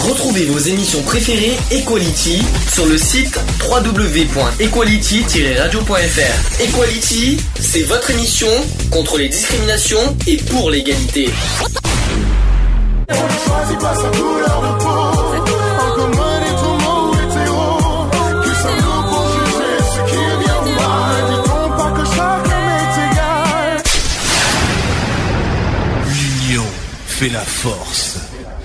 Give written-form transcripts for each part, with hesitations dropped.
Retrouvez vos émissions préférées Equality sur le site www.equality-radio.fr. Equality, c'est votre émission contre les discriminations et pour l'égalité. On ne choisit pas sa couleur de peau. En commun et tout mot hétéro. Qui sommes-nous pour juger ce qui est bien ou mal? Dit-on pas que chacun est égal? L'union fait la force.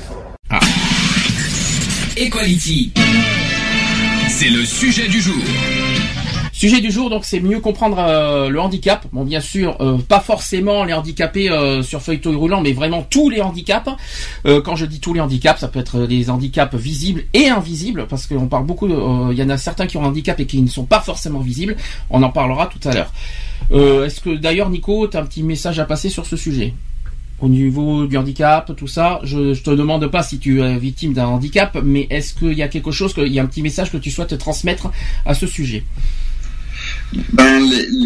Equality, c'est le sujet du jour. Sujet du jour, donc c'est mieux comprendre le handicap. Bon, bien sûr, pas forcément les handicapés sur fauteuil roulant, mais vraiment tous les handicaps. Quand je dis tous les handicaps, ça peut être des handicaps visibles et invisibles, parce qu'on parle beaucoup. Il y en a certains qui ont un handicap et qui ne sont pas forcément visibles. On en parlera tout à l'heure. Est-ce que d'ailleurs, Nico, tu as un petit message à passer sur ce sujet ? Au niveau du handicap, tout ça, je te demande pas si tu es victime d'un handicap, mais est-ce qu'il y a quelque chose, il y a un petit message que tu souhaites transmettre à ce sujet? Ben,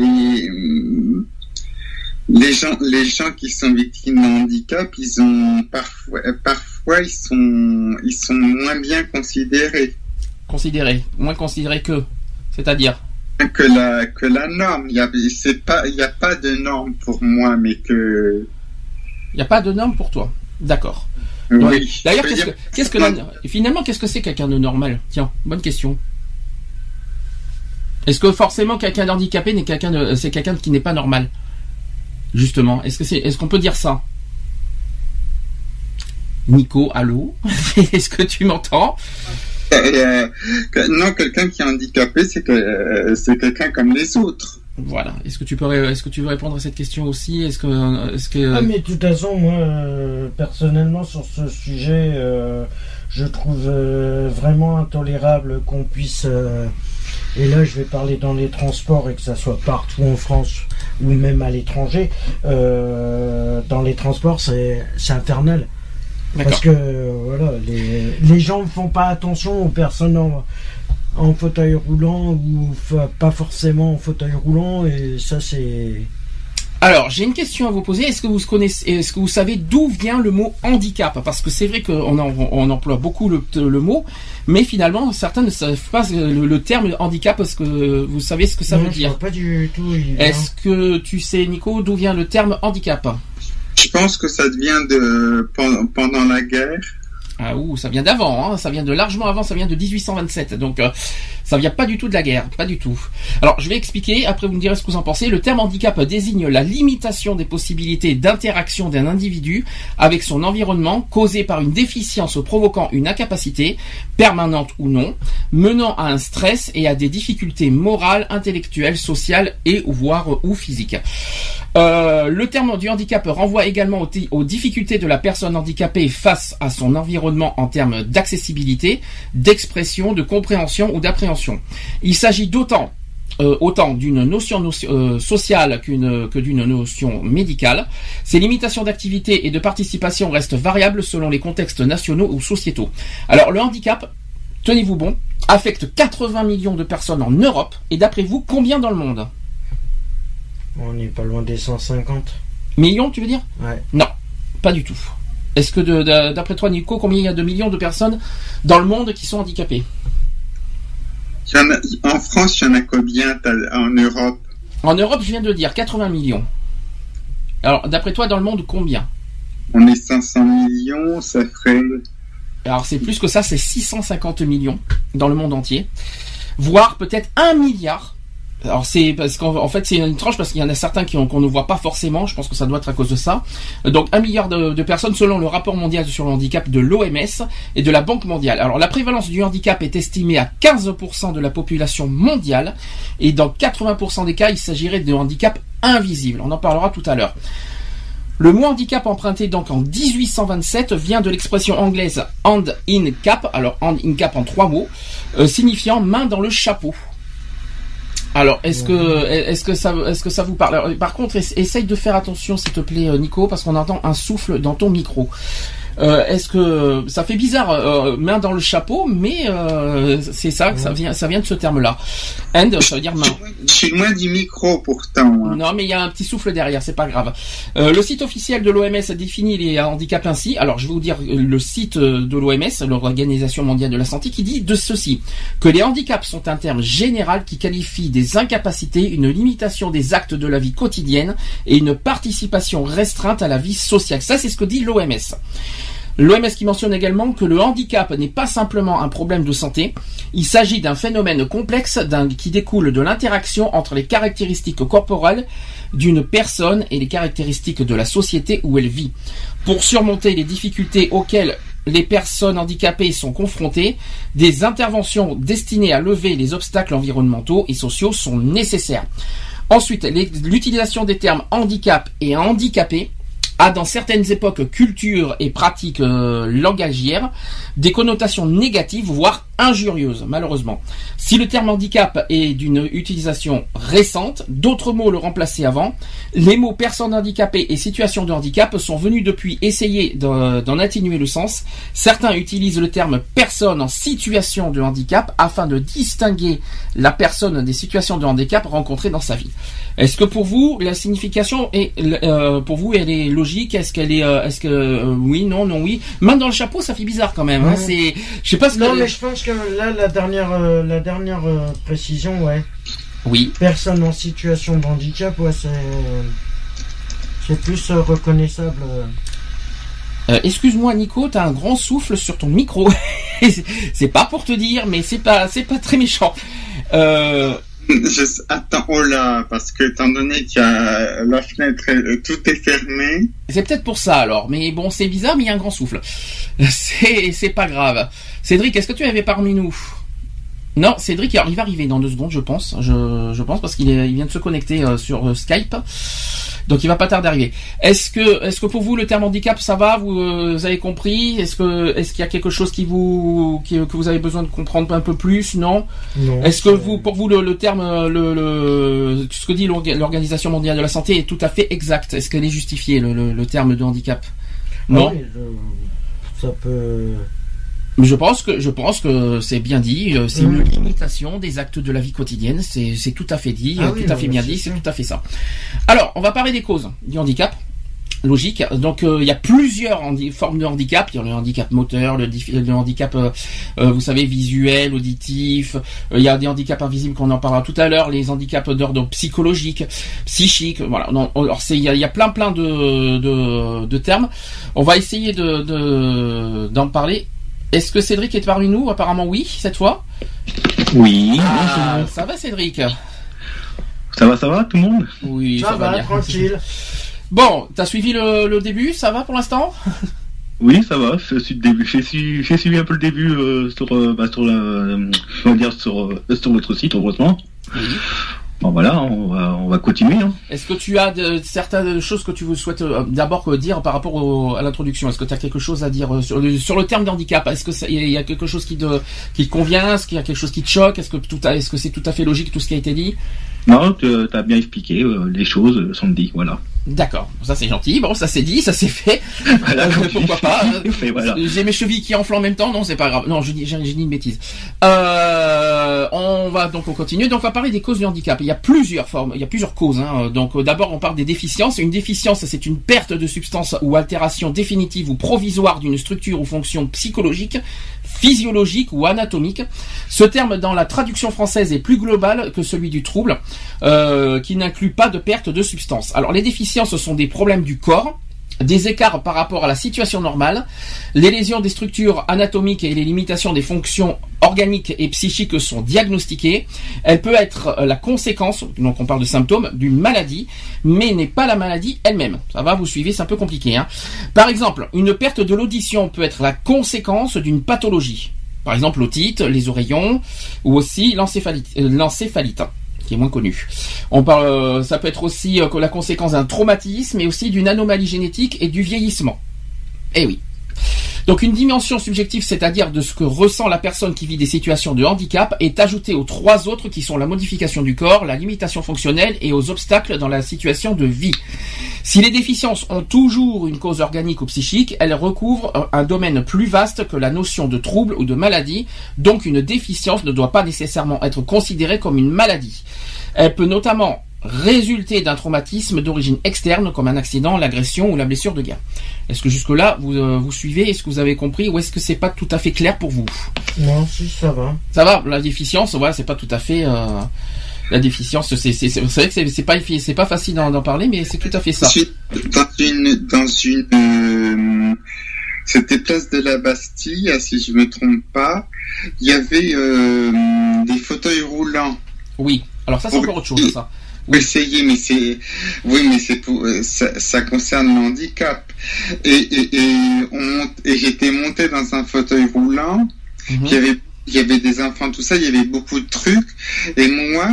les gens qui sont victimes d'un handicap, ils ont parfois ils sont moins bien considérés. Moins considérés que, c'est-à-dire? Que la norme. Il y a pas de norme pour moi, mais que. Il n'y a pas de norme pour toi. D'accord. Oui. D'ailleurs, finalement, qu'est-ce que c'est quelqu'un de normal? Tiens, bonne question. Est-ce que forcément quelqu'un d'handicapé c'est quelqu'un qui n'est pas normal? Justement, est-ce qu'on peut dire ça? Nico, allô? Est-ce que tu m'entends? Non, quelqu'un qui est handicapé, c'est quelqu'un comme les autres. Voilà. Est-ce que tu veux répondre à cette question aussi? Est-ce que mais de toute façon, moi, personnellement, sur ce sujet, je trouve vraiment intolérable qu'on puisse. Et là, je vais parler dans les transports, et que ça soit partout en France ou même à l'étranger. Dans les transports, c'est infernal. D'accord. Parce que voilà, les gens ne font pas attention aux personnes en fauteuil roulant ou pas forcément en fauteuil roulant, et ça c'est... Alors, j'ai une question à vous poser. Est-ce que vous savez d'où vient le mot handicap? Parce que c'est vrai qu'on emploie beaucoup le mot, mais finalement, certains ne savent pas le terme handicap. Est-ce que vous savez ce que ça veut dire? Non, pas du tout. Est-ce que tu sais, Nico, d'où vient le terme handicap? Je pense que ça vient pendant la guerre. Ah ça vient d'avant, hein, ça vient de largement avant, ça vient de 1827, donc ça vient pas du tout de la guerre, pas du tout. Alors je vais expliquer, après vous me direz ce que vous en pensez. Le terme handicap désigne la limitation des possibilités d'interaction d'un individu avec son environnement causée par une déficience provoquant une incapacité, permanente ou non, menant à un stress et à des difficultés morales, intellectuelles, sociales et voire physiques. Le terme du handicap renvoie également aux difficultés de la personne handicapée face à son environnement en termes d'accessibilité, d'expression, de compréhension ou d'appréhension. Il s'agit autant d'une notion sociale que d'une notion médicale. Ces limitations d'activité et de participation restent variables selon les contextes nationaux ou sociétaux. Alors le handicap, tenez-vous bon, affecte 80 millions de personnes en Europe, et d'après vous, combien dans le monde? On n'est pas loin des 150. Millions, tu veux dire? Ouais. Non, pas du tout. Est-ce que d'après toi, Nico, combien il y a de millions de personnes dans le monde qui sont handicapées? En France, il y en a combien en Europe? En Europe, je viens de dire 80 millions. Alors, d'après toi, dans le monde, combien? On est 500 millions, ça ferait... Alors, c'est plus que ça, c'est 650 millions dans le monde entier. Voire peut-être 1 milliard. Alors c'est parce qu'en fait c'est une tranche, parce qu'il y en a certains qu'on ne voit pas forcément. Je pense que ça doit être à cause de ça. Donc 1 milliard de personnes selon le rapport mondial sur le handicap de l'OMS et de la Banque mondiale. Alors la prévalence du handicap est estimée à 15% de la population mondiale, et dans 80% des cas il s'agirait de handicap invisible. On en parlera tout à l'heure. Le mot handicap emprunté donc en 1827 vient de l'expression anglaise hand in cap. Alors hand in cap en 3 mots, signifiant main dans le chapeau. Alors, est-ce que ça vous parle? Alors, par contre, essaye de faire attention, s'il te plaît, Nico, parce qu'on entend un souffle dans ton micro. Est-ce que ça fait bizarre, main dans le chapeau, mais c'est ça que ça vient de ce terme-là. Hand, ça veut dire main. Je suis loin du micro pourtant. Hein. Non, mais il y a un petit souffle derrière, c'est pas grave. Le site officiel de l'OMS définit les handicaps ainsi. Alors, je vais vous dire le site de l'OMS, l'Organisation mondiale de la santé, qui dit de ceci, que les handicaps sont un terme général qui qualifie des incapacités, une limitation des actes de la vie quotidienne et une participation restreinte à la vie sociale. Ça, c'est ce que dit l'OMS. L'OMS qui mentionne également que le handicap n'est pas simplement un problème de santé, il s'agit d'un phénomène complexe qui découle de l'interaction entre les caractéristiques corporelles d'une personne et les caractéristiques de la société où elle vit. Pour surmonter les difficultés auxquelles les personnes handicapées sont confrontées, des interventions destinées à lever les obstacles environnementaux et sociaux sont nécessaires. Ensuite, l'utilisation des termes handicap et handicapé a dans certaines époques, culture et pratiques langagières, des connotations négatives, voire injurieuses, malheureusement. Si le terme handicap est d'une utilisation récente, d'autres mots le remplaçaient avant. Les mots personnes handicapées et situation de handicap sont venus depuis essayer d'en atténuer le sens. Certains utilisent le terme personne en situation de handicap afin de distinguer la personne des situations de handicap rencontrées dans sa vie. Est-ce que pour vous, la signification est, pour vous, elle est logique? Est-ce qu'elle est, oui, non, oui. Main dans le chapeau, ça fait bizarre quand même. Hein, c'est, je sais pas ce que. Non, mais je pense que là, la dernière précision, ouais. Oui. Personne en situation de handicap, ouais, c'est plus reconnaissable. Excuse-moi, Nico, t'as un grand souffle sur ton micro. C'est pas pour te dire, mais c'est pas très méchant. Attends, oh là, parce que étant donné qu'il y a la fenêtre, tout est fermé. C'est peut-être pour ça alors, mais bon, c'est bizarre, mais il y a un grand souffle. C'est pas grave. Cédric, est-ce que tu avais parmi nous? Non, Cédric, alors il va arriver dans 2 secondes, je pense. Je pense parce qu'il vient de se connecter sur Skype. Donc il va pas tarder d'arriver. Est-ce que pour vous le terme handicap ça va, vous avez compris? Est-ce qu'il y a quelque chose que vous avez besoin de comprendre un peu plus? Non. Est-ce que pour vous le terme ce que dit l'Organisation mondiale de la santé est tout à fait exact? Est-ce qu'elle est justifiée le terme de handicap? Non. Oui, ça peut. Je pense que c'est bien dit, c'est une limitation des actes de la vie quotidienne, c'est tout à fait dit, tout à fait bien dit, c'est tout à fait ça. Alors, on va parler des causes du handicap. Logique. Donc il y a plusieurs formes de handicap. Il y a le handicap moteur, le handicap, vous savez, visuel, auditif. Il y a des handicaps invisibles qu'on en parlera tout à l'heure. Les handicaps d'ordre psychologique, psychique. Voilà. Non, alors il y a plein de termes. On va essayer d'en parler. Est-ce que Cédric est parmi nous? Apparemment oui, cette fois. Oui. Ça va, Cédric? Ça va, tout le monde? Oui, ça va bien. Tranquille. Bon, t'as suivi le début, ça va pour l'instant? Oui, ça va. J'ai suivi un peu le début sur votre site, heureusement. Oui. Bon voilà, on va continuer. Hein. Est-ce que tu as certaines choses que tu souhaites d'abord dire par rapport à l'introduction? Est-ce que tu as quelque chose à dire sur le terme d'handicap? Est-ce que il y a quelque chose qui te convient? Est-ce qu'il y a quelque chose qui te choque? Est-ce que c'est tout à fait logique tout ce qui a été dit? Non, tu as bien expliqué, les choses sont dites, voilà. D'accord, ça c'est gentil, bon ça c'est dit, ça c'est fait, voilà, pourquoi pas, voilà. J'ai mes chevilles qui enflent en même temps, non c'est pas grave, non j'ai dit une bêtise. On continue, donc on va parler des causes du handicap. Il y a plusieurs formes, il y a plusieurs causes, hein. Donc d'abord on parle des déficiences. Une déficience c'est une perte de substance ou altération définitive ou provisoire d'une structure ou fonction psychologique, physiologique ou anatomique. Ce terme dans la traduction française est plus global que celui du trouble, qui n'inclut pas de perte de substance. Alors les déficiences ce sont des problèmes du corps, des écarts par rapport à la situation normale, les lésions des structures anatomiques et les limitations des fonctions organiques et psychiques sont diagnostiquées. Elle peut être la conséquence, donc on parle de symptômes, d'une maladie, mais n'est pas la maladie elle-même. Ça va, vous suivez, c'est un peu compliqué. Hein. Par exemple, une perte de l'audition peut être la conséquence d'une pathologie. Par exemple, l'otite, les oreillons, ou aussi l'encéphalite, qui est moins connu. On parle, ça peut être aussi la conséquence d'un traumatisme et aussi d'une anomalie génétique et du vieillissement. Eh oui. Donc une dimension subjective, c'est-à-dire de ce que ressent la personne qui vit des situations de handicap, est ajoutée aux 3 autres qui sont la modification du corps, la limitation fonctionnelle et aux obstacles dans la situation de vie. Si les déficiences ont toujours une cause organique ou psychique, elles recouvrent un domaine plus vaste que la notion de trouble ou de maladie, donc une déficience ne doit pas nécessairement être considérée comme une maladie. Elle peut notamment résulter d'un traumatisme d'origine externe comme un accident, l'agression ou la blessure de guerre. Est-ce que jusque-là vous suivez? Est-ce que vous avez compris ou est-ce que c'est pas tout à fait clair pour vous? Non, si, ça va. Ça va, la déficience, voilà, c'est pas tout à fait... La déficience, c'est vrai que c'est pas facile d'en parler, mais c'est tout à fait ça. C'était place de la Bastille, si je me trompe pas. Il y avait des fauteuils roulants. Oui. Alors ça c'est encore autre chose, ça. Oui. Essayer, mais c'est pour ça concerne le handicap. Et j'étais monté dans un fauteuil roulant. Il y avait des enfants, tout ça, il y avait beaucoup de trucs. Et moi,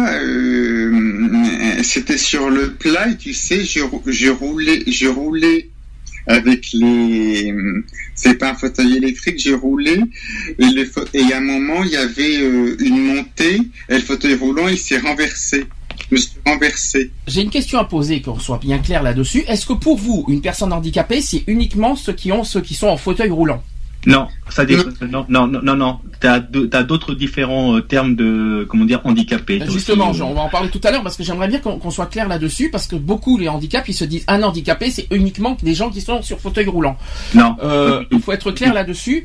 c'était sur le plat, et tu sais, je roulais avec les... C'est pas un fauteuil électrique, j'ai roulé. Et à un moment, il y avait une montée, et le fauteuil roulant, il s'est renversé. Je me suis renversé. J'ai une question à poser, qu'on soit bien clair là-dessus. Est-ce que pour vous, une personne handicapée, c'est uniquement ceux qui sont en fauteuil roulant? Non, ça non. T'as d'autres différents termes de, comment dire, handicapés. Justement, on va en parler tout à l'heure parce que j'aimerais bien qu'on soit clair là-dessus parce que beaucoup les handicaps, ils se disent un handicapé, c'est uniquement des gens qui sont sur fauteuil roulant. Non. Il faut être clair là-dessus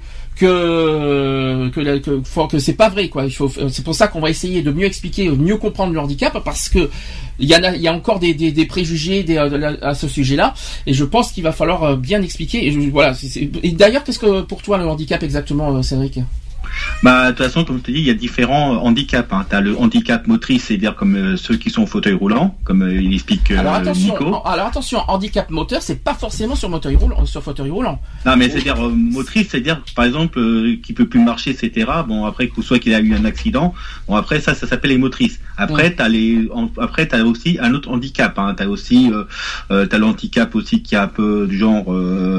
que c'est pas vrai, quoi. C'est pour ça qu'on va essayer de mieux expliquer, mieux comprendre le handicap parce que il y a encore des préjugés à ce sujet-là et je pense qu'il va falloir bien expliquer. Et d'ailleurs, qu'est-ce que pour toi le handicap exactement, Cédric? Bah, de toute façon, comme je te dis, il y a différents handicaps. Hein. T'as le handicap motrice, c'est-à-dire comme ceux qui sont au fauteuil roulant, comme il explique Nico. Alors attention, handicap moteur, c'est pas forcément sur fauteuil roulant. Non, mais c'est-à-dire motrice, c'est-à-dire par exemple qui peut plus marcher, etc. Bon, après soit qu'il a eu un accident. Bon, après ça s'appelle les motrices. Après t'as aussi un autre handicap. Hein. T'as aussi t'as le handicap aussi qui est un peu du genre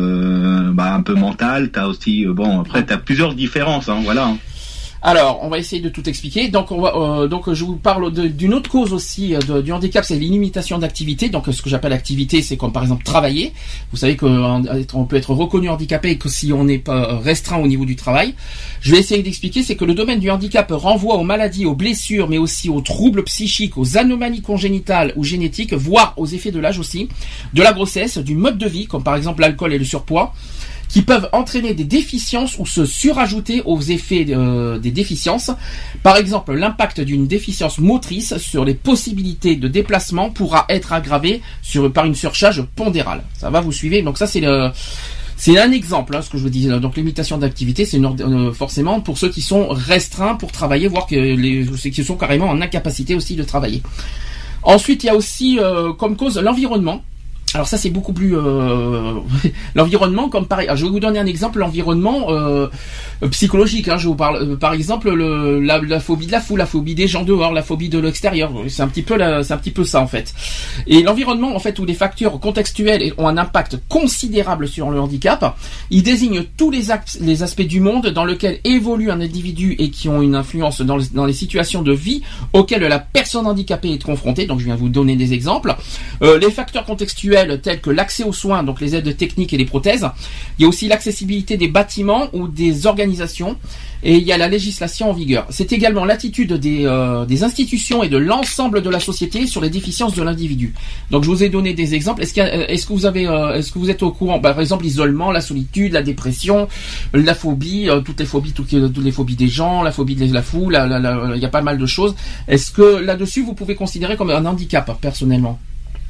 un peu mental. T'as aussi après t'as plusieurs différences. Hein, voilà. Alors, on va essayer de tout expliquer. Donc, je vous parle d'une autre cause aussi du handicap, c'est les limitations d'activité. Donc, ce que j'appelle activité, c'est comme par exemple travailler. Vous savez qu'on peut être reconnu handicapé que si on n'est pas restreint au niveau du travail. Je vais essayer d'expliquer, c'est que le domaine du handicap renvoie aux maladies, aux blessures, mais aussi aux troubles psychiques, aux anomalies congénitales ou génétiques, voire aux effets de l'âge aussi, de la grossesse, du mode de vie, comme par exemple l'alcool et le surpoids, qui peuvent entraîner des déficiences ou se surajouter aux effets des déficiences. Par exemple, l'impact d'une déficience motrice sur les possibilités de déplacement pourra être aggravé par une surcharge pondérale. Ça va, vous suivez? Donc ça, c'est un exemple, ce que je vous dis. Donc limitation d'activité, c'est forcément pour ceux qui sont restreints pour travailler, voire ceux qui sont carrément en incapacité aussi de travailler. Ensuite, il y a aussi comme cause l'environnement. Alors ça c'est beaucoup plus l'environnement comme pareil. Alors, je vais vous donner un exemple, l'environnement psychologique. Je vous parle par exemple la phobie de la foule, la phobie des gens dehors, la phobie de l'extérieur. C'est un petit peu ça en fait. Et l'environnement en fait où les facteurs contextuels ont un impact considérable sur le handicap. Il désigne tous les aspects du monde dans lequel évolue un individu et qui ont une influence dans les situations de vie auxquelles la personne handicapée est confrontée. Donc je viens vous donner des exemples. Les facteurs contextuels tels que l'accès aux soins, donc les aides techniques et les prothèses. Il y a aussi l'accessibilité des bâtiments ou des organisations et il y a la législation en vigueur. C'est également l'attitude des institutions et de l'ensemble de la société sur les déficiences de l'individu. Donc je vous ai donné des exemples. Est-ce que vous êtes au courant? Par exemple, l'isolement, la solitude, la dépression, la phobie, toutes les phobies des gens, la phobie de la foule, il y a pas mal de choses. Est-ce que là-dessus vous pouvez considérer comme un handicap personnellement?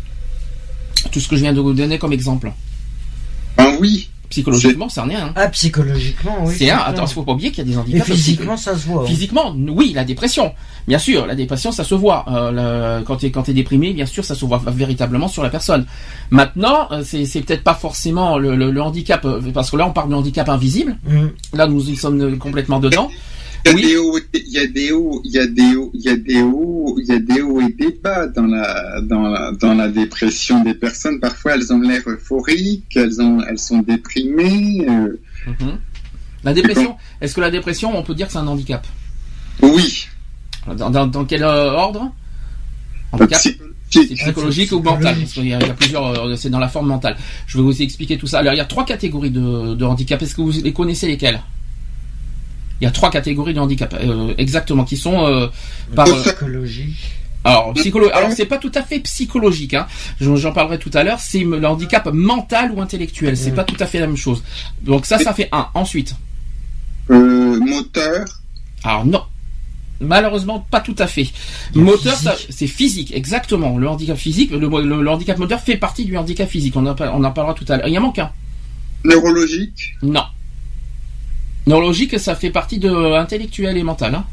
Tout ce que je viens de vous donner comme exemple. Oui. Psychologiquement, ça en est un. Ah, psychologiquement, oui. C'est un. Attends, il faut pas oublier qu'il y a des handicaps. Et physiquement, ça se voit. Physiquement, oui, la dépression. Bien sûr, la dépression, ça se voit. Quand t'es déprimé, bien sûr, ça se voit véritablement sur la personne. Maintenant, c'est peut-être pas forcément le handicap, parce que là, on parle de handicap invisible. Là, nous y sommes complètement dedans. Il y a des hauts et des bas dans la dépression des personnes. Parfois, elles ont l'air euphoriques, elles sont déprimées. La dépression, est-ce que la dépression, on peut dire que c'est un handicap? Oui. Dans quel ordre? Handicap? C'est psychologique ou mental, parce qu'il y a plusieurs, c'est dans la forme mentale. Je vais vous expliquer tout ça. Alors, il y a 3 catégories de handicap. Est-ce que vous les connaissez lesquelles? Il y a 3 catégories de handicap, exactement, qui sont par psychologique. Alors, c'est pas tout à fait psychologique, hein. J'en parlerai tout à l'heure. C'est le handicap mental ou intellectuel. C'est pas tout à fait la même chose. Donc ça fait 1. Ensuite. Moteur. Alors non. Malheureusement, pas tout à fait. Moteur, ça, c'est physique, exactement. Le handicap physique, le handicap moteur fait partie du handicap physique. On en parlera tout à l'heure. Il y en manque un. Neurologique. Non. Neurologique, ça fait partie de intellectuel et mental. Hein.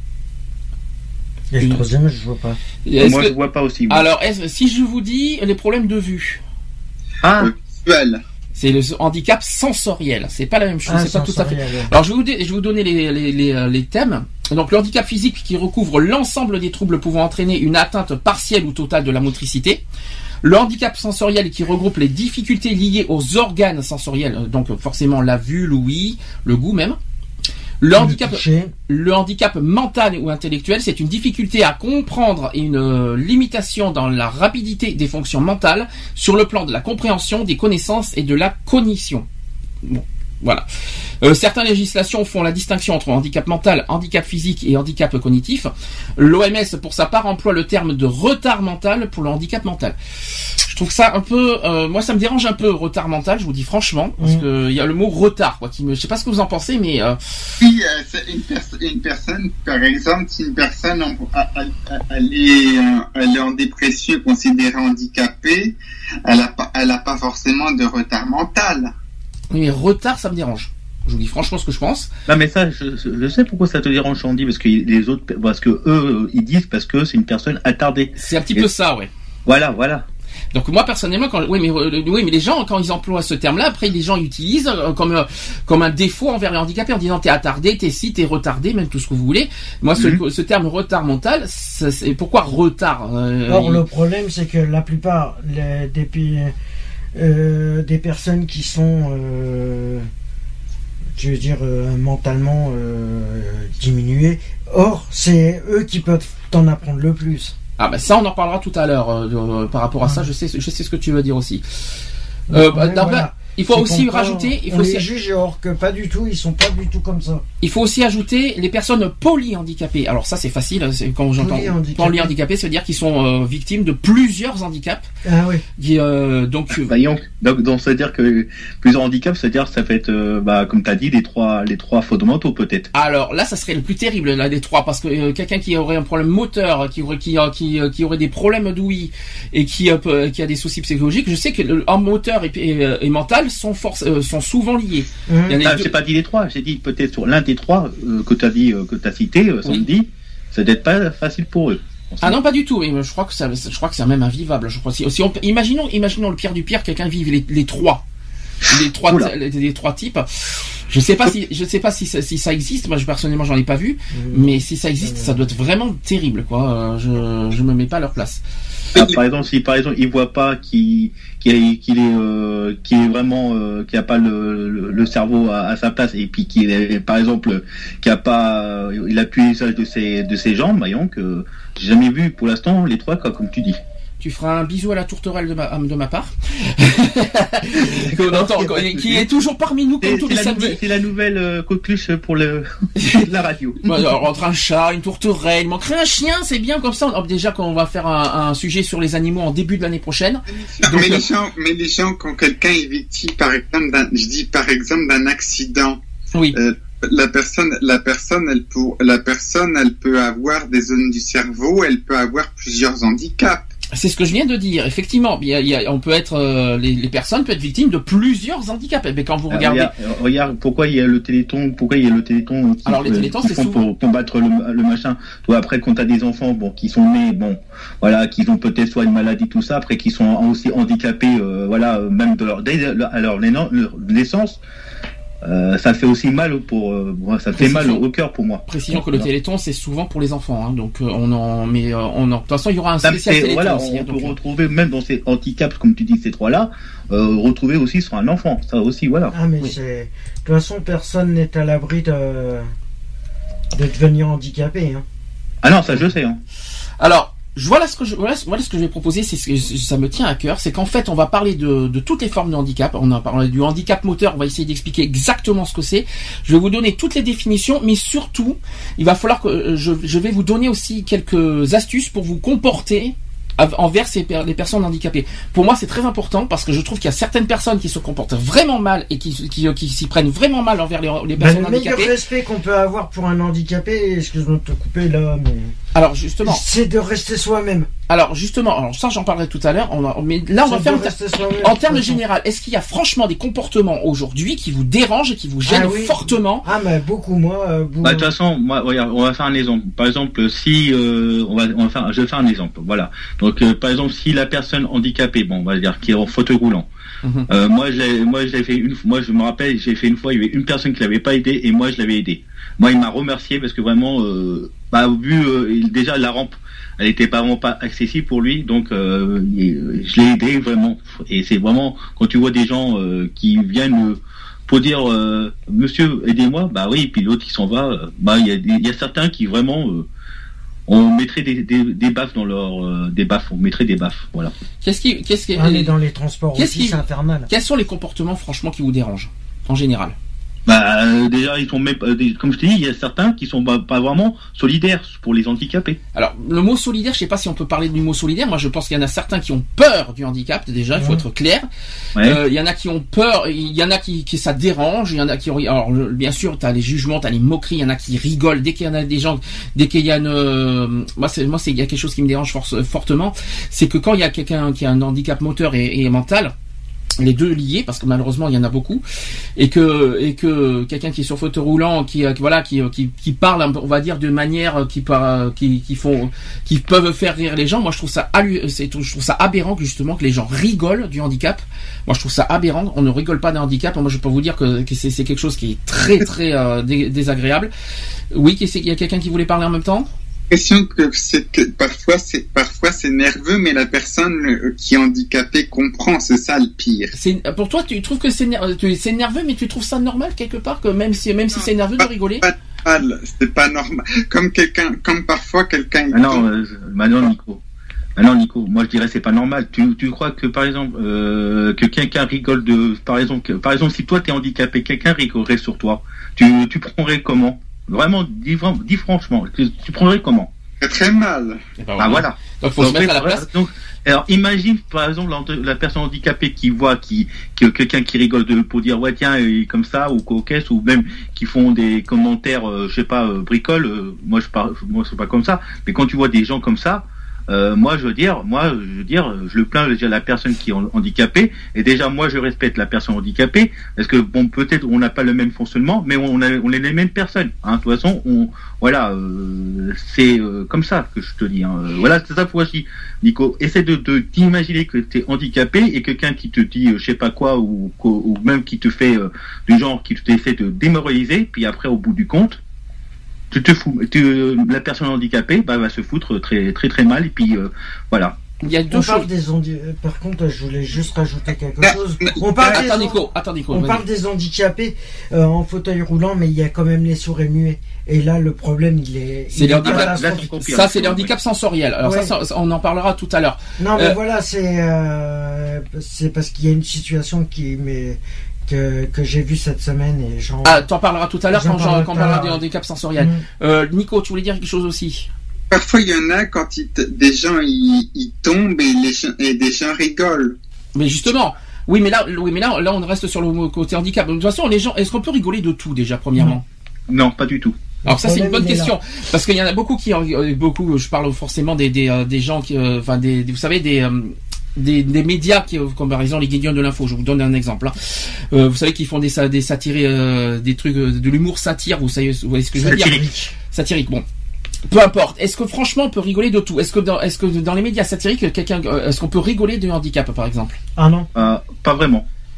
Et le troisième, je vois pas. Moi, je vois pas aussi. Moi. Alors, si je vous dis les problèmes de vue. Visuel. C'est le handicap sensoriel. C'est pas la même chose. C'est pas tout à fait. Ouais. Alors, je vais vous donner les thèmes. Donc, le handicap physique qui recouvre l'ensemble des troubles pouvant entraîner une atteinte partielle ou totale de la motricité. Le handicap sensoriel qui regroupe les difficultés liées aux organes sensoriels. Donc, forcément, la vue, l'ouïe, le goût même. Le handicap mental ou intellectuel, c'est une difficulté à comprendre et une limitation dans la rapidité des fonctions mentales sur le plan de la compréhension, des connaissances et de la cognition. Bon, voilà. Certaines législations font la distinction entre handicap mental, handicap physique et handicap cognitif. L'OMS, pour sa part, emploie le terme de retard mental pour le handicap mental. Je trouve ça un peu, moi ça me dérange un peu retard mental, je vous dis franchement, parce que il y a le mot retard, quoi, je sais pas ce que vous en pensez, mais Oui, c'est une personne, par exemple, si une personne elle est en dépression, considérée handicapée, elle a pas forcément de retard mental. Oui, mais retard, ça me dérange. Je vous dis franchement ce que je pense. Non, mais ça, je sais pourquoi ça te dérange, Chandy, parce que les autres, parce que eux, ils disent parce que c'est une personne attardée. C'est un petit peu ça, ouais. Voilà. Donc moi personnellement, mais les gens quand ils emploient ce terme-là, après les gens utilisent comme un défaut envers les handicapés en disant t'es attardé, t'es ci, t'es retardé, même tout ce que vous voulez. Moi, ce terme retard mental, c'est pourquoi retard Or le problème, c'est que la plupart des personnes qui sont mentalement diminuées, or c'est eux qui peuvent t'en apprendre le plus. Ah ben ça on en parlera tout à l'heure par rapport à ça, je sais ce que tu veux dire aussi. Voilà. Il faut aussi rajouter, les juge, or que pas du tout, ils sont pas du tout comme ça. Il faut aussi ajouter les personnes polyhandicapées. Alors ça c'est facile, quand j'entends polyhandicapées, ça veut dire qu'ils sont victimes de plusieurs handicaps. Ah oui. Donc ça veut dire que plusieurs handicaps, c'est-à-dire ça fait être comme tu as dit les trois fondamentaux peut-être. Alors là ça serait le plus terrible là des trois, parce que quelqu'un qui aurait un problème moteur, qui aurait des problèmes d'ouïe et qui a des soucis psychologiques, je sais que en moteur et mental sont souvent liés. J'ai pas dit les trois, j'ai dit peut-être sur l'un des trois que tu as dit, que tu as cité, Sandy, ça doit être pas facile pour eux. Ah non, pas du tout. Je crois que c'est même invivable. Je crois imaginons le pire du pire, quelqu'un vive les trois types. Je sais pas si ça existe. Moi, personnellement, j'en ai pas vu. Mais si ça existe, ça doit être vraiment terrible, quoi. Je me mets pas à leur place. Par exemple, si il voit pas qu'il est vraiment qui a pas le cerveau à sa place, et puis qu'il est, par exemple, qui a pas il a plus l'usage de ses jambes, voyons que j'ai jamais vu pour l'instant les trois, comme tu dis. Tu feras un bisou à la tourterelle de ma part. Qui est toujours parmi nous comme tous les samedis. C'est la nouvelle coqueluche pour la radio. Alors, entre un chat, une tourterelle, il manquerait un chien, c'est bien comme ça. Déjà qu'on va faire un sujet sur les animaux en début de l'année prochaine. Mais les gens, quand quelqu'un est victime, par exemple, d'un accident. Oui. La personne, elle peut avoir des zones du cerveau, elle peut avoir plusieurs handicaps. C'est ce que je viens de dire. Effectivement, on peut être, les personnes peuvent être victimes de plusieurs handicaps. Mais quand vous regardez, regarde pourquoi il y a le Téléthon, alors les Téléthons, c'est souvent pour combattre le machin. Toi, après, quand t'as des enfants, qui sont nés, qui ont peut-être soit une maladie, tout ça, après qui sont aussi handicapés, même de leur naissance. ça fait aussi mal pour moi, ça fait mal au cœur pour moi. Précisons que le Téléthon c'est souvent pour les enfants, hein, donc de toute façon il y aura un spécial Téléthon voilà, aussi. On peut retrouver même dans ces handicaps comme tu dis ces trois-là, retrouver aussi sur un enfant, ça aussi voilà. Ah mais c'est de toute façon personne n'est à l'abri de devenir handicapé. Hein. Ah non, ça je sais. Hein. Alors. Voilà ce que je vais proposer, c'est ce que ça me tient à cœur, c'est qu'en fait on va parler de toutes les formes de handicap. On a parlé du handicap moteur, on va essayer d'expliquer exactement ce que c'est. Je vais vous donner toutes les définitions, mais surtout il va falloir que je vais vous donner aussi quelques astuces pour vous comporter envers les personnes handicapées. Pour moi, c'est très important parce que je trouve qu'il y a certaines personnes qui se comportent vraiment mal et qui s'y prennent vraiment mal envers les personnes handicapées. Le meilleur respect qu'on peut avoir pour un handicapé, excuse-moi de te couper là, mais alors justement, c'est de rester soi-même. Alors justement, ça j'en parlerai tout à l'heure. Mais là, on va faire en termes général. Est-ce qu'il y a franchement des comportements aujourd'hui qui vous dérangent et qui vous gênent fortement? Ah mais beaucoup moi. De toute façon, moi, regarde, on va faire un exemple. Par exemple, si je vais faire un exemple. Voilà. Donc par exemple, si la personne handicapée, bon, on va dire qui est en fauteuil roulant. Moi je me rappelle, j'ai fait une fois, il y avait une personne qui l'avait pas aidé et moi je l'avais aidé. Moi, il m'a remercié parce que vraiment, déjà la rampe, elle était vraiment pas accessible pour lui, donc je l'ai aidé vraiment. Et c'est vraiment quand tu vois des gens qui viennent pour dire monsieur aidez-moi, bah oui, puis l'autre qui s'en va, il y a certains qui vraiment on mettrait des baffes dans leur on mettrait des baffes, voilà. Aller dans les transports aussi, c'est infernal. Quels sont les comportements franchement qui vous dérangent en général? Déjà ils sont même comme je te dis, il y a certains qui sont pas vraiment solidaires pour les handicapés. Alors le mot solidaire, je sais pas si on peut parler du mot solidaire. Moi je pense qu'il y en a certains qui ont peur du handicap, déjà il faut être clair. Il y en a qui ont peur, il y en a qui ça dérange, il y en a qui ont, alors bien sûr t'as les jugements, t'as les moqueries, il y en a qui rigolent dès qu'il y en a des gens, dès qu'il y a il y a quelque chose qui me dérange fortement, c'est que quand il y a quelqu'un qui a un handicap moteur et mental, les deux liés, parce que malheureusement il y en a beaucoup, et que quelqu'un qui est sur fauteuil roulant, qui parle, on va dire, de manière qui peuvent faire rire les gens. Moi je trouve ça aberrant justement que les gens rigolent du handicap. Moi je trouve ça aberrant. On ne rigole pas d'un handicap. Moi je peux vous dire que c'est quelque chose qui est très très désagréable. Oui, il y a quelqu'un qui voulait parler en même temps. L'impression que parfois c'est nerveux, mais la personne qui est handicapée comprend, c'est ça le pire. Pour toi, tu trouves que c'est nerveux, mais tu trouves ça normal quelque part, que même si c'est nerveux de rigoler? C'est pas normal. Comme parfois quelqu'un. Nico, moi je dirais c'est pas normal. Tu crois que par exemple que quelqu'un rigole par exemple si toi t'es handicapé, quelqu'un rigolerait sur toi, tu prendrais comment? Vraiment, dis franchement, tu prendrais comment? Très mal. Voilà. Donc faut se mettre à la place. Alors imagine par exemple la personne handicapée qui voit quelqu'un qui rigole pour dire ouais tiens comme ça ou coquesse, ou même qui font des commentaires je sais pas bricole. Moi c'est pas comme ça. Mais quand tu vois des gens comme ça, moi je veux dire, je le plains déjà la personne qui est handicapée, et déjà moi je respecte la personne handicapée, parce que bon peut-être on n'a pas le même fonctionnement, mais on est les mêmes personnes, hein. De toute façon c'est comme ça que je te dis, hein. Voilà, c'est ça. Voici Nico, essaie de t'imaginer que t'es handicapé et quelqu'un qui te dit je sais pas quoi, ou même qui te fait du genre qui t'essaie de démoraliser, puis après au bout du compte tu te fous, la personne handicapée va se foutre très très très mal, et puis voilà. Il y a deux choses. Par contre, je voulais juste rajouter quelque chose. Attends Nico. On parle des handicapés en fauteuil roulant, mais il y a quand même les sourds et muets. Et là, le problème, c'est les handicaps sensoriels. Alors ça, on en parlera tout à l'heure. Non, mais voilà, c'est parce qu'il y a une situation que j'ai vu cette semaine, et t'en parleras tout à l'heure quand on parlera des handicaps sensoriels. Nico, tu voulais dire quelque chose aussi? Parfois il y en a quand des gens ils tombent et des gens rigolent. Mais justement, oui mais là on reste sur le côté handicap. De toute façon, les gens, est-ce qu'on peut rigoler de tout déjà premièrement? Non, pas du tout. Alors ça c'est une bonne question, parce qu'il y en a beaucoup je parle forcément des gens qui vous savez des médias comme par exemple les Guignons de l'info. Je vous donne un exemple. Vous savez qu'ils font des satires, des trucs de l'humour satire. Vous voyez ce que je veux dire? Satirique. Bon, peu importe. Est-ce que franchement on peut rigoler de tout? Est-ce que dans les médias satiriques, est-ce qu'on peut rigoler de handicap par exemple? Ah non. Pas vraiment.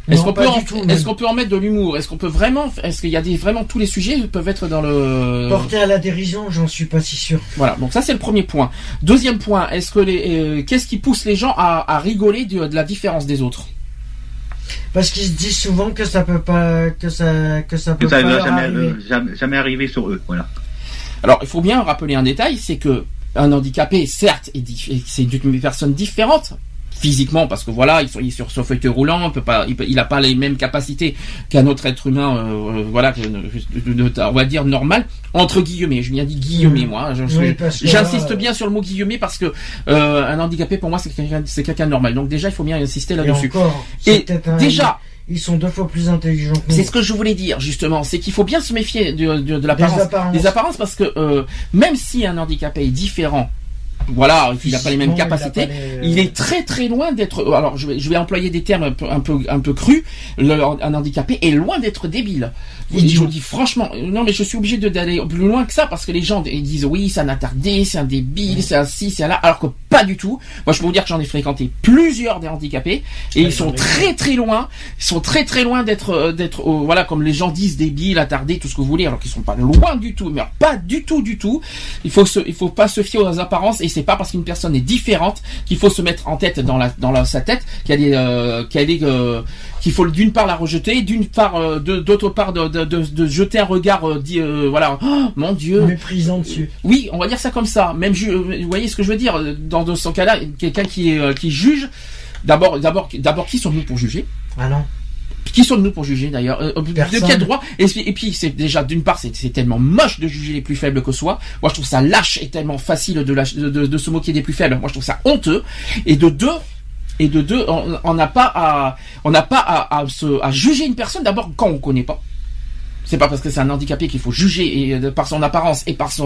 Est-ce Non, qu'on peut pas du tout, même. est-ce qu'on peut en mettre de l'humour? Est-ce qu'il y a vraiment tous les sujets peuvent être dans le Porté à la dérision, j'en suis pas si sûr. Voilà, donc ça c'est le premier point. Deuxième point, est-ce que qu'est-ce qui pousse les gens à rigoler de la différence des autres? Parce qu'ils se disent souvent que ça peut pas, que ça peut Ça pas ne leur va arriver. jamais arriver sur eux, voilà. Alors, il faut bien rappeler un détail, c'est que un handicapé, certes, c'est une personne différente physiquement, parce que voilà, il est sur son fauteuil roulant, il n'a pas les mêmes capacités qu'un autre être humain, voilà, on va dire normal, entre guillemets. Je viens dire guillemets, moi. Oui, parce que j'insiste là, bien sur le mot guillemets parce que un handicapé pour moi c'est quelqu'un de normal. Donc déjà, il faut bien insister là-dessus. Et encore, Et déjà. Ils sont 2 fois plus intelligents que nous. C'est ce que je voulais dire justement, c'est qu'il faut bien se méfier de l'apparence, des apparences, parce que même si un handicapé est différent, voilà, il n'a pas les mêmes capacités, il est très très loin d'être. Alors je vais employer des termes un peu crus. Un handicapé est loin d'être débile. Je vous dis franchement, non mais je suis obligé d'aller plus loin que ça parce que les gens ils disent oui, c'est un attardé, c'est un débile, c'est un ci, c'est un là, alors que pas du tout. Moi je peux vous dire que j'en ai fréquenté plusieurs des handicapés et ils sont très très loin, d'être voilà, comme les gens disent, débiles, attardés, tout ce que vous voulez, alors qu'ils sont pas loin du tout, mais alors, pas du tout. Il faut pas se fier aux apparences, et c'est pas parce qu'une personne est différente qu'il faut se mettre en tête dans sa tête qu'il faut d'une part la rejeter, d'autre part de jeter un regard voilà, oh, mon Dieu, méprisant dessus. Oui, on va dire ça comme ça. Même vous voyez ce que je veux dire, dans ce cas-là, quelqu'un qui juge, d'abord qui sommes-nous pour juger? Ah non. Qui sommes-nous pour juger d'ailleurs? De quel droit? Et puis c'est déjà, d'une part, c'est tellement moche de juger les plus faibles que soi. Moi je trouve ça lâche et tellement facile de se moquer des plus faibles. Moi je trouve ça honteux. Et de deux, on n'a pas à juger une personne d'abord quand on connaît pas. C'est pas parce que c'est un handicapé qu'il faut juger par son apparence et par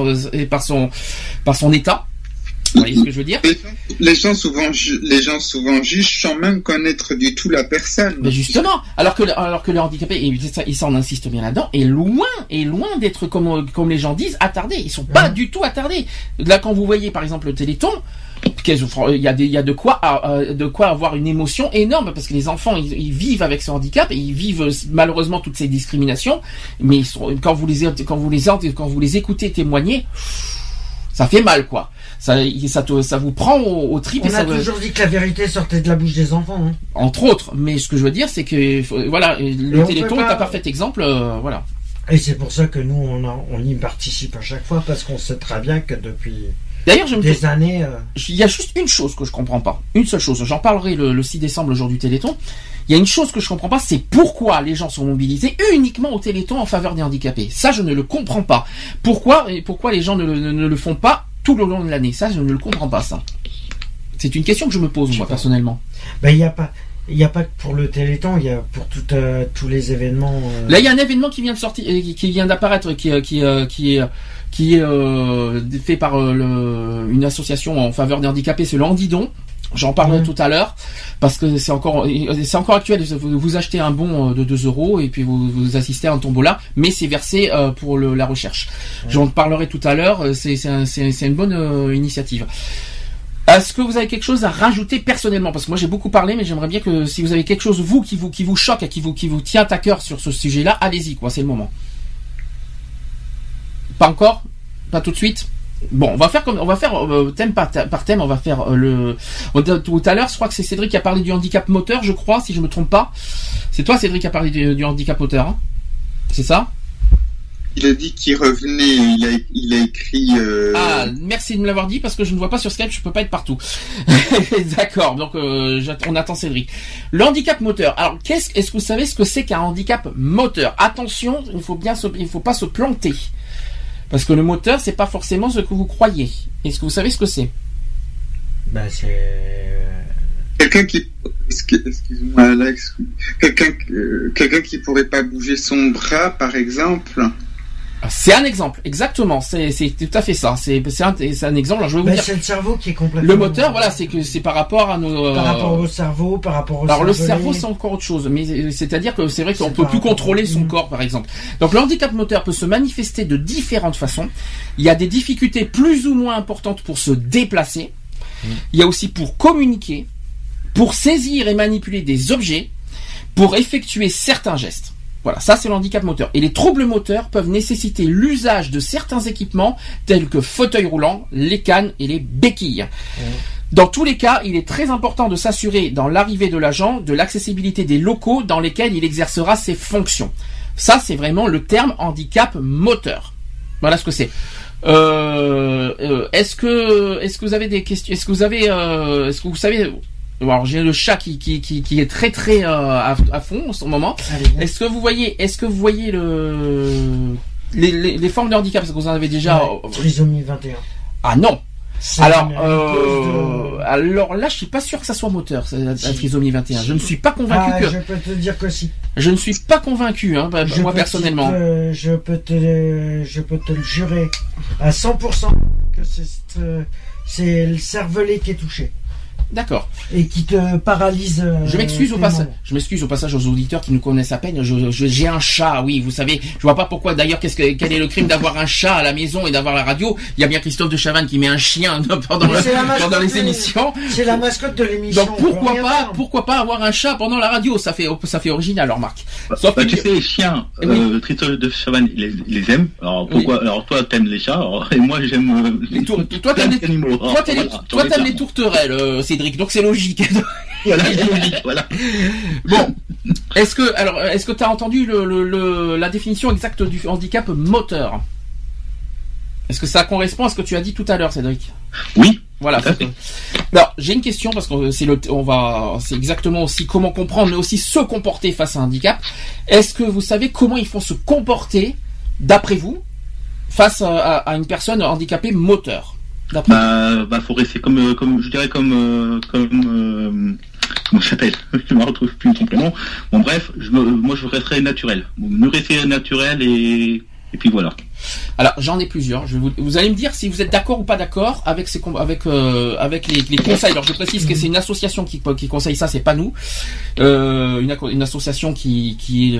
son état. Vous voyez ce que je veux dire? Les gens souvent jugent sans même connaître du tout la personne. Mais justement, alors que le handicapé, et ça on insiste bien là-dedans, est loin d'être comme les gens disent attardé. Ils sont pas du tout attardés. Là, quand vous voyez par exemple le Téléthon, il y a de quoi avoir une émotion énorme, parce que les enfants ils vivent avec ce handicap et ils vivent malheureusement toutes ces discriminations. Mais quand vous les écoutez témoigner, ça fait mal, quoi. Ça vous prend au tripes. On a toujours dit que la vérité sortait de la bouche des enfants. Hein. Entre autres, mais ce que je veux dire, c'est que voilà, le Téléthon est un parfait exemple, voilà. Et c'est pour ça que nous, on y participe à chaque fois, parce qu'on sait très bien que depuis des années... Il y a juste une chose que je comprends pas, une seule chose. J'en parlerai le 6 décembre, le jour du Téléthon. Il y a une chose que je comprends pas, c'est pourquoi les gens sont mobilisés uniquement au Téléthon en faveur des handicapés. Ça, je ne le comprends pas. Pourquoi les gens ne le font pas tout le long de l'année? Ça, je ne le comprends pas, ça. C'est une question que je me pose, moi, personnellement. Ben, il n'y a pas que pour le Téléthon, il y a pour tous les événements. Là, il y a un événement qui vient de sortir, qui vient d'apparaître, qui est fait par une association en faveur des handicapés, c'est le Handidon. J'en parlerai tout à l'heure, parce que c'est encore actuel. Vous achetez un bon de 2 € et puis vous assistez à un tombola, mais c'est versé pour la recherche. J'en parlerai tout à l'heure. C'est une bonne initiative. Est-ce que vous avez quelque chose à rajouter personnellement? Parce que moi j'ai beaucoup parlé, mais j'aimerais bien que si vous avez quelque chose qui vous choque et qui vous tient à cœur sur ce sujet-là, allez-y, quoi. C'est le moment. Pas encore? Pas tout de suite? Bon, on va faire thème par thème. On va faire tout à l'heure. Je crois que c'est Cédric qui a parlé du handicap moteur, je crois, si je me trompe pas. C'est toi, Cédric, qui a parlé du handicap moteur, hein? C'est ça? Il a dit qu'il revenait. Il a écrit. Ah, merci de me l'avoir dit, parce que je ne vois pas sur Skype, je peux pas être partout. D'accord. Donc on attend Cédric. Le handicap moteur. Alors, est-ce que vous savez ce que c'est qu'un handicap moteur? Attention, il faut pas se planter. Parce que le moteur, c'est pas forcément ce que vous croyez. Est-ce que vous savez ce que c'est? Ben, c'est... Quelqu'un qui... Excuse-moi, Alex. Quelqu'un qui pourrait pas bouger son bras, par exemple. C'est un exemple, exactement. C'est tout à fait ça. C'est un exemple. Alors, je vais vous dire. C'est le cerveau qui est complètement. Le moteur, voilà, c'est par rapport à nos. Par rapport au cerveau, par rapport au. Alors le cerveau, c'est encore autre chose. Mais c'est-à-dire que c'est vrai qu'on peut plus contrôler son corps, par exemple. Donc le handicap moteur peut se manifester de différentes façons. Il y a des difficultés plus ou moins importantes pour se déplacer. Il y a aussi pour communiquer, pour saisir et manipuler des objets, pour effectuer certains gestes. Voilà, ça c'est le handicap moteur. Et les troubles moteurs peuvent nécessiter l'usage de certains équipements tels que fauteuil roulant, les cannes et les béquilles. Dans tous les cas, il est très important de s'assurer dans l'arrivée de l'agent de l'accessibilité des locaux dans lesquels il exercera ses fonctions. Ça, c'est vraiment le terme handicap moteur. Voilà ce que c'est. Est-ce que vous avez des questions? Est-ce que vous savez? Alors j'ai le chat qui est très à fond en ce moment. Est-ce que vous voyez les formes de handicap? Parce que vous en avez déjà. Trisomie 21. Ah non. Alors là, je suis pas sûr que ça soit moteur, la trisomie 21. Je ne suis pas convaincu que. Je peux te dire que si. Je ne suis pas convaincu, moi personnellement. Je peux te le jurer à 100% que c'est le cervelet qui est touché. D'accord. Et qui te paralyse. Je m'excuse au passage aux auditeurs qui nous connaissent à peine. J'ai un chat, oui, vous savez. Je vois pas pourquoi. D'ailleurs, quel est le crime d'avoir un chat à la maison et d'avoir la radio? Il y a bien Christophe de Chavannes qui met un chien pendant les émissions. C'est la mascotte de l'émission. Donc pourquoi pas avoir un chat pendant la radio? Ça fait original, alors Marc. Sauf que tu sais, les chiens, Christophe de Chavannes, il les aime. Alors pourquoi? Oui. Alors toi, t'aimes les chats, et moi j'aime toi t'aimes les animaux. Toi t'aimes les tourterelles, Cédric, donc c'est logique. Voilà, c'est logique, voilà. Bon, est-ce que tu as entendu la définition exacte du handicap moteur? Est-ce que ça correspond à ce que tu as dit tout à l'heure, Cédric? Oui. Voilà. Alors, j'ai une question parce que c'est exactement aussi comment comprendre, mais aussi se comporter face à un handicap. Est-ce que vous savez comment il faut se comporter, d'après vous, face à une personne handicapée moteur? Faut rester comme je dirais comment ça s'appelle? Je me retrouve plus simplement. Bon bref, moi je resterai naturel. Me rester naturel et puis voilà. Alors j'en ai plusieurs. Vous allez me dire si vous êtes d'accord ou pas d'accord avec les conseils. Alors je précise que c'est une association qui conseille ça, c'est pas nous. Une association qui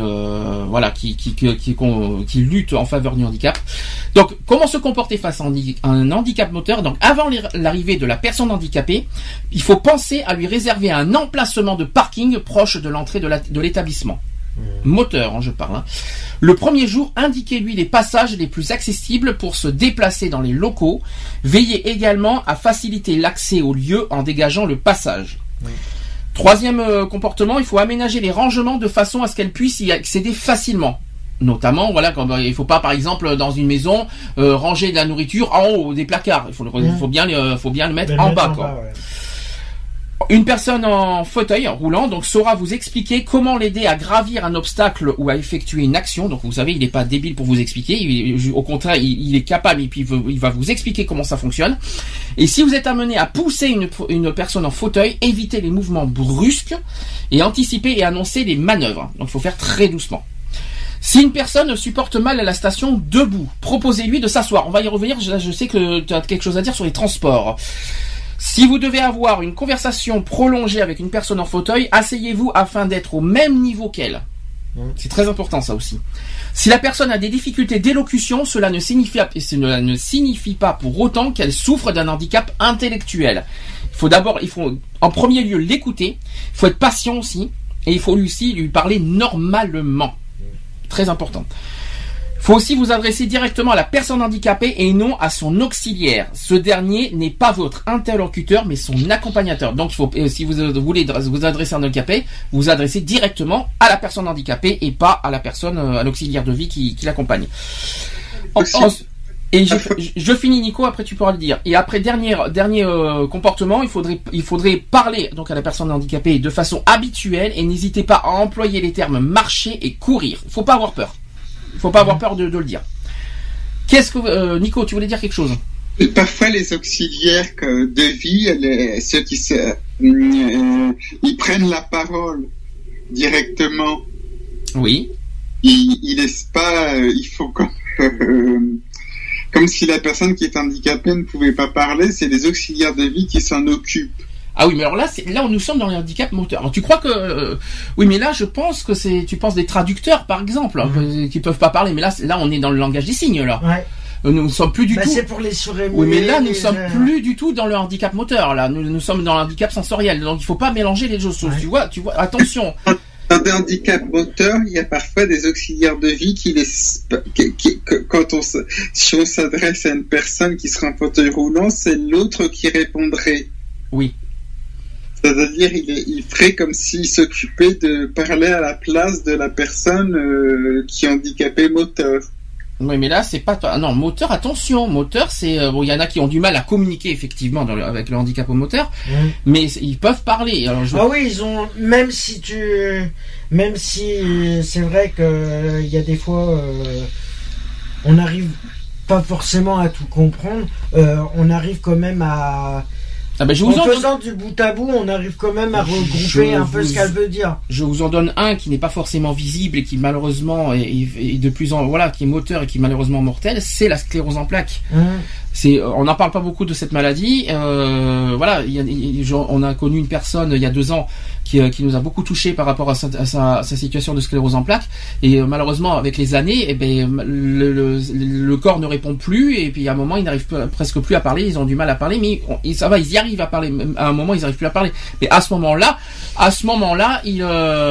lutte en faveur du handicap. Donc comment se comporter face à un handicap moteur? Donc avant l'arrivée de la personne handicapée, il faut penser à lui réserver un emplacement de parking proche de l'entrée de l'établissement. Moteur, je parle. Le premier jour, indiquez-lui les passages les plus accessibles pour se déplacer dans les locaux. Veillez également à faciliter l'accès au lieu en dégageant le passage. Troisième comportement, il faut aménager les rangements de façon à ce qu'elle puisse y accéder facilement. Notamment, il faut pas, par exemple, dans une maison, ranger de la nourriture en haut des placards. Il faut bien le mettre en bas, quoi. Une personne en fauteuil roulant donc saura vous expliquer comment l'aider à gravir un obstacle ou à effectuer une action. Donc vous savez, il n'est pas débile pour vous expliquer. Au contraire, il est capable et puis il va vous expliquer comment ça fonctionne. Et si vous êtes amené à pousser une personne en fauteuil, évitez les mouvements brusques et anticipez et annoncez les manœuvres. Donc il faut faire très doucement. Si une personne supporte mal à la station debout, proposez-lui de s'asseoir. On va y revenir. Je sais que tu as quelque chose à dire sur les transports. Si vous devez avoir une conversation prolongée avec une personne en fauteuil, asseyez-vous afin d'être au même niveau qu'elle. C'est très important ça aussi. Si la personne a des difficultés d'élocution, cela ne signifie pas pour autant qu'elle souffre d'un handicap intellectuel. Il faut en premier lieu l'écouter, il faut être patient aussi, et il faut lui parler normalement. Très important. Il faut aussi vous adresser directement à la personne handicapée et non à son auxiliaire. Ce dernier n'est pas votre interlocuteur, mais son accompagnateur. Donc, si vous voulez vous adresser à un handicapé, vous vous adressez directement à la personne handicapée et pas à la personne, à l'auxiliaire de vie qui l'accompagne. Et je finis, Nico, après tu pourras le dire. Et après, dernier comportement, il faudrait parler donc à la personne handicapée de façon habituelle et n'hésitez pas à employer les termes marcher et courir. Il faut pas avoir peur. Il faut pas avoir peur de le dire. Nico, tu voulais dire quelque chose? Parfois, les auxiliaires de vie, ceux qui ils prennent la parole directement. Oui. Ils laissent pas. Il faut comme si la personne qui est handicapée ne pouvait pas parler. C'est les auxiliaires de vie qui s'en occupent. Ah oui, mais alors là nous sommes dans le handicap moteur. Alors tu crois que oui, mais là je pense que tu penses des traducteurs par exemple qui peuvent pas parler, mais là on est dans le langage des signes là. Ouais. Nous ne sommes plus du tout. C'est pour les sourds-muets. Oui, mais là nous sommes plus du tout dans le handicap moteur là. Nous sommes dans le handicap sensoriel. Donc il faut pas mélanger les choses. Ouais. Tu vois. Attention. Dans des handicaps moteurs, il y a parfois des auxiliaires de vie si on s'adresse à une personne qui sera en fauteuil roulant, c'est l'autre qui répondrait. Oui. C'est-à-dire, il ferait comme s'il s'occupait de parler à la place de la personne qui est handicapée moteur. Oui, mais là, c'est pas... Non, moteur, attention, moteur, c'est... Bon, il y en a qui ont du mal à communiquer, effectivement, avec le handicap au moteur, mais ils peuvent parler. Alors, Ah oui, ils ont... Même si c'est vrai que il y a des fois... on n'arrive pas forcément à tout comprendre, on arrive quand même à... Ah ben faisant du bout à bout, on arrive quand même à regrouper un peu ce qu'elle veut dire. Je vous en donne un qui n'est pas forcément visible et qui malheureusement est de plus en qui est moteur et qui est malheureusement mortel, c'est la sclérose en plaques. On n'en parle pas beaucoup de cette maladie. On a connu une personne il y a 2 ans qui nous a beaucoup touché par rapport à sa situation de sclérose en plaques. Et malheureusement, avec les années, le corps ne répond plus. Et puis à un moment, ils n'arrivent presque plus à parler. Ils ont du mal à parler, mais ça va, ils y arrivent à parler. À un moment, ils n'arrivent plus à parler. Mais à ce moment-là, il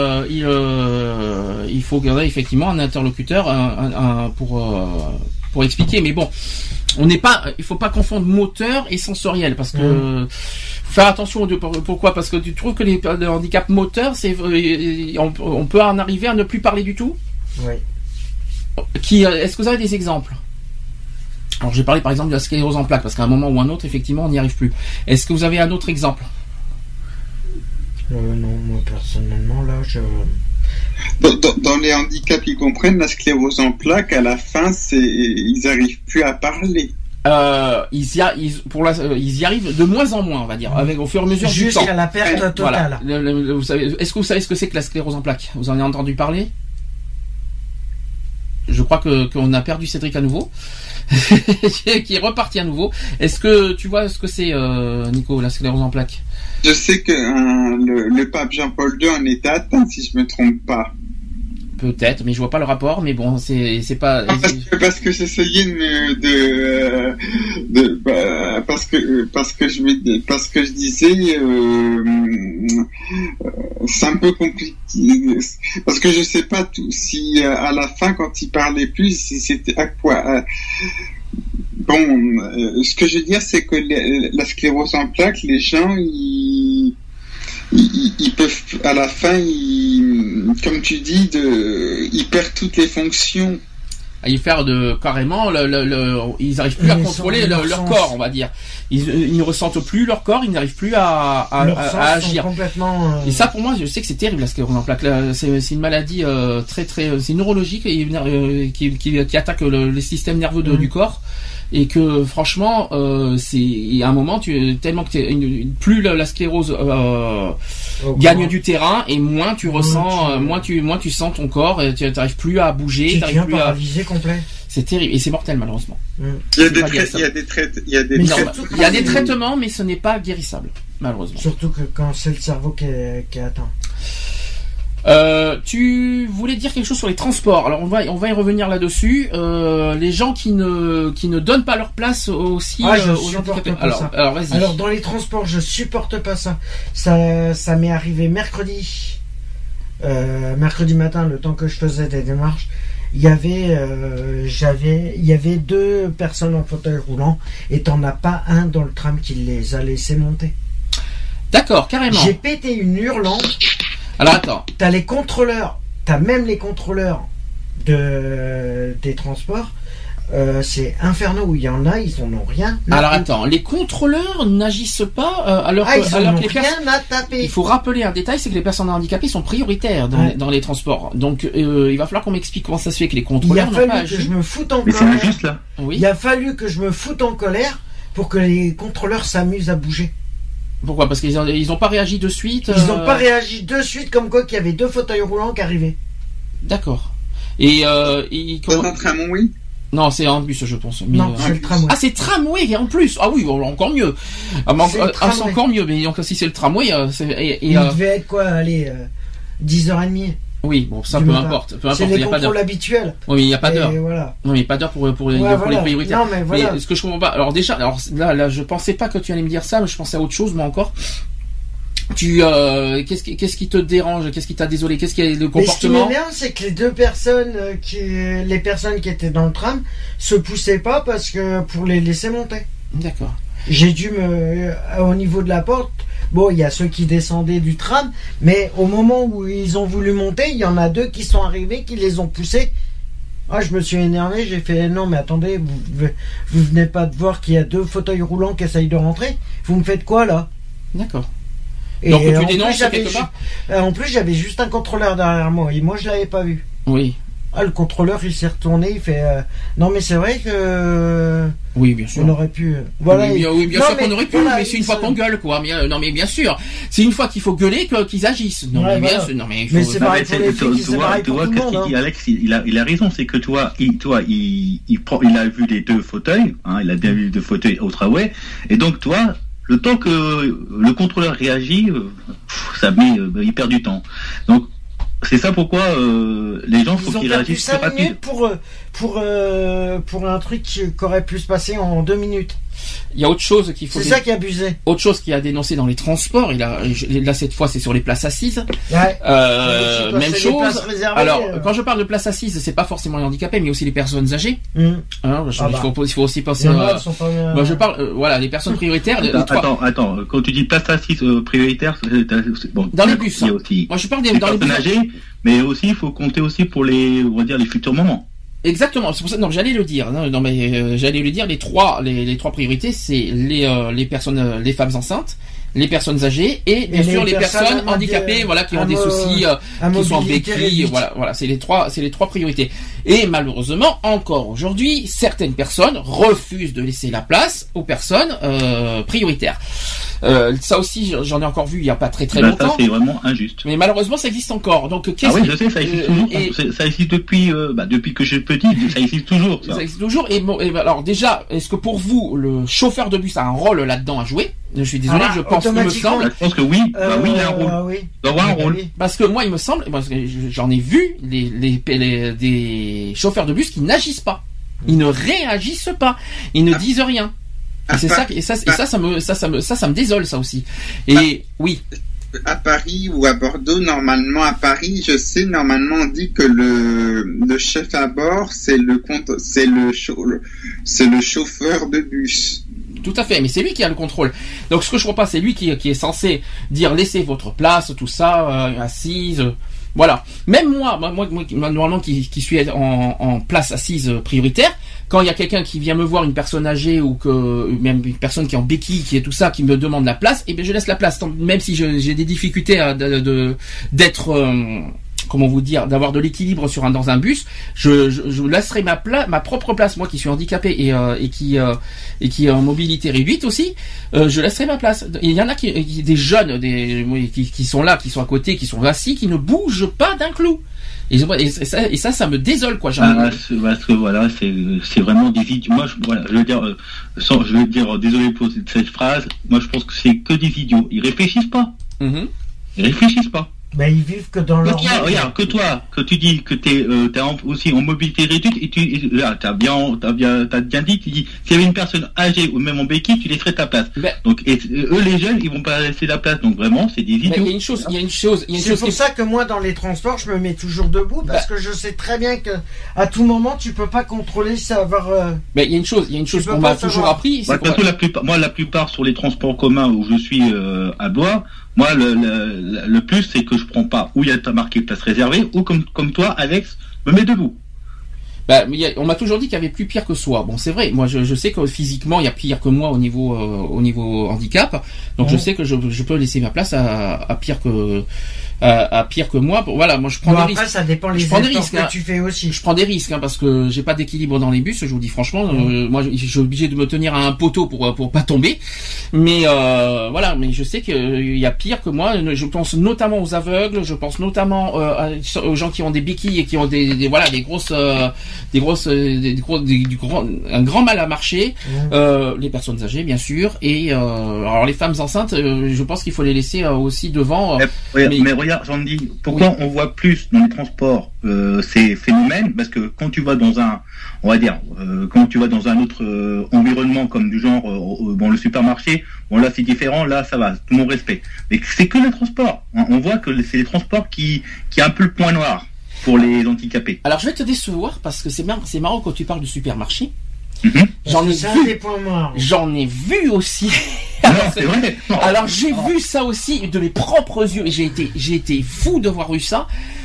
faut garder effectivement un interlocuteur pour expliquer. Mais bon. Il faut pas confondre moteur et sensoriel parce que faut faire attention pourquoi, parce que tu trouves que les handicaps moteurs, on peut en arriver à ne plus parler du tout. Oui. Est-ce que vous avez des exemples? Alors j'ai parlé par exemple de la sclérose en plaques parce qu'à un moment ou un autre, effectivement, on n'y arrive plus. Est-ce que vous avez un autre exemple? Non, moi personnellement là, Dans les handicaps qu'ils comprennent, la sclérose en plaques, à la fin, ils n'arrivent plus à parler. Ils y arrivent de moins en moins, on va dire, au fur et à mesure du temps. Jusqu'à la perte totale. Voilà. Est-ce que vous savez ce que c'est que la sclérose en plaques? Vous en avez entendu parler? Je crois qu'on a perdu Cédric à nouveau, qui est reparti à nouveau. Est-ce que tu vois ce que c'est, Nico, la sclérose en plaques? Je sais que le pape Jean-Paul II en était atteint, si je me trompe pas. Peut-être, mais je vois pas le rapport. Mais bon, c'est pas. Parce que j'essayais parce que je disais c'est un peu compliqué parce que je sais pas si à la fin quand il parlait plus, si c'était à quoi. Ce que je veux dire, c'est que la sclérose en plaques, les gens, ils peuvent, à la fin, comme tu dis, ils perdent toutes les fonctions. Ils perdent carrément, ils n'arrivent plus à contrôler leur corps, on va dire. Ils ne ressentent plus leur corps, ils n'arrivent plus à agir. Complètement, Et ça, pour moi, je sais que c'est terrible, la sclérose en plaques. C'est une maladie c'est neurologique et qui attaque les systèmes nerveux du corps. Et que franchement, c'est à un moment, tellement que plus la sclérose gagne du terrain et moins tu ressens, moins tu sens ton corps, et tu n'arrives plus à bouger, tu deviens paralysé complet. C'est terrible et c'est mortel malheureusement. Il y a des traitements, mais ce n'est pas guérissable malheureusement. Surtout que quand c'est le cerveau qui est atteint. Tu voulais dire quelque chose sur les transports. Alors on va y revenir là-dessus. Les gens qui ne donnent pas leur place aussi aux handicapés. Alors vas-y. Alors dans les transports, je supporte pas ça. Ça m'est arrivé mercredi matin, le temps que je faisais des démarches. Il y avait 2 personnes en fauteuil roulant et t'en as pas un dans le tram qui les a laissés monter. D'accord, carrément. J'ai pété une hurlante. Alors attends. T'as même les contrôleurs des transports. C'est infernal où il y en a, ils en ont rien. Alors attends, les contrôleurs n'agissent pas alors que les rien à taper. Il faut rappeler un détail, c'est que les personnes handicapées sont prioritaires dans les transports. Donc il va falloir qu'on m'explique comment ça se fait que les contrôleurs n'ont pas agi. Il a fallu que je me foute en colère. Mais c'est juste là. Oui. Il a fallu que je me foute en colère pour que les contrôleurs s'amusent à bouger. Pourquoi? Parce qu'ils ont pas réagi de suite. Ils n'ont pas réagi de suite, comme quoi qu'il y avait 2 fauteuils roulants qui arrivaient. D'accord. Et dans un tramway? Non, c'est un bus, je pense. Mais, non, c'est le tramway. Ah, c'est tramway en plus. Ah oui, encore mieux. C'est encore mieux. Mais donc, si c'est le tramway, il devait être quoi? Allez, 10h30. Oui, bon, ça peu importe. C'est les contrôles habituels. Oui, mais il n'y a pas d'heure. Voilà. Non, mais il n'y a pas d'heure pour les prioritaires. Non, mais voilà. Mais ce que je comprends pas. Alors déjà, là, je pensais pas que tu allais me dire ça, mais je pensais à autre chose, moi encore. Qu'est-ce qui te dérange? Qu'est-ce qui t'a désolé? Qu'est-ce qui est le comportement? Mais ce qui m'énerve, c'est que les deux personnes les personnes qui étaient dans le tram se poussaient pas parce que pour les laisser monter. D'accord. J'ai dû au niveau de la porte. Bon, il y a ceux qui descendaient du tram, mais au moment où ils ont voulu monter, il y en a deux qui sont arrivés, qui les ont poussés. Ah, je me suis énervé, j'ai fait non, mais attendez, vous venez pas de voir qu'il y a deux fauteuils roulants qui essayent de rentrer? Vous me faites quoi là? D'accord. Et donc tu dénonces quelque part? En plus, j'avais juste un contrôleur derrière moi et moi je l'avais pas vu. Oui. Ah, le contrôleur il s'est retourné, il fait non mais c'est vrai que oui bien sûr on aurait pu voilà oui bien sûr qu'on aurait pu voilà, mais c'est une fois qu'on gueule quoi non mais bien sûr c'est une fois qu'il faut gueuler qu'ils agissent non ouais, mais bien sûr non mais il faut... mais c'est pareil pour les filles, c'est pareil pour tout le monde hein. Alex il a raison, c'est que il a vu les deux fauteuils hein, il a bien vu les deux fauteuils au tramway et donc toi le temps que le contrôleur réagit il perd du temps donc c'est ça pourquoi les gens faut qu'ils réagissent plus rapide. Pour un truc qui aurait pu se passer en 2 minutes. Il y a autre chose qu'il faut. C'est ça qui est abusé. Autre chose qui a dénoncé dans les transports. Là cette fois c'est sur les places assises. Ouais. Même chose. Alors quand je parle de places assises, c'est pas forcément les handicapés, mais aussi les personnes âgées. Hein, il faut aussi penser. Moi je parle voilà les personnes prioritaires. Attends. Quand tu dis place assise prioritaire, bon. Dans les bus. Aussi. Moi je parle dans les personnes âgées, mais aussi il faut compter aussi pour les futurs moments. Exactement, c'est pour ça. Non, j'allais le dire. Non, mais j'allais le dire. Les trois priorités, c'est les personnes, les femmes enceintes, les personnes âgées et bien sûr les personnes handicapées, voilà, qui ont des soucis, qui sont en béquille. Voilà, c'est les trois priorités. Et malheureusement, encore aujourd'hui, certaines personnes refusent de laisser la place aux personnes prioritaires. Ça aussi, j'en ai encore vu il y a pas très longtemps. Ça c'est vraiment injuste. Mais malheureusement, ça existe encore. Donc je sais, ça existe toujours. Ça existe depuis que je suis petit, ça existe toujours. Ça existe toujours. Et alors déjà, est-ce que pour vous, le chauffeur de bus a un rôle là-dedans à jouer? Je suis désolé, je pense qu'il me semble. Je pense que oui. Oui, il a un rôle. Oui. Il doit avoir un rôle. Parce que moi, il me semble, parce que j'en ai vu des chauffeurs de bus qui n'agissent pas. Ils ne réagissent pas. Ils ne disent rien. Et ça me désole, ça aussi. Et oui. À Paris ou à Bordeaux, normalement à Paris, je sais, normalement on dit que le chef à bord, c'est le chauffeur de bus. Tout à fait, mais c'est lui qui a le contrôle. Donc ce que je crois pas, c'est lui qui est censé dire laissez votre place, tout ça, assise. Voilà. Même moi normalement qui suis en place assise prioritaire, quand il y a quelqu'un qui vient me voir, une personne âgée ou que même une personne qui est en béquille, qui est tout ça, qui me demande la place, et bien je laisse la place, même si j'ai des difficultés d'être comment vous dire, d'avoir de l'équilibre dans un bus, je laisserai ma propre place, moi qui suis handicapé et qui est en mobilité réduite aussi, je laisserai ma place. Il y en a des jeunes, qui sont là, qui sont à côté, qui sont assis, qui ne bougent pas d'un clou. Et ça me désole, quoi. Parce que voilà, c'est vraiment des idiots. Moi, je veux dire, désolé pour cette phrase. Moi, je pense que c'est que des idiots. Ils réfléchissent pas. Ils réfléchissent pas. Ben, ils vivent que dans leur... Regarde, que toi, que tu dis que t'es aussi en mobilité réduite, et t'as bien dit, tu dis, s'il y avait une personne âgée ou même en béquille, tu laisserais ta place. Donc, eux, les jeunes, ils vont pas laisser la place. Donc, vraiment, c'est des idiots. Il y a une chose. C'est pour ça que moi, dans les transports, je me mets toujours debout, parce que je sais très bien que, à tout moment, tu peux pas contrôler savoir, Mais il y a une chose qu'on m'a toujours appris. La plupart sur les transports communs où je suis, à Blois, moi, le plus, c'est que je prends pas où il y a marqué place réservée, ou comme toi, Alex, me mets debout. On m'a toujours dit qu'il y avait plus pire que soi. Bon, c'est vrai. Moi, je sais que physiquement, il y a pire que moi au niveau handicap. Donc, je sais que je peux laisser ma place à pire que moi. Voilà, moi, je prends des risques. Après, ça dépend les efforts que tu fais aussi. Je prends des risques, parce que j'ai pas d'équilibre dans les bus. Je vous dis franchement, moi, je suis obligé de me tenir à un poteau pour pas tomber. Mais voilà, mais je sais qu'il y a pire que moi. Je pense notamment aux aveugles. Je pense notamment aux gens qui ont des béquilles et qui ont un grand mal à marcher, les personnes âgées bien sûr, et alors les femmes enceintes, je pense qu'il faut les laisser aussi devant. Mais regarde, regarde, j'en dis, pourquoi on voit plus dans les transports ces phénomènes? Parce que quand tu vas dans un, on va dire, quand tu vas dans un autre environnement comme du genre, bon, le supermarché, bon là c'est différent, là ça va, tout mon respect. Mais c'est que les transports. On voit que c'est les transports qui a un peu le point noir pour les handicapés. Alors je vais te décevoir parce que c'est marrant quand tu parles de supermarché. J'en ai vu aussi. Non, c'est vrai. Non. Alors j'ai vu ça aussi de mes propres yeux et j'ai été fou de voir ça.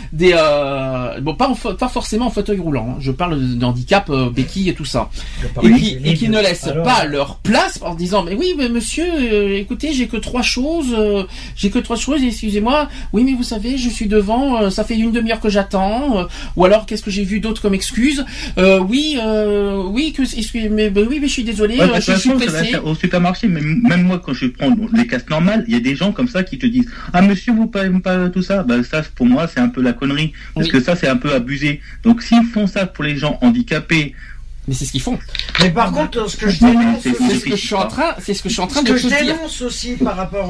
Pas forcément en fauteuil roulant, hein. Je parle d'handicap, béquilles et tout ça, et qui ne laissent pas leur place en disant mais oui mais monsieur, écoutez j'ai que trois choses, excusez-moi, oui mais vous savez je suis devant, ça fait une demi-heure que j'attends, ou alors qu'est-ce que j'ai vu d'autre comme excuse, oui mais je suis désolé, je suis pressé. Au supermarché, même moi quand je prends les casques normales, il y a des gens comme ça qui te disent ah monsieur vous pas tout ça, bah ça pour moi c'est un peu la connerie, parce que ça c'est un peu abusé. Donc s'ils font ça pour les gens handicapés, mais c'est ce qu'ils font. Mais par contre, ce que je dénonce, c'est ce que je suis en train de te dire. Ce que je dénonce aussi par rapport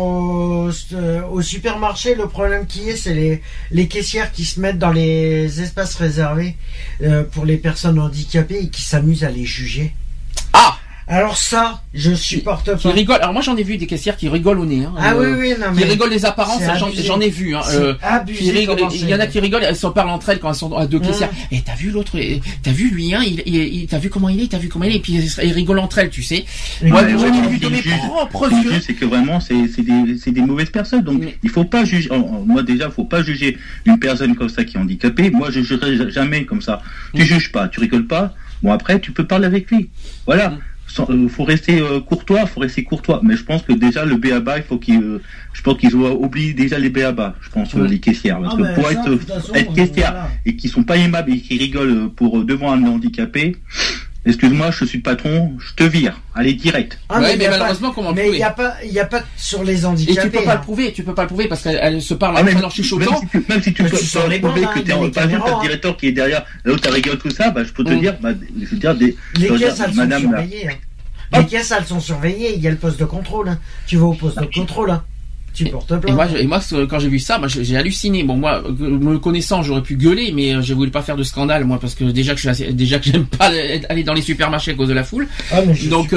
au supermarché, le problème qui est, c'est les caissières qui se mettent dans les espaces réservés pour les personnes handicapées et qui s'amusent à les juger. Ah! Alors ça, je supporte pas. Qui rigole. Alors moi j'en ai vu des caissières qui rigolent au nez. Hein, oui, non mais. Qui rigolent des apparences. J'en ai vu. Hein, abusé. Il y en a qui rigolent. Elles se parlent entre elles quand elles sont à deux caissières. Et t'as vu l'autre. T'as vu lui. Hein. T'as vu comment il est. Et puis ils rigolent entre elles. Tu sais. Moi j'en ai vu de mes propres yeux. C'est que vraiment c'est des mauvaises personnes. Donc il faut pas juger. Moi déjà faut pas juger une personne comme ça qui est handicapée. Moi je jugerai jamais comme ça. Tu juges pas. Tu rigoles pas. Bon après tu peux parler avec lui. Voilà. Faut rester courtois, mais je pense que déjà le B.A.B.A. je pense qu'ils ont oublié déjà les B.A.B.A. je pense les caissières, parce que pour être caissière voilà. Et qui sont pas aimables et qui rigolent devant un handicapé, excuse-moi, je suis le patron, je te vire, allez direct. Mais malheureusement comment le prouver? Il y a pas sur les handicapés. Et tu peux pas le prouver parce qu'elle se parle en chuchotant. Même si tu peux prouver que t'es par exemple un directeur qui est derrière, l'autre t'as rigolé tout ça, je peux te dire, je veux dire les caisses elles sont surveillées. Les caisses elles sont surveillées, il y a le poste de contrôle. Tu vas au poste de contrôle. Tu portes plainte. Et moi, quand j'ai vu ça, j'ai halluciné. Bon, moi, me connaissant, j'aurais pu gueuler, mais je voulais pas faire de scandale, moi, parce que déjà que j'aime pas aller dans les supermarchés à cause de la foule. Donc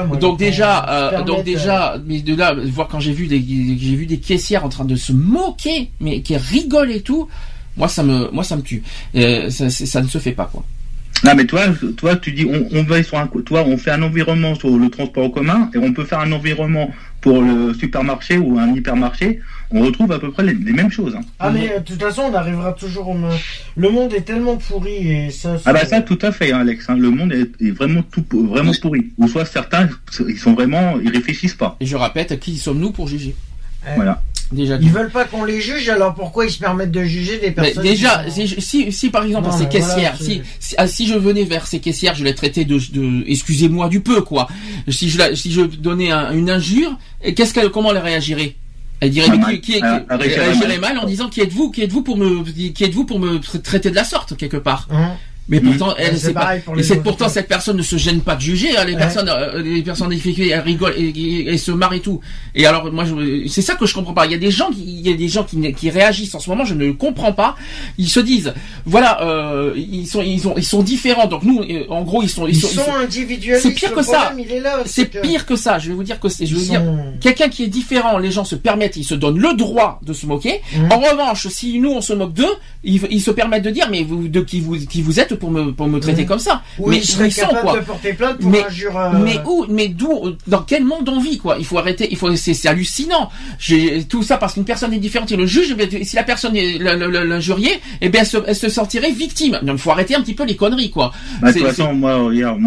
déjà, mais de là, voir quand j'ai vu des caissières en train de se moquer, mais qui rigolent et tout, moi, ça me tue. Ça ne se fait pas, quoi. Non mais toi tu dis on va sur on fait un environnement sur le transport en commun et on peut faire un environnement pour le supermarché ou un hypermarché, on retrouve à peu près les mêmes choses. Hein. Mais de toute façon on arrivera toujours le monde est tellement pourri et ça. Ça tout à fait Alex. Le monde est vraiment vraiment pourri. Ou soit certains ils réfléchissent pas. Et je répète, qui sommes-nous pour juger? Voilà. Déjà, ils veulent pas qu'on les juge, alors pourquoi ils se permettent de juger des personnes? Déjà, si par exemple ces caissières, si je venais vers ces caissières, je les traitais de excusez-moi du peu quoi. Si je donnais une injure, comment elle réagirait? Elle dirait elle réagirait mal en disant qui êtes-vous pour me traiter de la sorte quelque part. Mais pourtant, pourtant cette personne ne se gêne pas de juger. Hein, les personnes difficiles, elles rigolent et se marrent et tout. Et alors moi, c'est ça que je comprends pas. Il y a des gens qui réagissent en ce moment. Je ne le comprends pas. Ils se disent, voilà, ils sont différents. Donc nous, en gros, ils sont individualistes. C'est pire que ça. C'est pire que ça. Je vais vous dire quelqu'un qui est différent. Les gens se permettent, ils se donnent le droit de se moquer. En revanche, si nous on se moque d'eux, ils se permettent de dire, mais qui vous êtes pour me traiter comme ça. Oui, mais ils seraient capables de porter plainte pour injure. Mais dans quel monde on vit quoi? Il faut arrêter. C'est hallucinant. Tout ça parce qu'une personne est différente et le juge. Si la personne est l'injuriée, elle se sentirait victime. Donc il faut arrêter un petit peu les conneries quoi. De toute façon, moi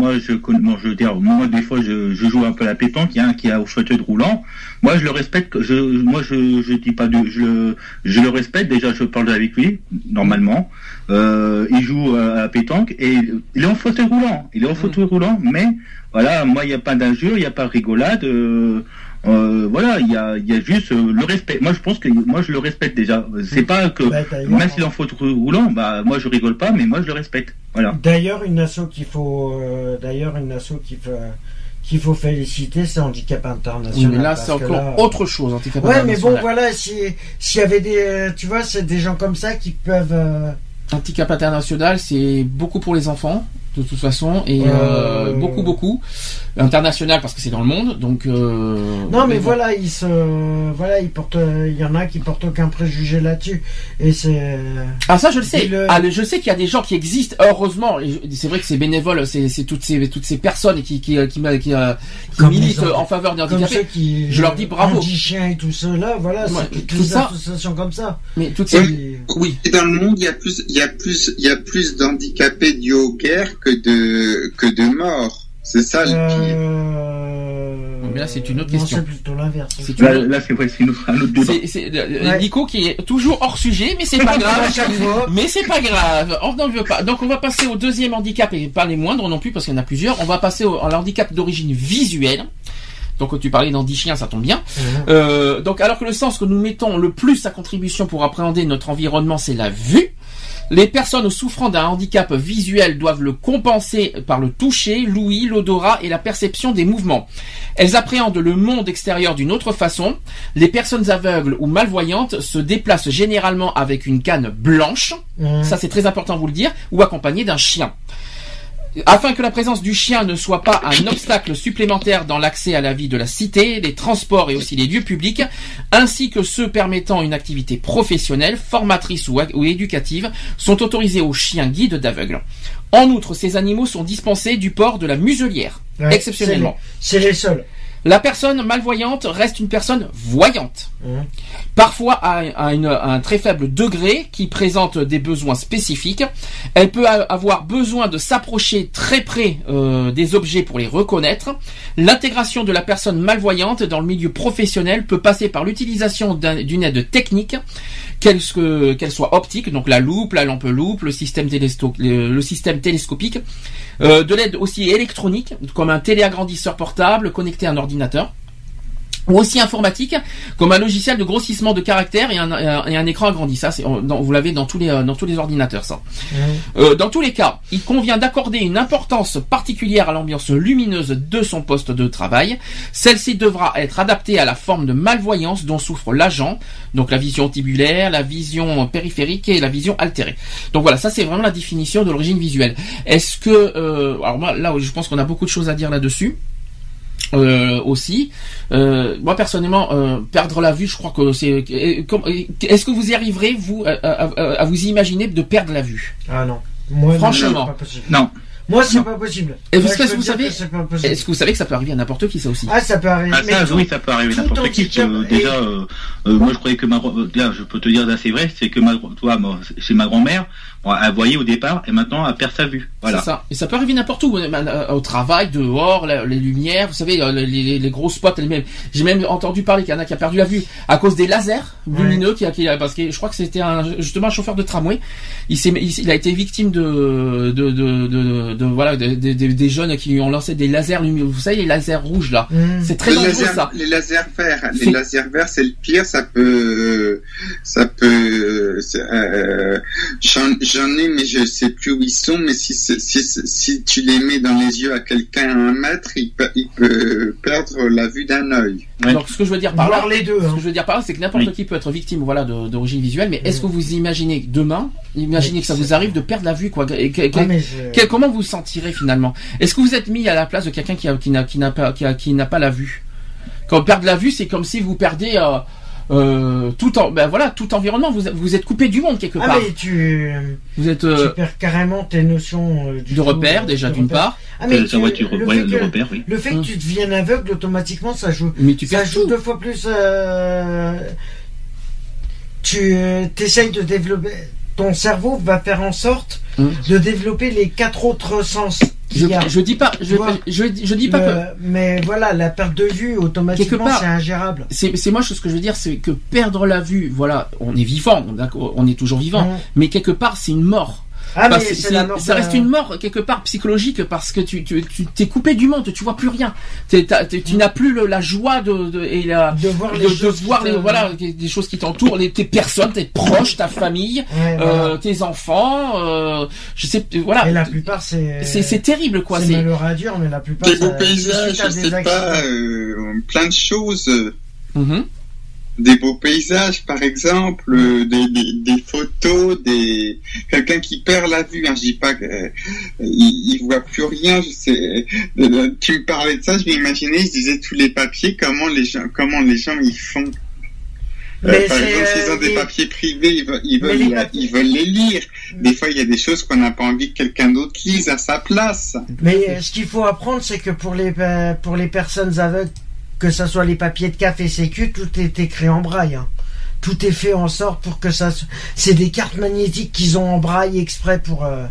des fois je joue un peu à la pétanque. Il y a un qui a au fauteuil roulant. Moi je le respecte. Je dis pas je le respecte déjà. Je parle avec lui normalement. Il joue à la pétanque et il est en fauteuil roulant. Mais voilà, moi il n'y a pas d'injure, il n'y a pas de rigolade. Voilà, il y a juste le respect. Moi je pense que je le respecte déjà. C'est pas que même s'il est en fauteuil roulant, moi je rigole pas, mais moi je le respecte. Voilà. D'ailleurs une asso qu'il faut féliciter, c'est Handicap International. Oui, mais là, c'est encore autre chose, Handicap International. Ouais, mais bon, voilà, s'il y avait des, tu vois, c'est des gens comme ça qui peuvent. Handicap International, c'est beaucoup pour les enfants, de toute façon, et beaucoup international parce que c'est dans le monde, donc. Non, mais voilà, ils portent, il y en a qui portent aucun préjugé là-dessus, et c'est. Ah ça, je le sais. Je sais qu'il y a des gens qui existent. Heureusement, c'est vrai que c'est bénévole, c'est toutes ces personnes qui militent en faveur des handicapés. Je leur dis bravo. Anti-chien et tout cela, voilà, c'est toutes les associations comme ça. Mais toutes ces. Oui. Dans le monde, il y a plus d'handicapés dus aux guerres que de morts. C'est ça le pire. Mais là, c'est une autre question. C'est plutôt l'inverse. Là, c'est un autre débat. Nico qui est toujours hors sujet, mais c'est pas grave. Mais c'est pas grave. On n'en veut pas. Donc, on va passer au deuxième handicap, et pas les moindres non plus, parce qu'il y en a plusieurs. On va passer à l'handicap d'origine visuelle. Donc, tu parlais d'handi-chien, ça tombe bien. Donc, alors que le sens que nous mettons le plus à contribution pour appréhender notre environnement, c'est la vue. Les personnes souffrant d'un handicap visuel doivent le compenser par le toucher, l'ouïe, l'odorat et la perception des mouvements. Elles appréhendent le monde extérieur d'une autre façon. Les personnes aveugles ou malvoyantes se déplacent généralement avec une canne blanche, ça c'est très important de vous le dire, ou accompagnées d'un chien. Afin que la présence du chien ne soit pas un obstacle supplémentaire dans l'accès à la vie de la cité, les transports et aussi les lieux publics, ainsi que ceux permettant une activité professionnelle, formatrice ou éducative, sont autorisés aux chiens guides d'aveugles. En outre, ces animaux sont dispensés du port de la muselière, exceptionnellement. C'est les seuls. La personne malvoyante reste une personne voyante. Parfois à un très faible degré qui présente des besoins spécifiques. Elle peut avoir besoin de s'approcher très près des objets pour les reconnaître. L'intégration de la personne malvoyante dans le milieu professionnel peut passer par l'utilisation d'une aide technique, qu'elle soit optique, donc la loupe, la lampe loupe, le système télescopique, de l'aide aussi électronique, comme un téléagrandisseur portable connecté à un ordinateur, ou aussi informatique, comme un logiciel de grossissement de caractères et un écran agrandi. Ça, vous l'avez dans tous les ordinateurs, ça. Dans tous les cas, il convient d'accorder une importance particulière à l'ambiance lumineuse de son poste de travail. Celle-ci devra être adaptée à la forme de malvoyance dont souffre l'agent, donc la vision tibulaire, la vision périphérique et la vision altérée. Donc voilà, ça c'est vraiment la définition de l'origine visuelle. Est-ce que, alors moi, là, je pense qu'on a beaucoup de choses à dire là-dessus. Aussi, moi personnellement, perdre la vue, je crois que c'est. Est-ce que vous y arriverez, vous, à vous imaginer de perdre la vue? Ah non. Moi, franchement, non. Moi, c'est pas possible. Est-ce que vous savez que ça peut arriver à n'importe qui, ça aussi? Ah, ça peut arriver. Oui, ça peut arriver à n'importe qui. Déjà, moi, je croyais que là, je peux te dire là, c'est vrai, c'est que chez ma grand-mère, elle voyait au départ, et maintenant, elle perd sa vue. Voilà. C'est ça. Et ça peut arriver n'importe où, au travail, dehors, les lumières, vous savez, les gros spots elles-mêmes. J'ai même entendu parler qu'il y en a qui a perdu la vue à cause des lasers lumineux, parce que je crois que c'était justement un chauffeur de tramway. Il a été victime des jeunes qui lui ont lancé des lasers lumineux. Vous savez, les lasers rouges là, c'est très dangereux ça. Les lasers verts, c'est le pire. Ça peut. J'en ai, mais je sais plus où ils sont. Mais si tu les mets dans les yeux à quelqu'un à 1 mètre, il peut perdre la vue d'un œil. Donc ce que je veux dire par là, ce que je veux dire par là, c'est que n'importe qui peut être victime, voilà, d'origine visuelle. Mais est-ce que vous imaginez demain, que ça vous arrive de perdre la vue, quoi? Comment vous sentirez finalement? Est-ce que vous êtes mis à la place de quelqu'un qui n'a pas la vue? Quand on perd la vue, c'est comme si vous perdez tout environnement. Vous êtes coupé du monde quelque part. Mais tu perds carrément tes notions de repère déjà d'une part. Le fait que tu deviennes aveugle automatiquement, ça joue. Mais tu perds 2 fois plus. Tu t'essayes de développer. Ton cerveau va faire en sorte de développer les 4 autres sens. Je dis pas que. Mais voilà, la perte de vue automatiquement, c'est ingérable. C'est moi ce que je veux dire, c'est que perdre la vue, voilà, on est vivant, on est toujours vivant, mais quelque part c'est une mort. Ah, Enfin, mais c'est la mort ça de- reste une mort quelque part psychologique parce que tu t'es coupé du monde, tu vois plus rien. Tu n'as plus la joie de voir les choses voilà, des choses qui t'entourent, tes personnes, tes proches, ta famille, voilà. tes enfants, je sais, voilà. Et la plupart, c'est terrible, quoi. C'est malheureux à dire, mais la plupart. Des beaux paysages, je sais pas, plein de choses. Des beaux paysages, par exemple, des photos, quelqu'un qui perd la vue. Hein, je dis pas il voit plus rien. Je sais. Tu me parlais de ça, je m'imaginais, je disais tous les papiers, comment les gens ils font. Par exemple, s'ils ont des papiers privés, ils veulent les lire. Des fois, il y a des choses qu'on n'a pas envie que quelqu'un d'autre lise à sa place. Mais ce qu'il faut apprendre, c'est que pour les personnes aveugles, que ça soit les papiers de CAF et Sécu, tout est écrit en braille. Hein. Tout est fait en sorte pour que ça... C'est des cartes magnétiques qu'ils ont en braille exprès pour eux.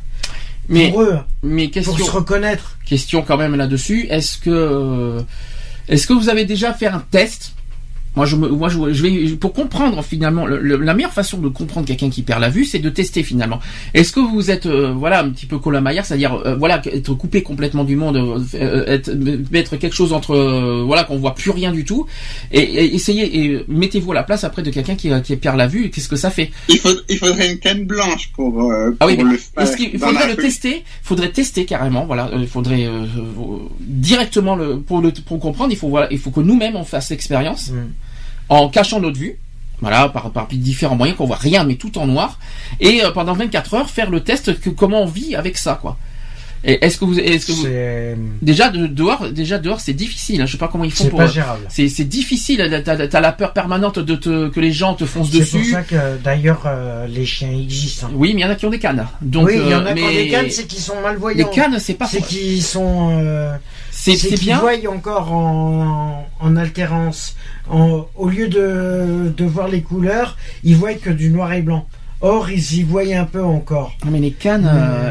Mais question, pour se reconnaître. Question quand même là-dessus. Est-ce que vous avez déjà fait un test? Moi, je vais pour comprendre finalement la meilleure façon de comprendre quelqu'un qui perd la vue, c'est de tester finalement. Est-ce que vous êtes voilà un petit peu colamaillard, c'est-à-dire voilà être coupé complètement du monde, mettre quelque chose entre voilà qu'on voit plus rien du tout, et essayez et mettez-vous à la place après de quelqu'un qui perd la vue. Qu'est-ce que ça fait? Il faudrait une canne blanche pour le faire. Il faudrait le tester. Faudrait tester carrément. Voilà, il faudrait directement pour comprendre. Il faut que nous-mêmes on fasse l'expérience. En cachant notre vue, voilà, par différents moyens qu'on voit rien, mais tout en noir, et pendant 24 heures faire le test comment on vit avec ça, quoi. Et est-ce que vous déjà dehors c'est difficile, hein, je sais pas comment ils font c'est pour pas gérable. C'est difficile, t'as la peur permanente que les gens te foncent dessus. C'est pour ça que d'ailleurs les chiens existent. Hein. Oui, mais il y en a qui ont des cannes. Donc oui, il y en a qui ont des cannes, c'est qu'ils sont malvoyants. Les cannes, c'est pas. C'est qu'ils sont. C'est qu'ils bien. voient encore en altérance. Au lieu de voir les couleurs, ils voient que du noir et blanc. Or, ils y voyaient un peu encore. Non, mais les cannes,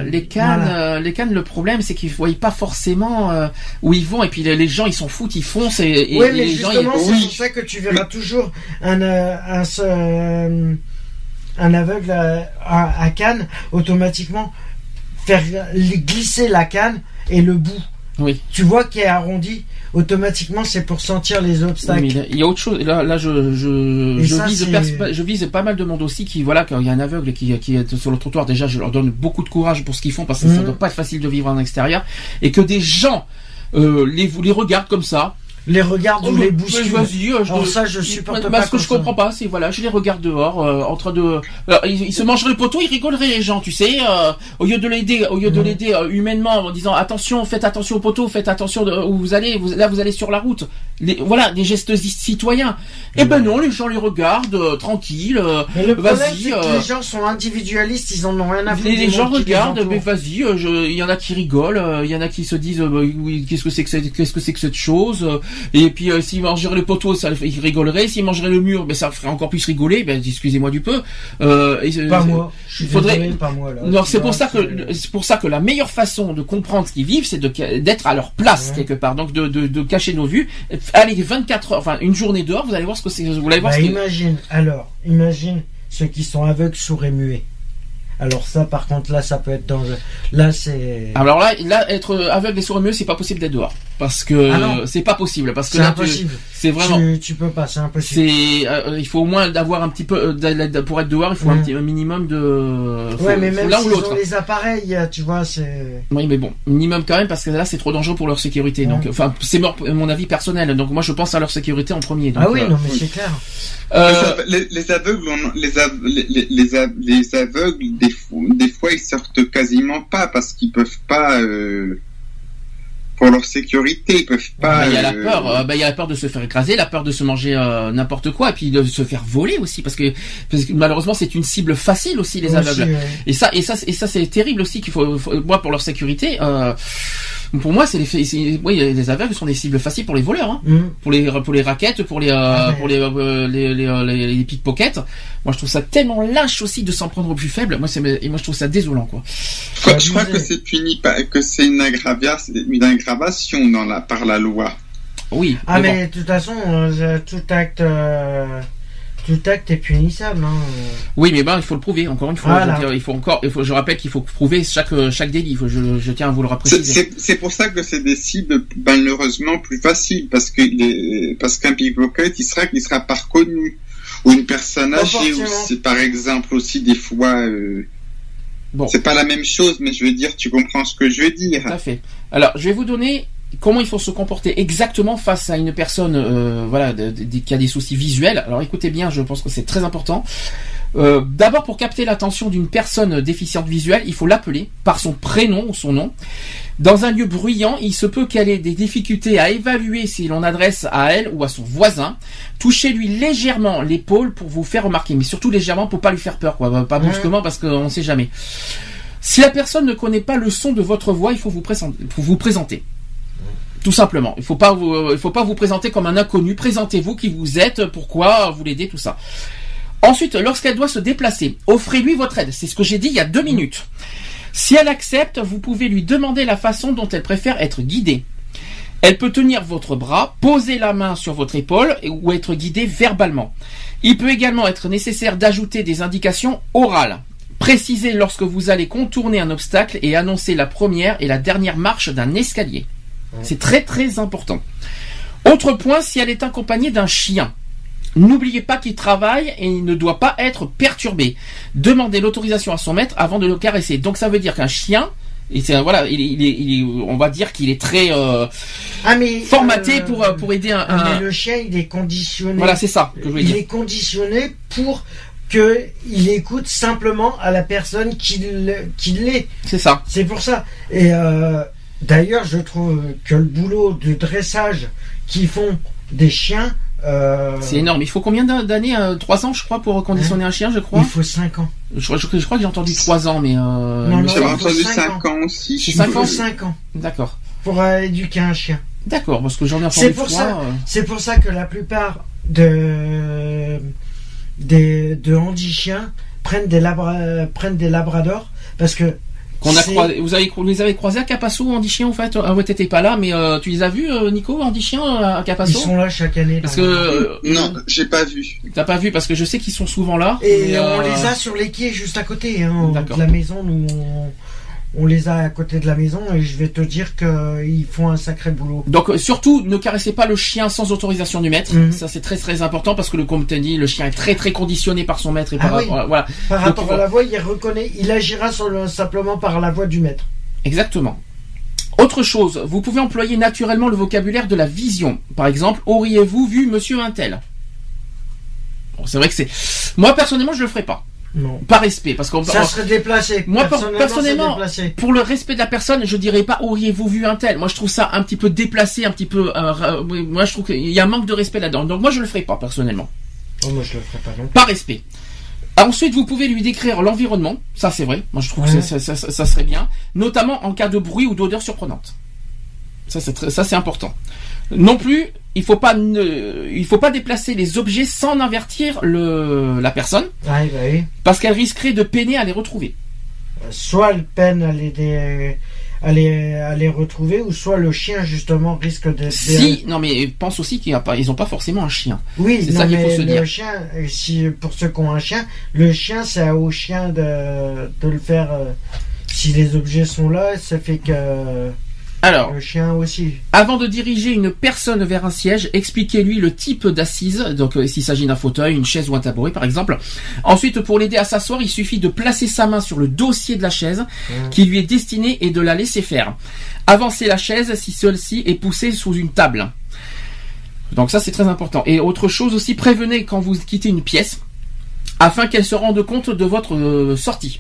le problème, c'est qu'ils ne voient pas forcément où ils vont, et puis les gens, ils s'en foutent, ils foncent, et oui, mais les justement, gens, c'est pour ça que tu verras toujours un aveugle à canne, automatiquement, faire glisser la canne et le bout. Oui. Tu vois qu'il est arrondi, automatiquement c'est pour sentir les obstacles. Oui, mais il y a autre chose. Là, je vise pas mal de monde aussi qui, voilà, quand il y a un aveugle qui est sur le trottoir, déjà, je leur donne beaucoup de courage pour ce qu'ils font parce que ça doit pas être facile de vivre en extérieur, et que des gens les regardent comme ça. Les regarde ou les bousculent. Vas-y, alors ça, je supporte pas. Ce que je comprends pas, c'est voilà, je les regarde dehors, en train de, ils se mangeraient le poteau, ils rigoleraient les gens, tu sais, au lieu de l'aider, humainement, en disant attention, faites attention au poteau, faites attention où vous allez, vous allez sur la route. Voilà, des gestes citoyens. Et ben non, les gens les regardent tranquilles. Mais le problème, c'est que les gens sont individualistes, ils en ont rien à foutre. Les gens regardent, mais vas-y, il y en a qui rigolent, il y en a qui se disent oui, qu'est-ce que c'est que cette chose. Et puis s'il mangerait le poteau, il rigolerait. S'il mangerait le mur, ça ferait encore plus rigoler. Excusez-moi du peu. Pas moi. Je suis désolé, pas moi là. Non, c'est pour ça que la meilleure façon de comprendre ce qu'ils vivent, c'est d'être à leur place quelque part. Donc de cacher nos vues. Allez, 24 heures, enfin une journée dehors, vous allez voir ce que c'est. Vous allez voir imagine ceux qui sont aveugles, sourds et muets. Alors ça, par contre, là, ça peut être dangereux. Là, c'est. Alors là, être aveugle et sourd et muet, c'est pas possible d'être dehors, parce que c'est pas possible, parce que c'est impossible. C'est vraiment. Tu peux pas, c'est impossible. Il faut au moins d'avoir un petit peu pour être dehors, il faut un minimum de. Ouais, mais même s'ils ont les appareils, tu vois, c'est. Oui, mais bon, minimum quand même, parce que là, c'est trop dangereux pour leur sécurité. Donc, enfin, c'est mon avis personnel. Donc moi, je pense à leur sécurité en premier. Donc, ah oui, non, mais c'est clair. Les aveugles, les aveugles, des fois, ils sortent quasiment pas parce qu'ils peuvent pas. Pour leur sécurité, ils peuvent pas. Il y a la peur. Il y a la peur de se faire écraser, la peur de se manger n'importe quoi, et puis de se faire voler aussi, parce que malheureusement, c'est une cible facile aussi, les aveugles. Et ça, c'est terrible aussi qu'il faut moi, pour leur sécurité. Pour moi, les aveugles sont des cibles faciles pour les voleurs, hein. Pour les raquettes, pour les pickpockets. Moi, je trouve ça tellement lâche aussi de s'en prendre au plus faible. Moi, je trouve ça désolant, quoi. Je crois que c'est puni, que c'est une aggravation par la loi. Oui. Mais de toute façon, tout acte Tout acte est punissable. Hein. Oui, mais il faut le prouver. Encore une fois, Voilà. je rappelle qu'il faut prouver chaque délit. Je tiens à vous le préciser. C'est pour ça que c'est des cibles malheureusement plus faciles parce qu'un pickpocket il sera pas reconnu, ou une personne âgée, ou c'est par exemple aussi des fois. Bon. C'est pas la même chose, mais je veux dire, tu comprends ce que je veux dire. Tout à fait. Alors, je vais vous donner comment il faut se comporter exactement face à une personne qui a des soucis visuels. Alors écoutez bien, je pense que c'est très important. D'abord, pour capter l'attention d'une personne déficiente visuelle, il faut l'appeler par son prénom ou son nom. Dans un lieu bruyant, il se peut qu'elle ait des difficultés à évaluer si l'on adresse à elle ou à son voisin. Touchez-lui légèrement l'épaule pour vous faire remarquer, mais surtout légèrement pour pas lui faire peur, quoi. Pas brusquement parce qu'on ne sait jamais. Si la personne ne connaît pas le son de votre voix, il faut vous présenter. Tout simplement. Il faut pas vous présenter comme un inconnu. Présentez-vous qui vous êtes, pourquoi vous l'aidez, tout ça. Ensuite, lorsqu'elle doit se déplacer, offrez-lui votre aide. C'est ce que j'ai dit il y a 2 minutes. Si elle accepte, vous pouvez lui demander la façon dont elle préfère être guidée. Elle peut tenir votre bras, poser la main sur votre épaule ou être guidée verbalement. Il peut également être nécessaire d'ajouter des indications orales. Précisez lorsque vous allez contourner un obstacle et annoncer la première et la dernière marche d'un escalier. C'est très très important. Autre point, si elle est accompagnée d'un chien, n'oubliez pas qu'il travaille et il ne doit pas être perturbé. Demandez l'autorisation à son maître avant de le caresser. Donc ça veut dire qu'un chien, on va dire qu'il est très formaté pour aider Mais le chien, il est conditionné. Voilà, c'est ça que je voulais dire. Il est conditionné pour qu'il écoute simplement à la personne qui l'est. C'est ça. C'est pour ça. Et d'ailleurs, je trouve que le boulot de dressage qu'ils font des chiens... c'est énorme. Il faut combien d'années 3 ans, je crois, pour conditionner un chien, je crois. Il faut 5 ans. Je crois que j'ai entendu 3 ans, mais... non, j'avais entendu 5 ans aussi. C'est 5 ans. 5 ans. D'accord. Pour éduquer un chien. D'accord, parce que j'en ai entendu 3. C'est pour ça que la plupart de handi-chiens prennent des labradors, parce que vous les avez croisés à Capasso, handi-chiens, en fait. T'étais pas là, mais tu les as vus, Nico, handi-chiens à Capasso? Ils sont là chaque année. Parce que non, j'ai pas vu. T'as pas vu, parce que je sais qu'ils sont souvent là. Et on les a sur les quais juste à côté, de la maison. Nous, on les a à côté de la maison, et je vais te dire qu'ils font un sacré boulot. Donc surtout, ne caressez pas le chien sans autorisation du maître. Ça, c'est très très important, parce que comme tu as dit, le chien est très très conditionné par son maître. Et par rapport à la voix, il agira simplement par la voix du maître. Exactement. Autre chose, vous pouvez employer naturellement le vocabulaire de la vision. Par exemple, auriez-vous vu monsieur Untel? Bon, c'est vrai que moi personnellement, je le ferai pas. Non. Par respect, parce qu'on ça serait déplacé. Moi personnellement, pour le respect de la personne, je dirais pas auriez-vous vu un tel. Moi je trouve ça un petit peu déplacé, un petit peu. Moi je trouve qu'il y a un manque de respect là-dedans. Donc moi je le ferai pas personnellement. Oh, moi je le ferai pas non. Par respect. Ensuite, vous pouvez lui décrire l'environnement. Ça c'est vrai. Moi je trouve que ça serait bien, notamment en cas de bruit ou d'odeur surprenante. Ça c'est important. Non plus, il faut pas déplacer les objets sans avertir la personne. Oui. Parce qu'elle risquerait de peiner à les retrouver. Soit elle peine à les retrouver, ou soit le chien justement risque de... Non mais pense aussi qu'ils n'ont pas forcément un chien. Oui, c'est ça qu'il faut se dire. Le chien, pour ceux qui ont un chien, le chien c'est au chien de le faire. Si les objets sont là, ça fait que... Alors, le chien aussi. Avant de diriger une personne vers un siège, expliquez-lui le type d'assise, donc s'il s'agit d'un fauteuil, une chaise ou un tabouret par exemple. Ensuite, pour l'aider à s'asseoir, il suffit de placer sa main sur le dossier de la chaise qui lui est destinée et de la laisser faire. Avancez la chaise si celle-ci est poussée sous une table. Donc ça c'est très important. Et autre chose aussi, prévenez quand vous quittez une pièce, afin qu'elle se rende compte de votre sortie.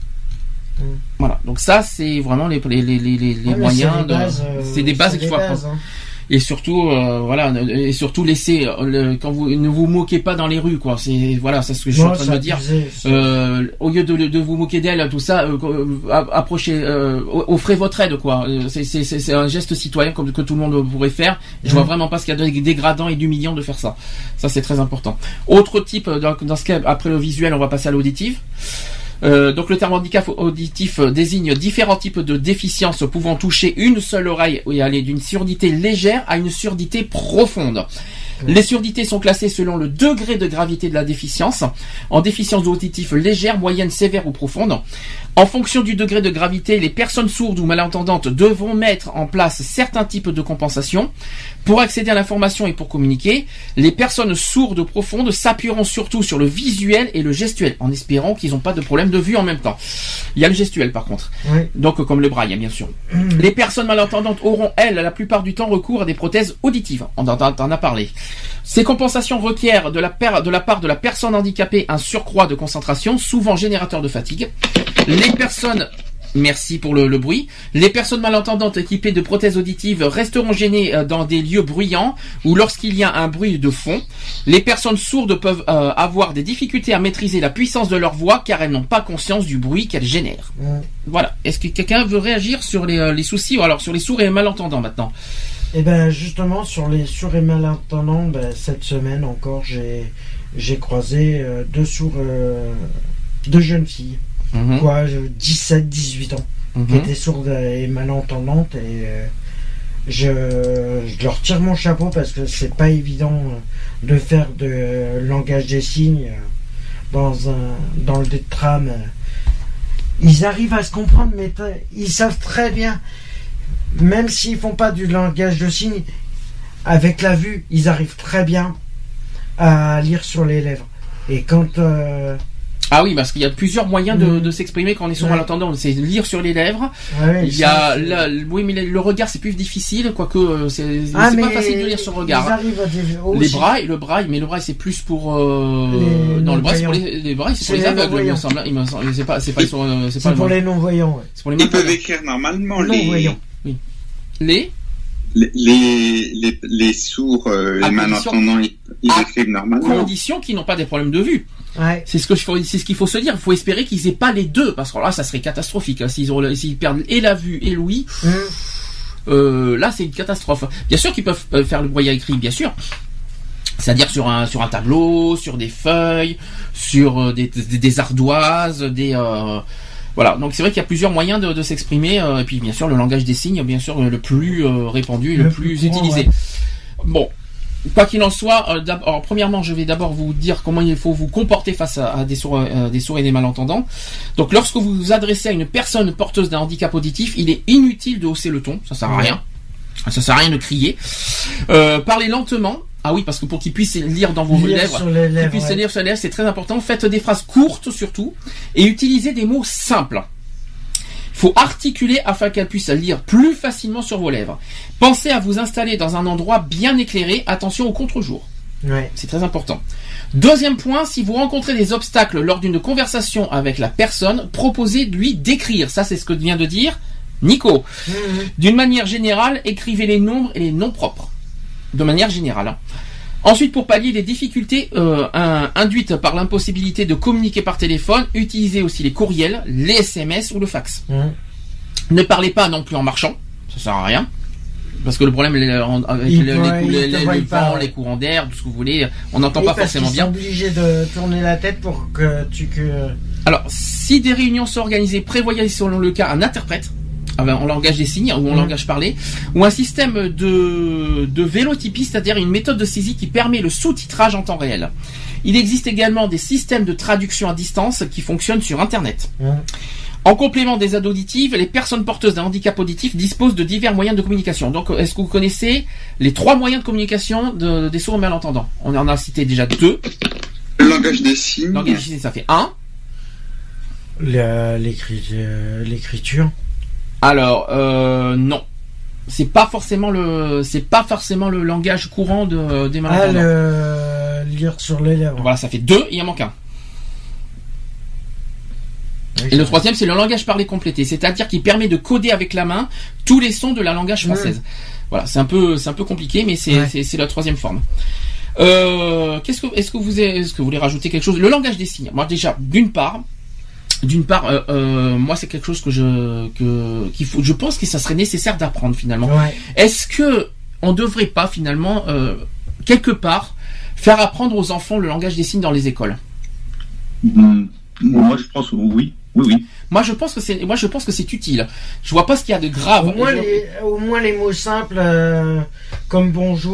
Voilà, donc ça c'est vraiment les moyens c'est des bases qu'il faut apprendre. Et surtout laissez quand vous ne vous moquez pas dans les rues, quoi. C'est ce que je suis en train de me dire. Au lieu de vous moquer d'elle, tout ça, approchez, offrez votre aide, quoi. C'est un geste citoyen comme que tout le monde pourrait faire. Je vois vraiment pas ce qu'il y a de dégradant et d'humiliant de faire ça. Ça c'est très important. Autre type, dans ce cas, après le visuel, on va passer à l'auditif. Donc le terme handicap auditif désigne différents types de déficiences pouvant toucher une seule oreille et aller d'une surdité légère à une surdité profonde. Les surdités sont classées selon le degré de gravité de la déficience, en déficience auditive légère, moyenne, sévère ou profonde. En fonction du degré de gravité, les personnes sourdes ou malentendantes devront mettre en place certains types de compensation. Pour accéder à l'information et pour communiquer, les personnes sourdes profondes s'appuieront surtout sur le visuel et le gestuel, en espérant qu'ils n'ont pas de problème de vue en même temps. Il y a le gestuel par contre, donc comme le braille bien sûr. Les personnes malentendantes auront, elles, la plupart du temps recours à des prothèses auditives, on en a parlé. Ces compensations requièrent de la part de la personne handicapée un surcroît de concentration, souvent générateur de fatigue. Les personnes... Merci pour le bruit. Les personnes malentendantes équipées de prothèses auditives resteront gênées dans des lieux bruyants ou lorsqu'il y a un bruit de fond. Les personnes sourdes peuvent avoir des difficultés à maîtriser la puissance de leur voix car elles n'ont pas conscience du bruit qu'elles génèrent. Voilà. Est-ce que quelqu'un veut réagir sur les soucis, ou alors sur les sourds et malentendants maintenant? Eh ben justement sur les sourds et malentendants, cette semaine encore j'ai croisé deux jeunes filles. 17-18 ans, qui étaient sourdes et malentendantes, et je leur tire mon chapeau parce que c'est pas évident de faire de langage des signes dans le tram. Ils arrivent à se comprendre, mais ils savent très bien, même s'ils font pas du langage de signes, avec la vue, ils arrivent très bien à lire sur les lèvres. Et quand ah oui, parce qu'il y a plusieurs moyens de s'exprimer quand on est sourd malentendant. C'est lire sur les lèvres. Il y a oui, mais le regard c'est plus difficile, quoique c'est pas facile de lire sur le regard. Le braille, mais le braille c'est plus pour non, le braille c'est pour les brailles, c'est pour les aveugles, il me semble. C'est pour les non-voyants. C'est pour les ils peuvent écrire normalement non-voyants. Oui. Les sourds, les malentendants, ils écrivent normalement. À condition qu'ils n'ont pas des problèmes de vue. C'est ce qu'il faut se dire. Il faut espérer qu'ils aient pas les deux, parce que là, ça serait catastrophique. Hein. S'ils perdent et la vue et l'ouïe, là, c'est une catastrophe. Bien sûr qu'ils peuvent faire le voyage écrit, bien sûr. C'est-à-dire sur un tableau, sur des feuilles, sur des ardoises, voilà, donc c'est vrai qu'il y a plusieurs moyens de s'exprimer, et puis bien sûr le langage des signes, bien sûr le plus répandu et le plus utilisé. Bon, quoi qu'il en soit, alors premièrement je vais d'abord vous dire comment il faut vous comporter face à des sourds et des malentendants. Donc lorsque vous vous adressez à une personne porteuse d'un handicap auditif, il est inutile de hausser le ton, ça sert à rien. Ça sert à rien de crier. Parlez lentement. Ah oui, parce que pour qu'ils puissent lire dans vos lèvres, qu'ils puissent lire sur les lèvres, c'est très important. Faites des phrases courtes surtout et utilisez des mots simples. Il faut articuler afin qu'elles puissent lire plus facilement sur vos lèvres. Pensez à vous installer dans un endroit bien éclairé. Attention au contre-jour. C'est très important. Deuxième point, si vous rencontrez des obstacles lors d'une conversation avec la personne, proposez-lui d'écrire. Ça, c'est ce que vient de dire Nico. D'une manière générale, écrivez les nombres et les noms propres. De manière générale. Hein. Ensuite, pour pallier les difficultés induites par l'impossibilité de communiquer par téléphone, utilisez aussi les courriels, les SMS ou le fax. Ne parlez pas non plus en marchant, ça sert à rien. Parce que le problème avec le vent, les courants d'air, tout ce que vous voulez, on n'entend pas forcément bien. Ils sont obligés de tourner la tête pour que Alors, si des réunions sont organisées, prévoyez selon le cas un interprète. En langage des signes ou en langage parlé, ou un système de vélotypie, c'est-à-dire une méthode de saisie qui permet le sous-titrage en temps réel. Il existe également des systèmes de traduction à distance qui fonctionnent sur Internet. En complément des aides auditives, les personnes porteuses d'un handicap auditif disposent de divers moyens de communication. Donc, est-ce que vous connaissez les 3 moyens de communication des sourds et malentendants? On en a cité déjà 2. Le langage des signes. Le langage des signes, ça fait 1. L'écriture. Alors non, c'est pas forcément le langage courant des malentendants. Lire sur les lèvres. Voilà, ça fait 2, il en manque un. Et le troisième, c'est le langage parlé complété, c'est-à-dire qu'il permet de coder avec la main tous les sons de la langage française. Voilà, c'est un peu compliqué, mais c'est la troisième forme. Est-ce que vous voulez rajouter quelque chose? Le langage des signes. Moi déjà, d'une part, moi c'est quelque chose je pense que ça serait nécessaire d'apprendre finalement. Est-ce que on devrait pas finalement quelque part faire apprendre aux enfants le langage des signes dans les écoles? Moi je pense oui. Moi je pense que c'est utile. Je vois pas ce qu'il y a de grave. Au moins les mots simples comme bonjour,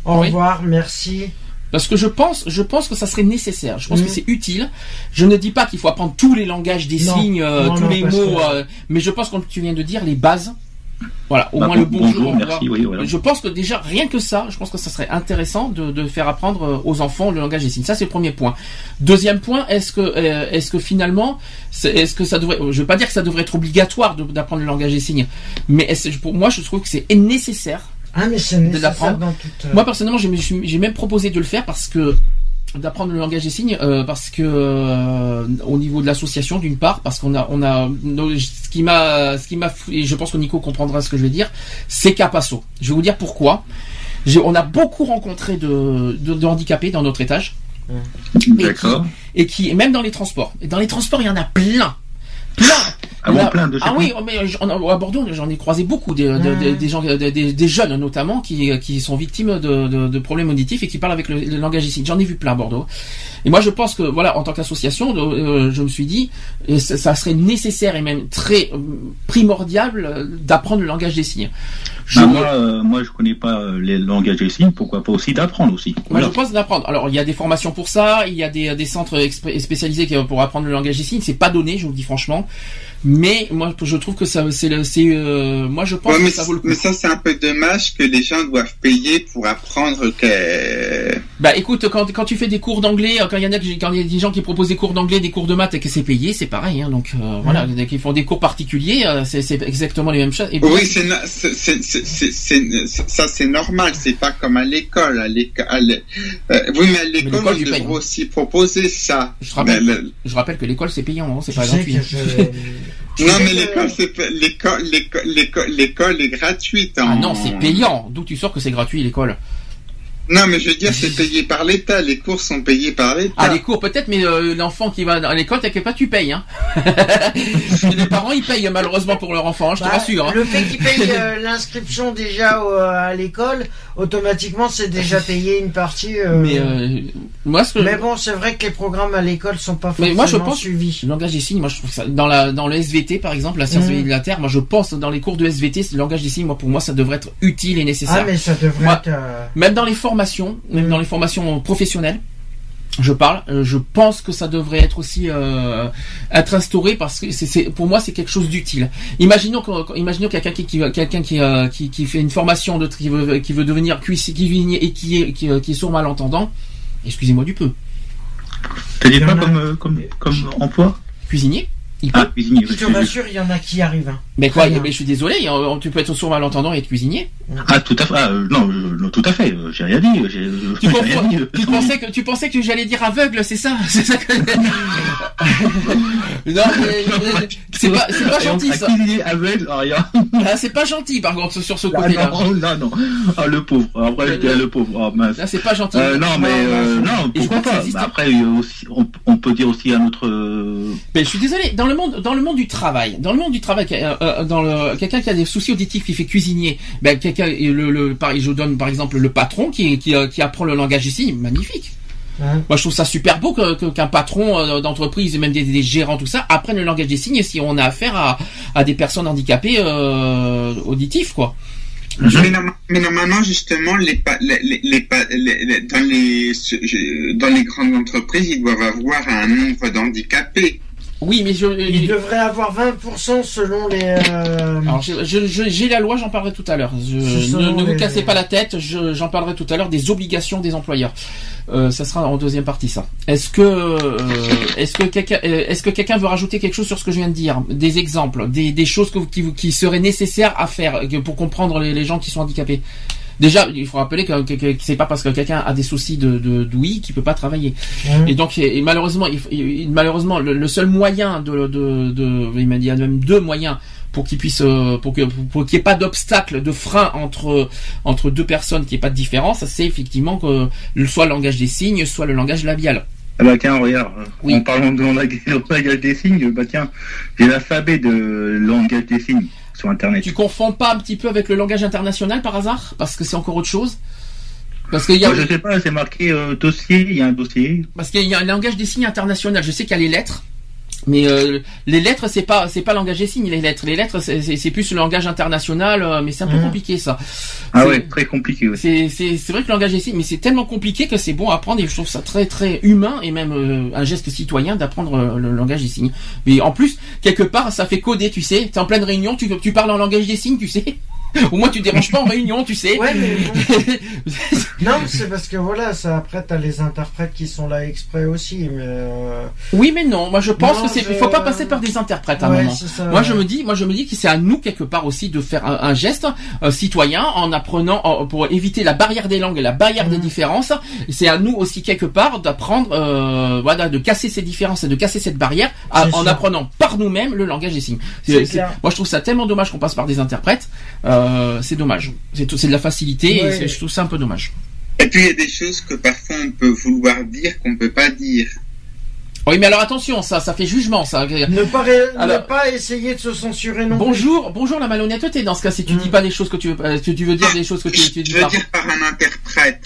Au Oui. revoir, merci. Parce que je pense que ça serait nécessaire. Je pense que c'est utile. Je ne dis pas qu'il faut apprendre tous les langages des Non. signes, Non, tous non, les parce mots, que- mais je pense, comme tu viens de dire, les bases. Voilà, au Bah, moins le bonjour, au revoir. merci, oui, voilà. Je pense que déjà, rien que ça, je pense que ça serait intéressant de faire apprendre aux enfants le langage des signes. Ça, c'est le premier point. Deuxième point, est-ce que finalement, est-ce que ça devrait, je veux pas dire que ça devrait être obligatoire d'apprendre le langage des signes, mais pour moi, je trouve que c'est nécessaire. Ah, mais c'est De nécessaire l'apprendre. dans toute... Moi, personnellement, j'ai même proposé de le faire parce que d'apprendre le langage des signes parce que au niveau de l'association, d'une part, parce qu'on a ce qui m'a et je pense que Nico comprendra ce que je vais dire, c'est Capasso. Je vais vous dire pourquoi. On a beaucoup rencontré de handicapés dans notre étage. D'accord. Et qui même dans les transports. Et dans les transports, il y en a plein. Ah bon, plein de Ah oui, mais à Bordeaux, j'en ai croisé beaucoup des gens, des jeunes notamment, qui sont victimes de problèmes auditifs et qui parlent avec le langage des signes. J'en ai vu plein à Bordeaux. Et moi, je pense que voilà, en tant qu'association, je me suis dit, ça serait nécessaire et même très primordial d'apprendre le langage des signes. Moi, je connais pas les langages des signes. Pourquoi pas aussi d'apprendre aussi. Moi, Voilà. je pense d'apprendre. Alors, il y a des formations pour ça, il y a des centres spécialisés pour apprendre le langage des signes. C'est pas donné, je vous le dis franchement. Mais moi, je trouve que ça, moi, je pense que ça vaut le coup. Mais ça, c'est un peu dommage que les gens doivent payer pour apprendre que... Bah, écoute, quand tu fais des cours d'anglais, quand il y a des gens qui proposent des cours d'anglais, des cours de maths et que c'est payé, c'est pareil, hein. Donc, voilà, dès qu'ils font des cours particuliers, c'est exactement les mêmes choses. Et Oui, ça c'est normal, c'est pas comme à l'école. Oui, mais à l'école, on devrait aussi proposer ça. Je rappelle que l'école c'est payant, hein, c'est pas gratuit. Non, mais l'école est gratuite. Ah non, c'est payant. D'où tu sors que c'est gratuit l'école? Non, mais je veux dire, c'est payé par l'État. Les cours sont payés par l'État. Ah, les cours peut-être, mais l'enfant qui va à l'école, t'inquiète pas, tu payes. Hein. Les parents, ils payent malheureusement pour leur enfant, hein, je te rassure. Hein. Le fait qu'ils payent l'inscription déjà à l'école, automatiquement, c'est déjà payé une partie. Mais mais bon, c'est vrai que les programmes à l'école sont pas forcément mais moi, je pense, suivis. Le langage des signes, moi je trouve ça dans le SVT par exemple, la science de la Terre, moi je pense dans les cours de SVT, le langage des signes, moi pour moi ça devrait être utile et nécessaire. Ah mais ça devrait être. Même dans les formations, professionnelles. Je pense que ça devrait être aussi être instauré parce que pour moi c'est quelque chose d'utile. Imaginons quelqu'un qui fait une formation qui veut devenir cuisinier et qui est sourd malentendant. Excusez-moi du peu. T'as dit quoi comme emploi? Cuisinier. Cuisinier. Je te rassure, il y en a qui arrivent. Hein. Mais quoi, mais je suis désolé, tu peux être sourd malentendant et être cuisinier. Ah, tout à fait. Non, tout à fait. J'ai rien dit. Tu pensais que j'allais dire aveugle, c'est ça? C'est ça que... Non, mais c'est pas gentil ça. Cuisinier aveugle, rien. Ah, c'est pas gentil par contre sur ce côté-là. Non. Ah, le pauvre. Après, je dirais le pauvre. Ah, mince. Là, c'est pas gentil. Non, pourquoi pas. Après, on peut dire aussi un autre. Mais je suis désolé. Dans le monde du travail, quelqu'un qui a des soucis auditifs qui fait cuisinier, je donne par exemple le patron qui apprend le langage des signes, magnifique. Moi je trouve ça super beau qu'un patron d'entreprise et même des gérants tout ça apprennent le langage des signes si on a affaire à des personnes handicapées auditifs quoi. Mais normalement, justement, dans les grandes entreprises, ils doivent avoir un nombre d'handicapés. Oui, mais il devrait avoir 20% selon les. Alors j'ai la loi, j'en parlerai tout à l'heure. Ne vous cassez pas la tête, j'en parlerai tout à l'heure des obligations des employeurs. Ça sera en deuxième partie ça. Est-ce que quelqu'un veut rajouter quelque chose sur ce que je viens de dire, des exemples, des choses qui seraient nécessaires à faire pour comprendre les gens qui sont handicapés? Déjà, il faut rappeler que c'est pas parce que quelqu'un a des soucis d'ouïe qu'il peut pas travailler. Et donc, malheureusement, le seul moyen il m'a dit, il y a même deux moyens pour qu'il puisse, pour qu'il n'y ait pas d'obstacle, de frein entre deux personnes, qu'il n'y ait pas de différence, c'est effectivement que soit le langage des signes, soit le langage labial. Ah bah tiens, regarde, oui. En parlant de langage des signes, bah tiens, j'ai l'alphabet de langage des signes sur Internet. Tu confonds pas un petit peu avec le langage international par hasard? Parce que c'est encore autre chose? Parce qu'il y a... Je sais pas, c'est marqué dossier, il y a un dossier. Parce qu'il y a un langage des signes international. Je sais qu'il y a les lettres. Mais les lettres, c'est pas langage des signes. Les lettres, c'est plus le langage international, mais c'est un peu compliqué ça. Ah ouais, très compliqué. Ouais. C'est vrai que le langage des signes, mais c'est tellement compliqué que c'est bon à apprendre et je trouve ça très très humain et même un geste citoyen d'apprendre le langage des signes. Mais en plus, quelque part, ça fait coder, tu sais. T'es en pleine réunion, tu parles en langage des signes, tu sais. Au moins tu te déranges pas en réunion, tu sais. Ouais, mais non, mais c'est parce que voilà, ça après t'as les interprètes qui sont là exprès aussi, mais oui, mais non, moi je pense que il faut pas passer par des interprètes à un moment. Ça, moi je me dis que c'est à nous quelque part aussi de faire un geste citoyen en apprenant pour éviter la barrière des langues et la barrière des différences. C'est à nous aussi quelque part d'apprendre, voilà, de casser ces différences et de casser cette barrière en apprenant par nous-mêmes le langage des signes. Moi je trouve ça tellement dommage qu'on passe par des interprètes. C'est dommage. C'est de la facilité et je trouve ça un peu dommage. Et puis il y a des choses que parfois on peut vouloir dire qu'on peut pas dire. Oui, mais alors attention, ça fait jugement, ça. Ne pas essayer de se censurer non plus. Bonjour la malhonnêteté dans ce cas si tu dis pas les choses que tu veux dire des choses que tu dis pas. Je veux dire par un interprète.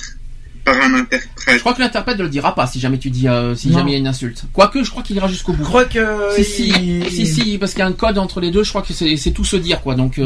Je crois que l'interprète ne le dira pas si jamais tu dis jamais il y a une insulte. Quoique je crois qu'il ira jusqu'au bout. Je crois que si parce qu'il y a un code entre les deux, je crois que c'est tout se dire quoi. Donc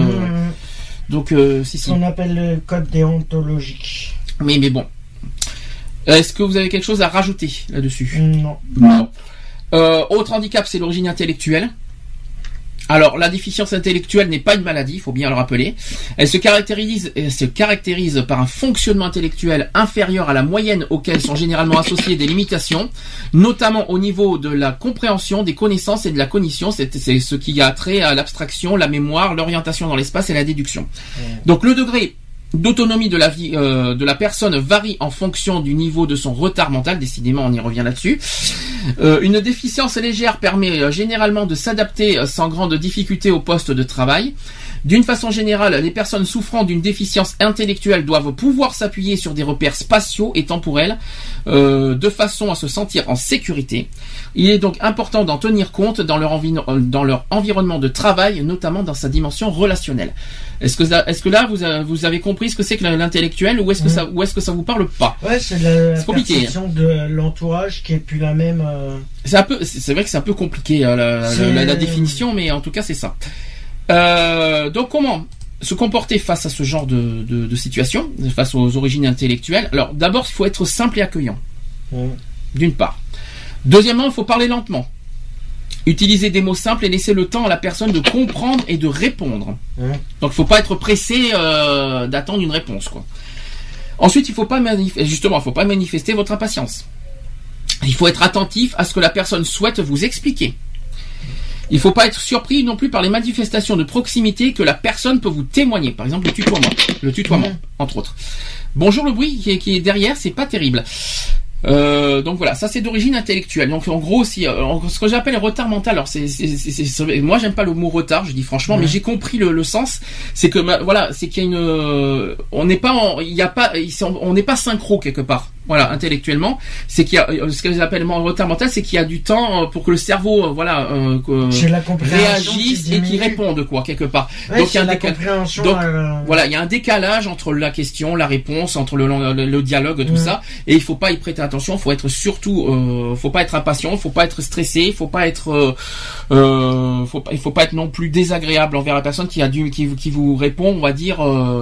si. On appelle le code déontologique. Mais bon. Est-ce que vous avez quelque chose à rajouter là-dessus? Non. Autre handicap, c'est l'origine intellectuelle. Alors, la déficience intellectuelle n'est pas une maladie, il faut bien le rappeler. Elle se caractérise par un fonctionnement intellectuel inférieur à la moyenne auquel sont généralement associées des limitations, notamment au niveau de la compréhension, des connaissances et de la cognition. C'est ce qui a trait à l'abstraction, la mémoire, l'orientation dans l'espace et la déduction. Donc, le degré d'autonomie de la vie de la personne varie en fonction du niveau de son retard mental. Décidément, on y revient là-dessus. Une déficience légère permet généralement de s'adapter sans grande difficulté au poste de travail. D'une façon générale, les personnes souffrant d'une déficience intellectuelle doivent pouvoir s'appuyer sur des repères spatiaux et temporels de façon à se sentir en sécurité. Il est donc important d'en tenir compte dans leur environnement de travail, notamment dans sa dimension relationnelle. Est-ce que là vous avez compris ce que c'est que l'intellectuel ou est-ce que ça vous parle pas? Ouais, c'est la perception de l'entourage qui est plus la même. C'est vrai que c'est un peu compliqué la définition, mais en tout cas c'est ça. Donc comment se comporter face à ce genre de situation, face aux origines intellectuelles? Alors d'abord, il faut être simple et accueillant, d'une part. Deuxièmement, il faut parler lentement, utiliser des mots simples et laisser le temps à la personne de comprendre et de répondre. Donc il ne faut pas être pressé d'attendre une réponse, quoi. Ensuite, il faut pas manifester votre impatience. Il faut être attentif à ce que la personne souhaite vous expliquer. Il ne faut pas être surpris non plus par les manifestations de proximité que la personne peut vous témoigner. Par exemple, le tutoiement, entre autres. Bonjour, le bruit qui est derrière, c'est pas terrible. Donc voilà, ça c'est d'origine intellectuelle. Donc en gros, ce que j'appelle retard mental. Alors moi j'aime pas le mot retard, je dis franchement, mais j'ai compris le sens. C'est que c'est qu'il y a on n'est pas synchro quelque part. Voilà, intellectuellement, c'est qu'il y a ce que j'appelle retard mental, c'est qu'il y a du temps pour que le cerveau réagisse et qu'il réponde quoi quelque part. Ouais, donc il y a il y a un décalage entre la question, la réponse, entre le dialogue, tout ça, et il faut pas y prêter attention. Faut être surtout, faut pas être impatient, faut pas être stressé, faut pas être, il faut pas être non plus désagréable envers la personne qui vous répond, on va dire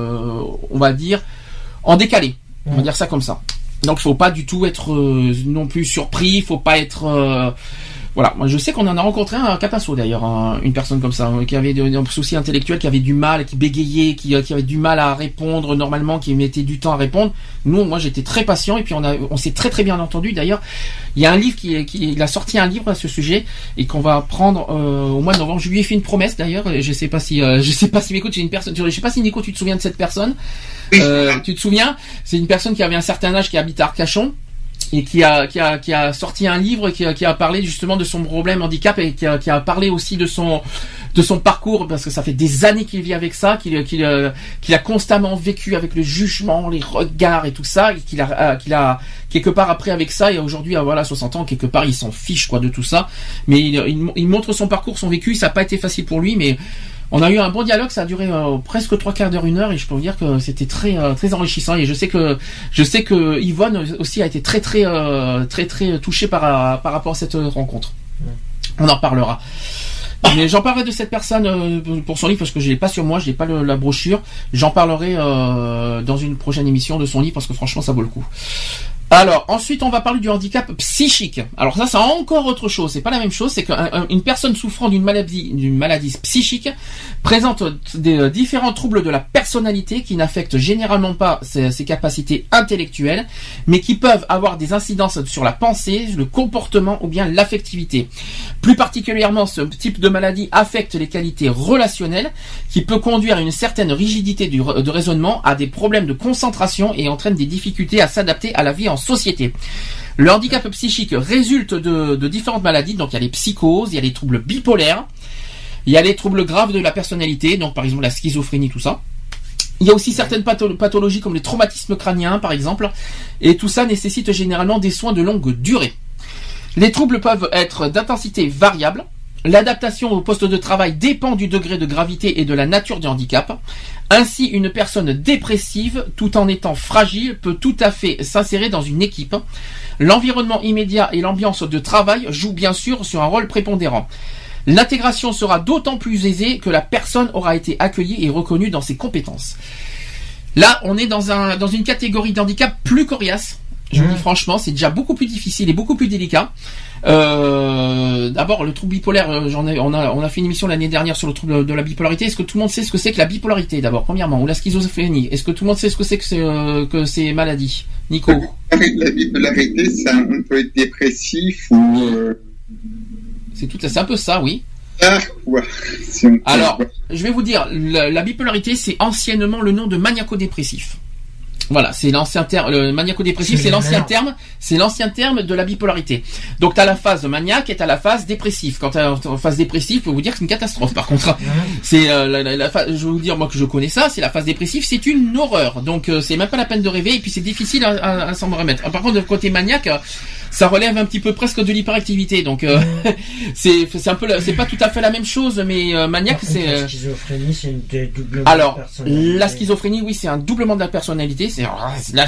en décalé. On va dire ça comme ça. Donc il faut pas du tout être non plus surpris, il faut pas être voilà, moi je sais qu'on en a rencontré un à Capasso d'ailleurs, une personne comme ça, qui avait des soucis intellectuels, qui avait du mal, qui bégayait, qui avait du mal à répondre normalement, qui mettait du temps à répondre. Moi j'étais très patient et puis on s'est très très bien entendu. D'ailleurs, il y a un livre il a sorti un livre à ce sujet et qu'on va prendre au mois de novembre. Je lui ai fait une promesse d'ailleurs, je sais pas si m'écoute, j'ai une personne, je sais pas si Nico tu te souviens de cette personne. Tu te souviens? C'est une personne qui avait un certain âge, qui habite à Arcachon et qui a sorti un livre qui a parlé justement de son problème handicap et qui a parlé aussi de son parcours, parce que ça fait des années qu'il vit avec ça, qu'il a constamment vécu avec le jugement, les regards et tout ça, et qu'il a quelque part appris avec ça, et aujourd'hui à 60 ans quelque part il s'en fiche quoi de tout ça, mais il montre son parcours, son vécu. Ça n'a pas été facile pour lui, mais on a eu un bon dialogue, ça a duré presque 3/4 d'heure, 1 heure, et je peux vous dire que c'était très très enrichissant. Et je sais que Yvonne aussi a été très très touchée par rapport à cette rencontre. On en parlera. Mais j'en parlerai de cette personne pour son livre parce que je l'ai pas sur moi, je n'ai pas la brochure. J'en parlerai dans une prochaine émission de son livre parce que franchement ça vaut le coup. Alors ensuite on va parler du handicap psychique. Alors ça c'est encore autre chose, c'est pas la même chose, c'est qu'une personne souffrant d'une maladie psychique présente des différents troubles de la personnalité qui n'affectent généralement pas ses capacités intellectuelles, mais qui peuvent avoir des incidences sur la pensée, le comportement ou bien l'affectivité. Plus particulièrement, ce type de maladie affecte les qualités relationnelles, qui peut conduire à une certaine rigidité de raisonnement, à des problèmes de concentration et entraîne des difficultés à s'adapter à la vie en société. Le handicap psychique résulte de différentes maladies, donc il y a les psychoses, il y a les troubles bipolaires, il y a les troubles graves de la personnalité, donc par exemple la schizophrénie, tout ça. Il y a aussi certaines pathologies comme les traumatismes crâniens par exemple, et tout ça nécessite généralement des soins de longue durée. Les troubles peuvent être d'intensité variable. L'adaptation au poste de travail dépend du degré de gravité et de la nature du handicap. Ainsi, une personne dépressive, tout en étant fragile, peut tout à fait s'insérer dans une équipe. L'environnement immédiat et l'ambiance de travail jouent bien sûr sur un rôle prépondérant. L'intégration sera d'autant plus aisée que la personne aura été accueillie et reconnue dans ses compétences. Là, on est dans une catégorie d'handicap plus coriace. Je vous dis franchement, c'est déjà beaucoup plus difficile et beaucoup plus délicat. D'abord, le trouble bipolaire, on a fait une émission l'année dernière sur le trouble de la bipolarité. Est-ce que tout le monde sait ce que c'est que la bipolarité d'abord, premièrement, ou la schizophrénie? Est-ce que tout le monde sait ce que c'est que ces maladies? Nico? La bipolarité, on peut être dépressif ou... C'est un peu ça, oui. Ouais. Alors, je vais vous dire, la bipolarité, c'est anciennement le nom de maniaco-dépressif. Voilà, c'est l'ancien terme. Le maniaco-dépressif, c'est l'ancien terme de la bipolarité. Donc t'as la phase maniaque et t'as la phase dépressive. Quand t'as la phase dépressive, je peux vous dire que c'est une catastrophe. Par contre, c'est je vais vous dire moi que je connais ça. C'est la phase dépressive, c'est une horreur. Donc c'est même pas la peine de rêver et puis c'est difficile à s'en remettre. Par contre, le côté maniaque, ça relève un petit peu presque de l'hyperactivité. Donc c'est un peu, c'est pas tout à fait la même chose, mais maniaque, c'est. La schizophrénie, c'est une doublement. Alors, de la personnalité. la schizophrénie, oui, c'est un doublement de la personnalité. Là,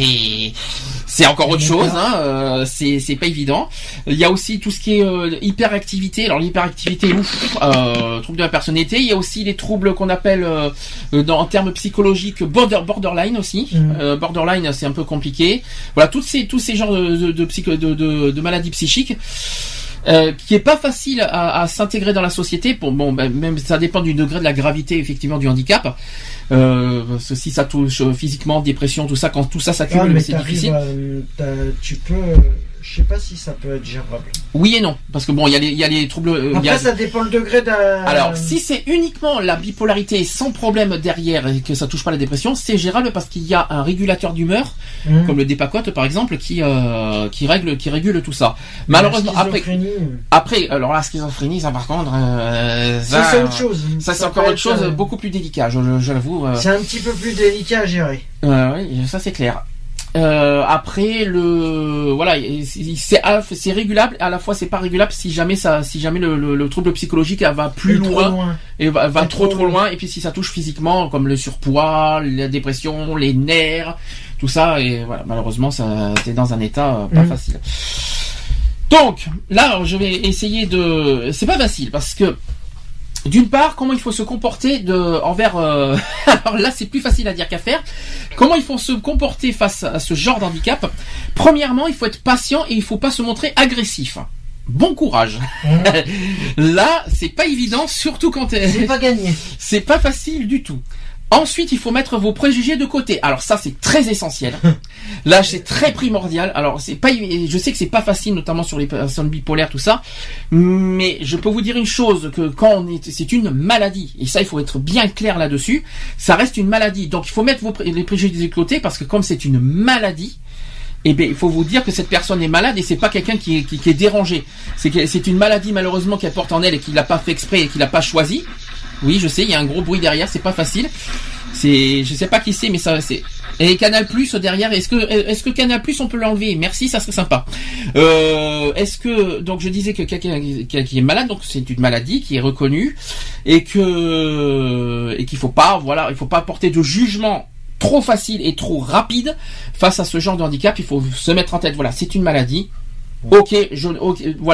c'est encore autre chose, hein. C'est pas évident. Il y a aussi tout ce qui est hyperactivité. Alors l'hyperactivité, trouble de la personnalité. Il y a aussi les troubles qu'on appelle en termes psychologiques borderline aussi. Borderline, c'est un peu compliqué. Voilà, tous ces genres de maladies psychiques. Qui est pas facile à s'intégrer dans la société. Même ça dépend du degré de la gravité effectivement du handicap. Si ça touche physiquement, dépression, tout ça, quand tout ça s'accumule, c'est difficile. Tu peux, je sais pas si ça peut être gérable. Oui et non, parce que bon, il y a les troubles. Après, ça dépend le degré d'un. Alors, si c'est uniquement la bipolarité sans problème derrière et que ça touche pas la dépression, c'est gérable parce qu'il y a un régulateur d'humeur, comme le Depakote par exemple, qui régule tout ça. Malheureusement, après, alors la schizophrénie, ça par contre, ça c'est autre chose. Ça c'est encore autre chose, beaucoup plus délicat, je l'avoue. C'est un petit peu plus délicat à gérer. Oui, ça c'est clair. Après voilà, c'est régulable, à la fois c'est pas régulable si jamais le trouble psychologique va plus loin et va trop loin, et puis si ça touche physiquement comme le surpoids, la dépression, les nerfs, tout ça, et voilà, malheureusement ça t'es dans un état pas facile. Donc là je vais essayer c'est pas facile parce que d'une part, comment il faut se comporter envers. Alors là, c'est plus facile à dire qu'à faire. Comment il faut se comporter face à ce genre d'handicap? Premièrement, il faut être patient et il faut pas se montrer agressif. Bon courage. Là, c'est pas évident, surtout quand c'est pas gagné. C'est pas facile du tout. Ensuite, il faut mettre vos préjugés de côté. Alors ça, c'est très essentiel. Là, c'est très primordial. Alors, je sais que c'est pas facile, notamment sur les personnes bipolaires, tout ça. Mais je peux vous dire une chose, que c'est une maladie. Et ça, il faut être bien clair là-dessus. Ça reste une maladie. Donc, il faut mettre les préjugés de côté parce que comme c'est une maladie, eh bien, il faut vous dire que cette personne est malade et c'est pas quelqu'un qui est dérangé. C'est une maladie, malheureusement, qu'elle porte en elle et qu'il l'a pas fait exprès et qu'il l'a pas choisi. Oui, je sais, il y a un gros bruit derrière, c'est pas facile. Je sais pas qui c'est, mais ça, c'est. Et Canal Plus derrière, est-ce que Canal Plus on peut l'enlever? Merci, ça serait sympa. Donc je disais que quelqu'un qui est malade, donc c'est une maladie qui est reconnue et qu'il faut pas, voilà, il faut pas porter de jugement trop facile et trop rapide face à ce genre de handicap. Il faut se mettre en tête, voilà, c'est une maladie. Ok, voilà.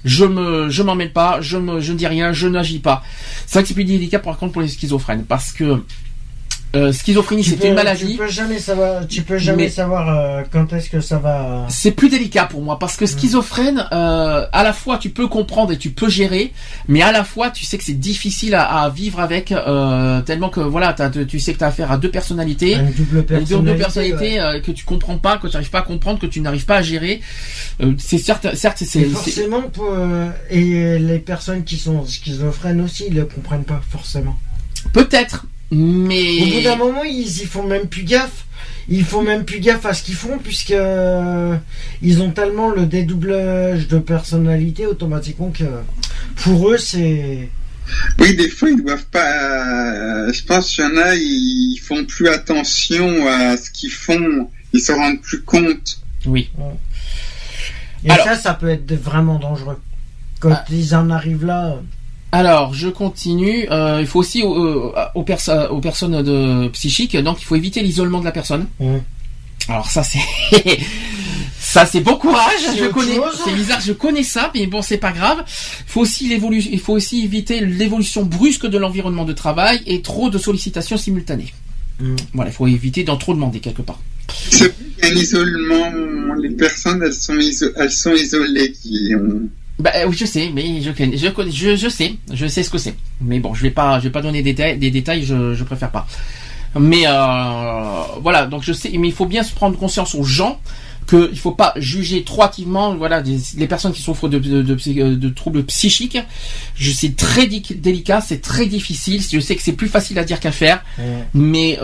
je m'en mêle pas, je ne dis rien, je n'agis pas. C'est vrai que c'est plus délicat par contre pour les schizophrènes, parce que schizophrénie, c'est une maladie. Tu peux jamais savoir quand est-ce que ça va. C'est plus délicat pour moi parce que schizophrène, à la fois tu peux comprendre et tu peux gérer, mais à la fois tu sais que c'est difficile à vivre avec, tellement que voilà, tu sais que t'as affaire à deux personnalités, une double personnalité, que tu comprends pas, que tu n'arrives pas à comprendre, que tu n'arrives pas à gérer. C'est certes, c'est forcément et les personnes qui sont schizophrènes aussi, ils le comprennent pas forcément. Peut-être. Mais au bout d'un moment, ils font même plus gaffe. Ils font même plus gaffe à ce qu'ils font puisque ils ont tellement le dédoublage de personnalité automatiquement que pour eux c'est. Oui, des fois ils doivent pas. Je pense qu'il y en a, ils font plus attention à ce qu'ils font. Ils se rendent plus compte. Oui. Et alors, ça peut être vraiment dangereux quand ils en arrivent là. Alors, je continue. Il faut aussi aux personnes psychiques, donc il faut éviter l'isolement de la personne. Alors ça c'est bon courage. Je connais. C'est bizarre, je connais ça, mais bon, c'est pas grave. Il faut aussi éviter l'évolution brusque de l'environnement de travail et trop de sollicitations simultanées. Voilà, il faut éviter d'en trop demander quelque part. C'est un isolement. Les personnes, elles sont isolées. Oui, je sais, mais je sais ce que c'est. Mais bon, je vais pas donner des détails, je préfère pas. Mais voilà, donc je sais, mais il faut bien se prendre conscience aux gens que il faut pas juger trop hâtivement, voilà, les personnes qui souffrent de troubles psychiques. C'est très délicat, c'est très difficile. Je sais que c'est plus facile à dire qu'à faire, mais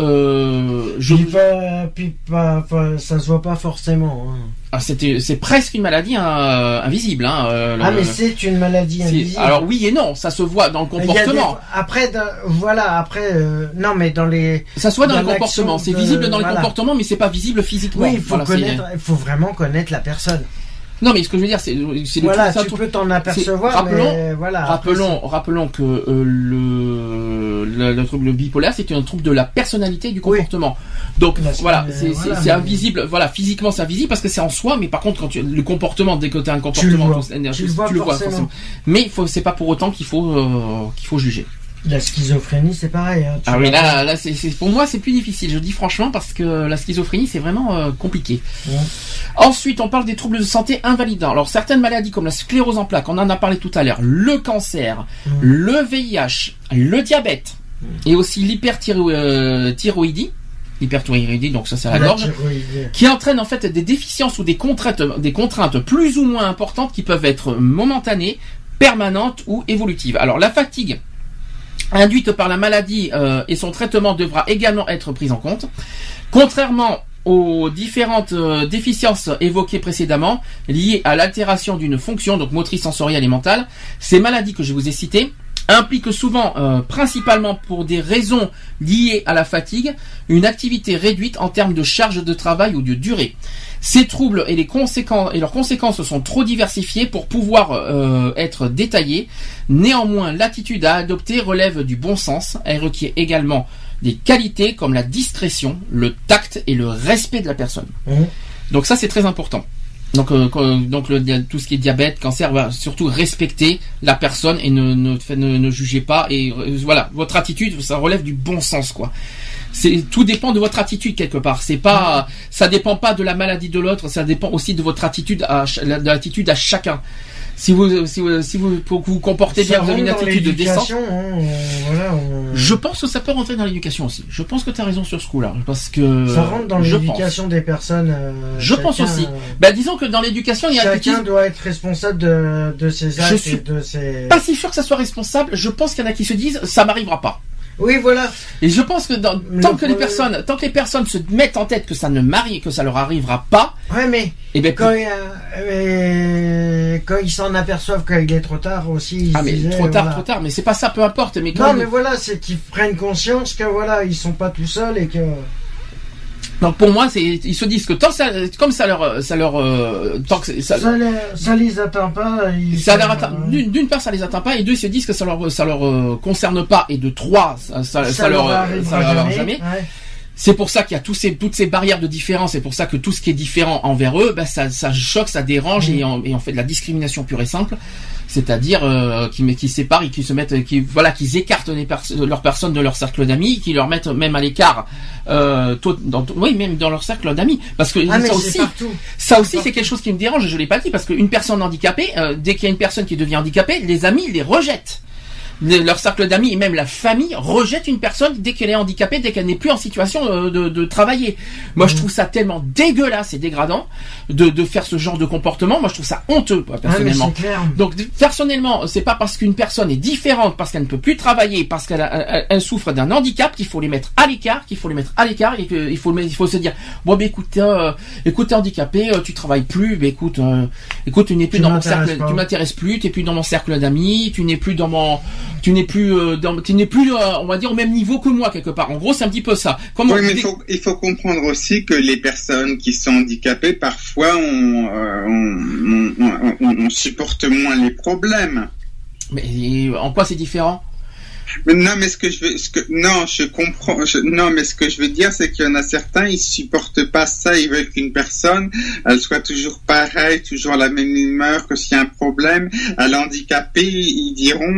ça se voit pas forcément. C'est presque une maladie invisible. Mais c'est une maladie invisible. Alors oui et non, ça se voit dans le comportement. Non, mais dans les. Ça se voit dans le comportement. C'est visible dans le comportement, mais c'est pas visible physiquement. Oui, il faut vraiment connaître la personne. Non, mais ce que je veux dire, c'est voilà, tu peux t'en apercevoir. Rappelons que le trouble bipolaire, c'est un trouble de la personnalité et du comportement. Donc voilà, c'est invisible. Voilà, physiquement c'est invisible parce que c'est en soi, mais par contre le comportement, dès que tu as un comportement, tu le vois forcément. Mais c'est pas pour autant qu'il faut juger. La schizophrénie, c'est pareil. Mais là, pour moi, c'est plus difficile. Je dis franchement parce que la schizophrénie, c'est vraiment compliqué. Ensuite, on parle des troubles de santé invalidants. Alors, certaines maladies comme la sclérose en plaques, on en a parlé tout à l'heure, le cancer, le VIH, le diabète et aussi l'hyperthyroïdie. L'hyperthyroïdie, donc ça c'est la gorge, qui entraîne en fait des déficiences ou des contraintes plus ou moins importantes qui peuvent être momentanées, permanentes ou évolutives. Alors, la fatigue induite par la maladie et son traitement devra également être pris en compte. Contrairement aux différentes déficiences évoquées précédemment, liées à l'altération d'une fonction, donc motrice, sensorielle et mentale, ces maladies que je vous ai citées impliquent souvent, principalement pour des raisons liées à la fatigue, une activité réduite en termes de charge de travail ou de durée. Ces troubles et leurs conséquences sont trop diversifiées pour pouvoir être détaillées. Néanmoins, l'attitude à adopter relève du bon sens. Elle requiert également des qualités comme la discrétion, le tact et le respect de la personne. Donc ça, c'est très important. Donc tout ce qui est diabète, cancer, va surtout respecter la personne et ne jugez pas. Et voilà, votre attitude, ça relève du bon sens, quoi. Tout dépend de votre attitude quelque part. Ça dépend pas de la maladie de l'autre, ça dépend aussi de votre attitude, de l'attitude à chacun. Si vous vous comportez bien, vous avez une attitude décente. Je pense que ça peut rentrer dans l'éducation aussi. Je pense que tu as raison sur ce coup-là, parce que ça rentre dans l'éducation des personnes. Je pense aussi. Disons que dans l'éducation, il y a chacun doit être responsable de ses actes et de ses. Pas si sûr que ça soit responsable. Je pense qu'il y en a qui se disent ça m'arrivera pas. Oui, voilà. Et je pense que tant que les personnes se mettent en tête que ça leur arrivera pas. Ouais, mais quand ils s'en aperçoivent qu'il est trop tard aussi. Trop tard. Mais c'est pas ça, peu importe. Mais mais voilà, c'est qu'ils prennent conscience que voilà, ils sont pas tout seuls et que. Donc pour moi, ils se disent que tant ça les atteint pas. D'une part, ça les atteint pas, et deux, ils se disent que ça leur concerne pas, et de trois, ça leur arrivera jamais. Ouais. C'est pour ça qu'il y a toutes ces barrières de différence. C'est pour ça que tout ce qui est différent envers eux, ben ça choque, ça dérange et on fait de la discrimination pure et simple. C'est-à-dire qui séparent et qui se mettent, qu'ils écartent leurs personnes de leur cercle d'amis, qui leur mettent même à l'écart, même dans leur cercle d'amis. Parce que ça aussi c'est quelque chose qui me dérange. Je l'ai pas dit parce qu'une personne handicapée, dès qu'il y a une personne qui devient handicapée, les amis les rejettent. Leur cercle d'amis et même la famille rejette une personne dès qu'elle est handicapée, dès qu'elle n'est plus en situation de travailler. Moi, je trouve ça tellement dégueulasse et dégradant de faire ce genre de comportement. Moi, je trouve ça honteux, personnellement. Donc, personnellement, c'est pas parce qu'une personne est différente, parce qu'elle ne peut plus travailler, parce qu'elle souffre d'un handicap qu'il faut les mettre à l'écart, et qu'il faut se dire, bon, ben, écoute, t'es handicapé, tu travailles plus, ben, écoute, tu n'es plus dans mon cercle, tu m'intéresses plus, t'es plus dans mon cercle d'amis, tu n'es plus on va dire au même niveau que moi quelque part. En gros, c'est un petit peu ça. Mais il faut comprendre aussi que les personnes qui sont handicapées, parfois, on supporte moins les problèmes. Mais en quoi c'est différent? Non, mais je comprends. Mais ce que je veux dire, c'est qu'il y en a certains, ils supportent pas ça. Ils veulent qu'une personne, elle soit toujours pareille, toujours la même humeur, que s'il y a un problème. À l'handicapé, ils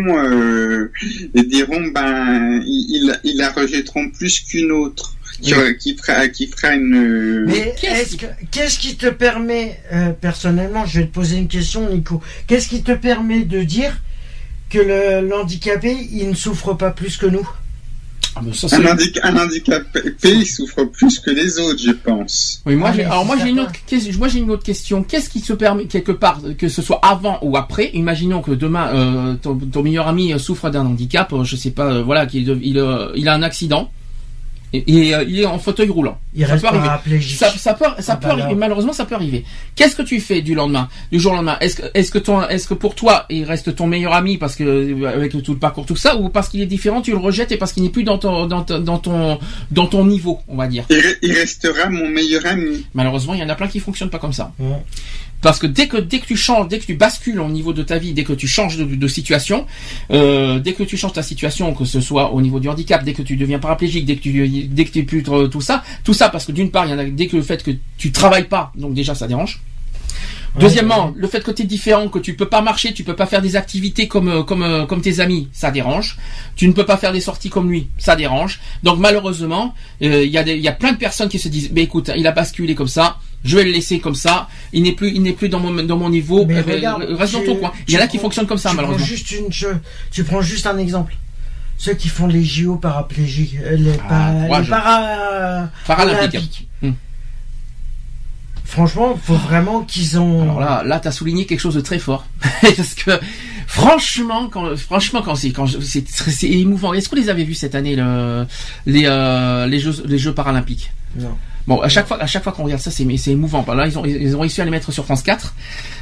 ils la rejetteront plus qu'une autre. Qui fera une. Mais qu'est-ce qui te permet, personnellement, je vais te poser une question, Nico. Qu'est-ce qui te permet de dire que l'handicapé, il ne souffre pas plus que nous? Un handicapé, il souffre plus que les autres, je pense. Oui, moi j'ai une autre question. Qu'est-ce qui se permet quelque part, que ce soit avant ou après? Imaginons que demain ton meilleur ami souffre d'un handicap, je sais pas, qu'il a un accident. Et il est en fauteuil roulant. Ça peut arriver. Ça peut arriver. Malheureusement, ça peut arriver. Qu'est-ce que tu fais du jour au lendemain? Est-ce que pour toi, il reste ton meilleur ami parce que avec tout le parcours, tout ça, ou parce qu'il est différent, tu le rejettes et parce qu'il n'est plus dans ton niveau, on va dire. Il restera mon meilleur ami. Malheureusement, il y en a plein qui fonctionnent pas comme ça. Ouais. Parce que dès que tu changes, dès que tu bascules au niveau de ta vie, dès que tu changes de situation, dès que tu changes ta situation, que ce soit au niveau du handicap, dès que tu deviens paraplégique, dès que tu es plus tout ça, parce que d'une part, il y en a dès que le fait que tu travailles pas, donc déjà ça dérange. Deuxièmement, le fait que tu es différent, que tu peux pas marcher, tu peux pas faire des activités comme tes amis, ça dérange. Tu ne peux pas faire des sorties comme lui, ça dérange. Donc malheureusement, il y a plein de personnes qui se disent, mais écoute, il a basculé comme ça, je vais le laisser comme ça, il n'est plus dans mon niveau, reste dans ton coin. Il y en a qui fonctionnent comme ça, malheureusement. Tu prends juste un exemple. Ceux qui font les JO paraplégiques, paralympiques. Franchement, faut vraiment qu'ils ont. Alors là, t'as souligné quelque chose de très fort, parce que franchement, quand c'est émouvant. Est-ce que vous les avez vus cette année les Jeux paralympiques? Non. Bon, à chaque fois qu'on regarde ça, c'est émouvant. Là, ils ont réussi à les mettre sur France 4.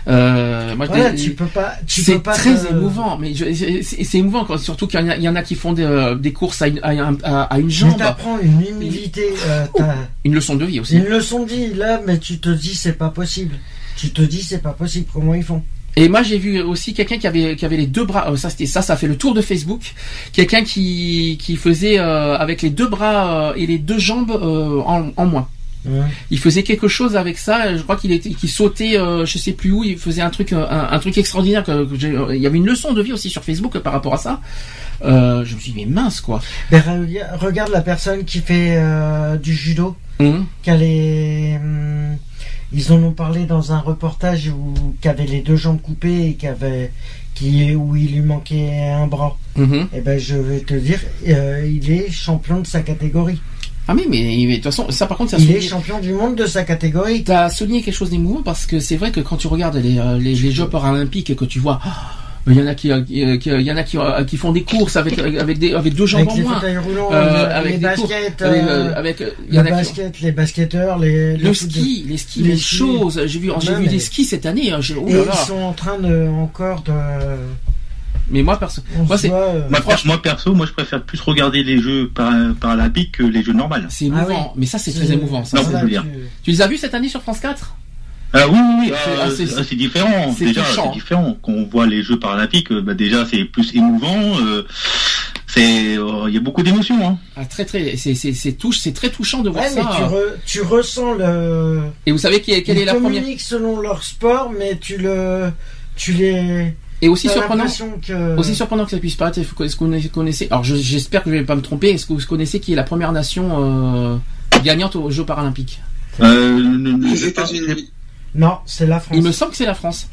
C'est très émouvant, mais c'est émouvant, surtout qu'il y en a qui font des courses à une jambe. Mais t'apprends une humilité, une leçon de vie aussi. Une leçon de vie, là, mais tu te dis c'est pas possible. Comment ils font? Et moi j'ai vu aussi quelqu'un qui avait les deux bras, ça fait le tour de Facebook, quelqu'un qui faisait avec les deux bras et les deux jambes en moins. Ouais. Il faisait quelque chose avec ça, je crois qu'il sautait je sais plus où, il faisait un truc extraordinaire, il y avait une leçon de vie aussi sur Facebook par rapport à ça. Je me suis dit mais mince quoi. Ben, regarde la personne qui fait du judo, ils en ont parlé dans un reportage qui avait les deux jambes coupées et où il lui manquait un bras. Et ben je vais te dire, il est champion de sa catégorie. Ah mais de toute façon, ça par contre, il est champion du monde de sa catégorie. T'as souligné quelque chose d'émouvant parce que c'est vrai que quand tu regardes les Jeux paralympiques et que tu vois. Il y en a qui font des courses avec deux jambes en moins. Avec les baskets, les basketteurs, les skis, les choses. J'ai vu des skis cette année. Ils sont en train encore de. Mais moi perso, moi je préfère plus regarder les Jeux paralympiques que les Jeux normaux. C'est émouvant, mais ça c'est très émouvant. Ça, tu les as vus cette année sur France 4? Oui, c'est différent. Déjà, c'est différent. Quand on voit les Jeux paralympiques, déjà c'est plus émouvant. il y a beaucoup d'émotions, hein. Ah, c'est très touchant de voir ouais, ça. Mais tu ressens le. Et vous savez quelle est la première. Ils communiquent selon leur sport, mais tu les. Et aussi surprenant que ça puisse paraître. Est-ce que vous connaissez? Alors j'espère que je vais pas me tromper. Est-ce que vous connaissez qui est la première nation gagnante aux Jeux paralympiques? Les États-Unis. Non, c'est la France. Il me semble que c'est la France.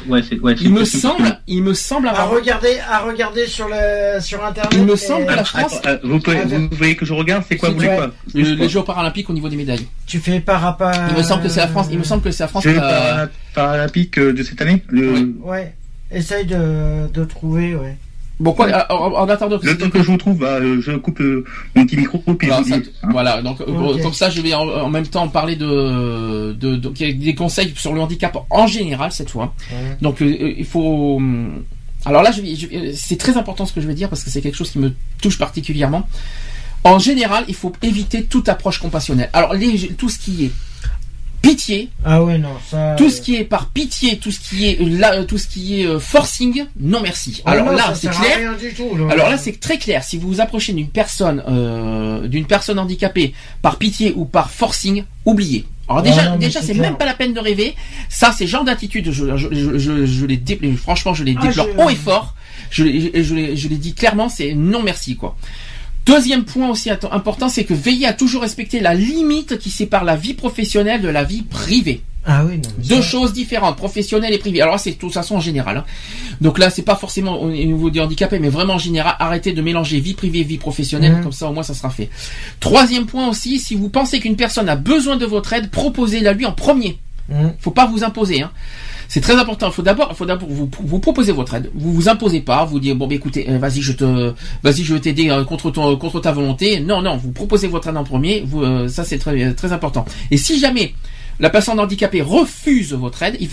Il me semble à regarder sur internet. Il me semble que la France. Vous voyez que je regarde, c'est quoi vous voulez quoi? Les Jeux paralympiques au niveau des médailles. Tu fais par rapport. Il me semble que c'est la France. Jeux paralympiques de cette année. Ouais. Essaye de trouver, ouais. Bon, quoi, en attendant le temps que je vous trouve, je coupe mon petit micro puis je vous dis. Voilà, donc okay. Comme ça, je vais en même temps parler de des conseils sur le handicap en général cette fois. Ouais. Donc il faut. Alors là, c'est très important ce que je vais dire parce que c'est quelque chose qui me touche particulièrement. En général, il faut éviter toute approche compassionnelle. Alors tout ce qui est pitié. Ah ouais, non, ça. Tout ce qui est par pitié, tout ce qui est forcing, non merci. Alors non, là, c'est clair. Rien du tout, là. Alors là, c'est très clair. Si vous vous approchez d'une personne handicapée par pitié ou par forcing, oubliez. Alors déjà, c'est même pas la peine de rêver. Ça, c'est genre d'attitude. Franchement, je les déplore haut et fort. Je les dis clairement, c'est non merci, quoi. Deuxième point aussi important, c'est que veillez à toujours respecter la limite qui sépare la vie professionnelle de la vie privée. Ah oui, non. Deux choses différentes, professionnelle et privée. Alors là, c'est de toute façon en général. Hein. Donc là, c'est pas forcément au niveau des handicapés, mais vraiment en général, arrêtez de mélanger vie privée et vie professionnelle. Comme ça, au moins, ça sera fait. Troisième point aussi, si vous pensez qu'une personne a besoin de votre aide, proposez-la lui en premier. Faut pas vous imposer, hein. C'est très important. Il faut d'abord vous proposer votre aide. Vous vous imposez pas. Vous dites bon, bah, écoutez, vas-y, je vais t'aider contre ta volonté. Non, vous proposez votre aide en premier. Ça c'est très très important. Et si jamais la personne handicapée refuse votre aide, il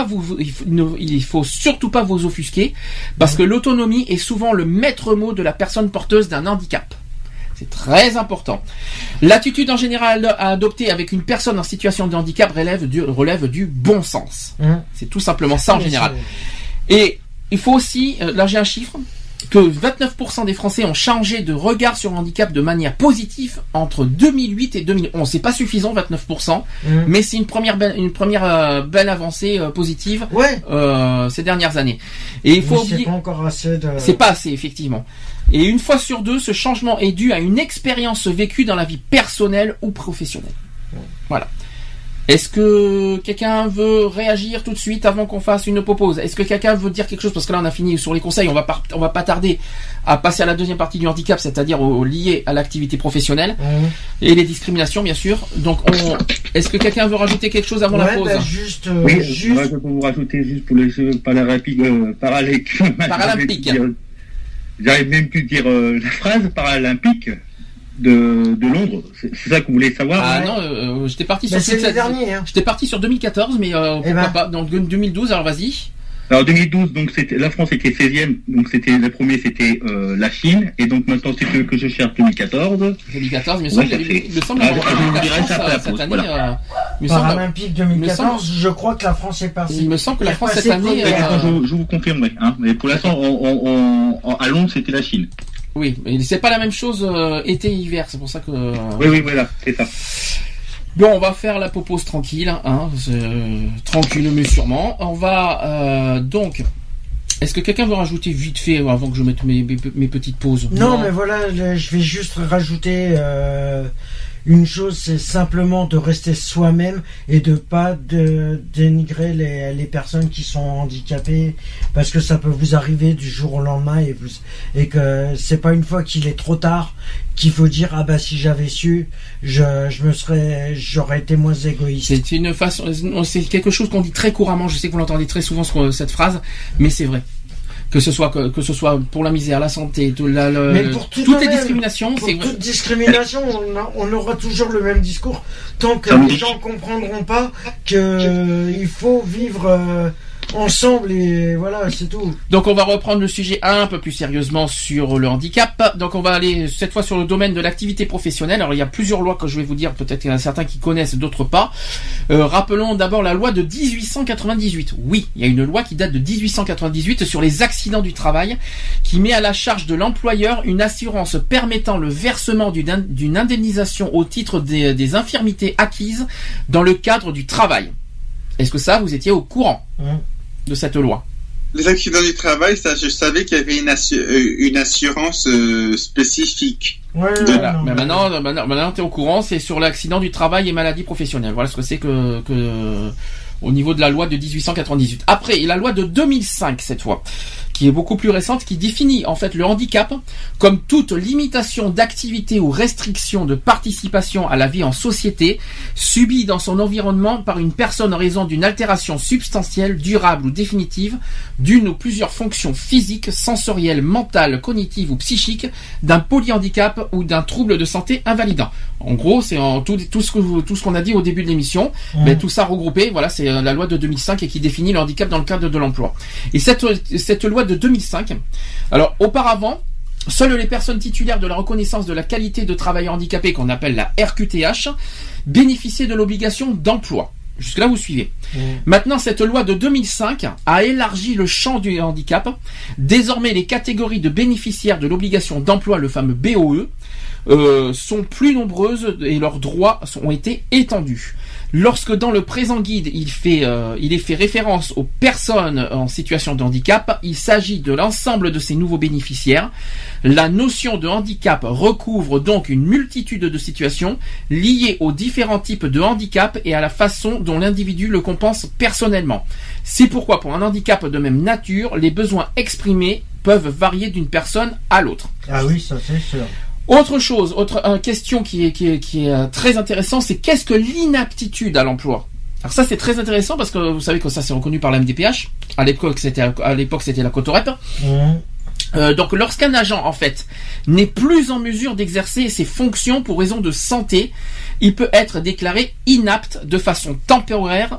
faut surtout pas vous offusquer parce que l'autonomie est souvent le maître mot de la personne porteuse d'un handicap. C'est très important. L'attitude en général à adopter avec une personne en situation de handicap relève du bon sens. C'est tout simplement ça en général. Et il faut aussi, là j'ai un chiffre, que 29% des Français ont changé de regard sur le handicap de manière positive entre 2008 et 2011. C'est pas suffisant 29%, mais c'est une première belle avancée positive ces dernières années. Et il faut oublier, c'est pas encore assez c'est pas assez effectivement. Et une fois sur deux, ce changement est dû à une expérience vécue dans la vie personnelle ou professionnelle. Voilà. Est-ce que quelqu'un veut réagir tout de suite avant qu'on fasse une pause? Est-ce que quelqu'un veut dire quelque chose? Parce que là, on a fini sur les conseils. On va pas tarder à passer à la deuxième partie du handicap, c'est-à-dire lié à l'activité professionnelle et les discriminations, bien sûr. Donc, est-ce que quelqu'un veut rajouter quelque chose avant la pause? Moi, je peux vous rajouter juste pour les Jeux paralympiques. J'arrive même plus à dire la phrase paralympique de Londres. C'est ça que vous voulez savoir? Ah non, j'étais parti sur c'est le dernier. Hein. J'étais parti sur 2014, mais pourquoi pas? Donc 2012, alors vas-y. Alors 2012, donc la France était 16e, donc le premier c'était la Chine, et donc maintenant c'est ce que je cherche 2014. 2014, il me semble cette année. Paralympique 2014, je crois que la France est passée. Il me semble que la France cette année. Je vous confirmerai, hein. Mais pour l'instant, à Londres c'était la Chine. Oui, mais c'est pas la même chose été-hiver, c'est pour ça que. Oui, voilà, c'est ça. Bon, on va faire la pause tranquille, hein, tranquille mais sûrement. On va donc. Est-ce que quelqu'un veut rajouter vite fait avant que je mette mes petites pauses? Non, mais voilà, je vais juste rajouter une chose, c'est simplement de rester soi-même et de pas dénigrer les personnes qui sont handicapées, parce que ça peut vous arriver du jour au lendemain et que c'est pas une fois qu'il est trop tard qu'il faut dire ah bah si j'avais su j'aurais été moins égoïste. C'est une façon, c'est quelque chose qu'on dit très couramment. Je sais que vous l'entendez très souvent cette phrase, mais c'est vrai. Que ce soit pour la misère, la santé, mais pour toutes les discriminations, pour toute discrimination, on aura toujours le même discours tant que les gens comprendront pas que il faut vivre ensemble et voilà, c'est tout. Donc on va reprendre le sujet un peu plus sérieusement sur le handicap. Donc on va aller cette fois sur le domaine de l'activité professionnelle. Alors il y a plusieurs lois que je vais vous dire, peut-être qu'il y en a certains qui connaissent, d'autres pas. Rappelons d'abord la loi de 1898. Oui, il y a une loi qui date de 1898 sur les accidents du travail, qui met à la charge de l'employeur une assurance permettant le versement d'une indemnisation au titre des infirmités acquises dans le cadre du travail. Est-ce que ça, vous étiez au courant de cette loi? Les accidents du travail, ça, je savais qu'il y avait une assurance spécifique. Ouais, Voilà. Mais maintenant, tu es au courant, c'est sur l'accident du travail et maladie professionnelle. Voilà ce que c'est que au niveau de la loi de 1898. Après, la loi de 2005, cette fois, qui est beaucoup plus récente, qui définit en fait le handicap comme toute limitation d'activité ou restriction de participation à la vie en société subie dans son environnement par une personne en raison d'une altération substantielle, durable ou définitive d'une ou plusieurs fonctions physiques, sensorielles, mentales, cognitives ou psychiques, d'un polyhandicap ou d'un trouble de santé invalidant. En gros, c'est tout ce qu'on a dit au début de l'émission, mais tout ça regroupé, voilà, c'est la loi de 2005 et qui définit le handicap dans le cadre de l'emploi. Et cette loi de 2005, alors auparavant, seules les personnes titulaires de la reconnaissance de la qualité de travailleur handicapé, qu'on appelle la RQTH, bénéficiaient de l'obligation d'emploi. Jusque-là, vous suivez. Maintenant, cette loi de 2005 a élargi le champ du handicap. Désormais, les catégories de bénéficiaires de l'obligation d'emploi, le fameux BOE, sont plus nombreuses et leurs droits ont été étendus. Lorsque dans le présent guide, il est fait référence aux personnes en situation de handicap, il s'agit de l'ensemble de ces nouveaux bénéficiaires. La notion de handicap recouvre donc une multitude de situations liées aux différents types de handicap et à la façon dont l'individu le compense personnellement. C'est pourquoi pour un handicap de même nature, les besoins exprimés peuvent varier d'une personne à l'autre. Ah oui, ça c'est sûr. Autre question qui est très intéressante, c'est qu'est-ce que l'inaptitude à l'emploi? Alors ça c'est très intéressant parce que vous savez que ça c'est reconnu par la MDPH. À l'époque c'était la Cotorep. Donc lorsqu'un agent en fait n'est plus en mesure d'exercer ses fonctions pour raison de santé, il peut être déclaré inapte de façon temporaire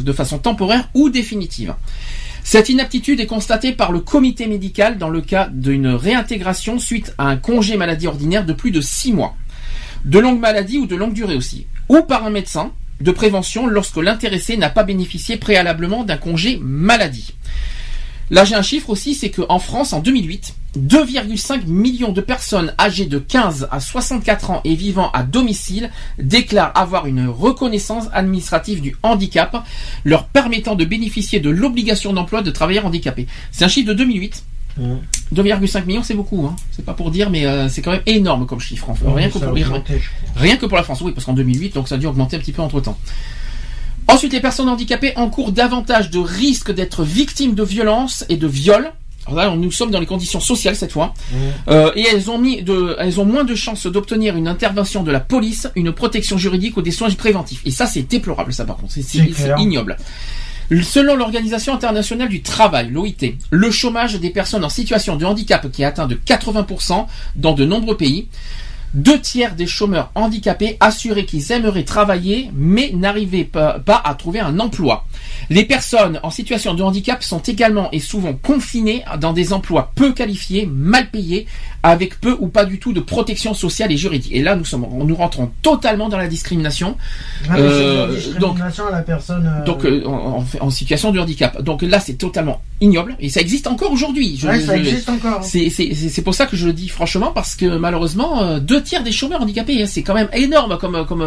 ou définitive. Cette inaptitude est constatée par le comité médical dans le cas d'une réintégration suite à un congé maladie ordinaire de plus de 6 mois, de longue maladie ou de longue durée aussi, ou par un médecin de prévention lorsque l'intéressé n'a pas bénéficié préalablement d'un congé maladie. Là, j'ai un chiffre aussi, c'est qu'en France, en 2008, 2,5 millions de personnes âgées de 15 à 64 ans et vivant à domicile déclarent avoir une reconnaissance administrative du handicap, leur permettant de bénéficier de l'obligation d'emploi de travailleurs handicapés. C'est un chiffre de 2008. 2,5 millions, c'est beaucoup, hein. C'est pas pour dire, mais c'est quand même énorme comme chiffre. Rien que pour la France, oui, parce qu'en 2008, donc ça a dû augmenter un petit peu entre temps. Ensuite, les personnes handicapées encourent davantage de risques d'être victimes de violences et de viols. Alors là, nous sommes dans les conditions sociales cette fois, et elles ont moins de chances d'obtenir une intervention de la police, une protection juridique ou des soins préventifs. Et ça, c'est déplorable, ça par contre, c'est ignoble. Selon l'Organisation internationale du travail, l'OIT, le chômage des personnes en situation de handicap qui est atteint de 80% dans de nombreux pays. 2/3 des chômeurs handicapés assuraient qu'ils aimeraient travailler mais n'arrivaient pas à trouver un emploi. Les personnes en situation de handicap sont également et souvent confinées dans des emplois peu qualifiés, mal payés, avec peu ou pas du tout de protection sociale et juridique. Et là, nous rentrons totalement dans la discrimination. Discrimination à la personne. En situation de handicap. Donc là, c'est totalement ignoble et ça existe encore aujourd'hui. Ça existe encore. C'est pour ça que je le dis franchement parce que malheureusement, 2/3 des chômeurs handicapés, c'est quand même énorme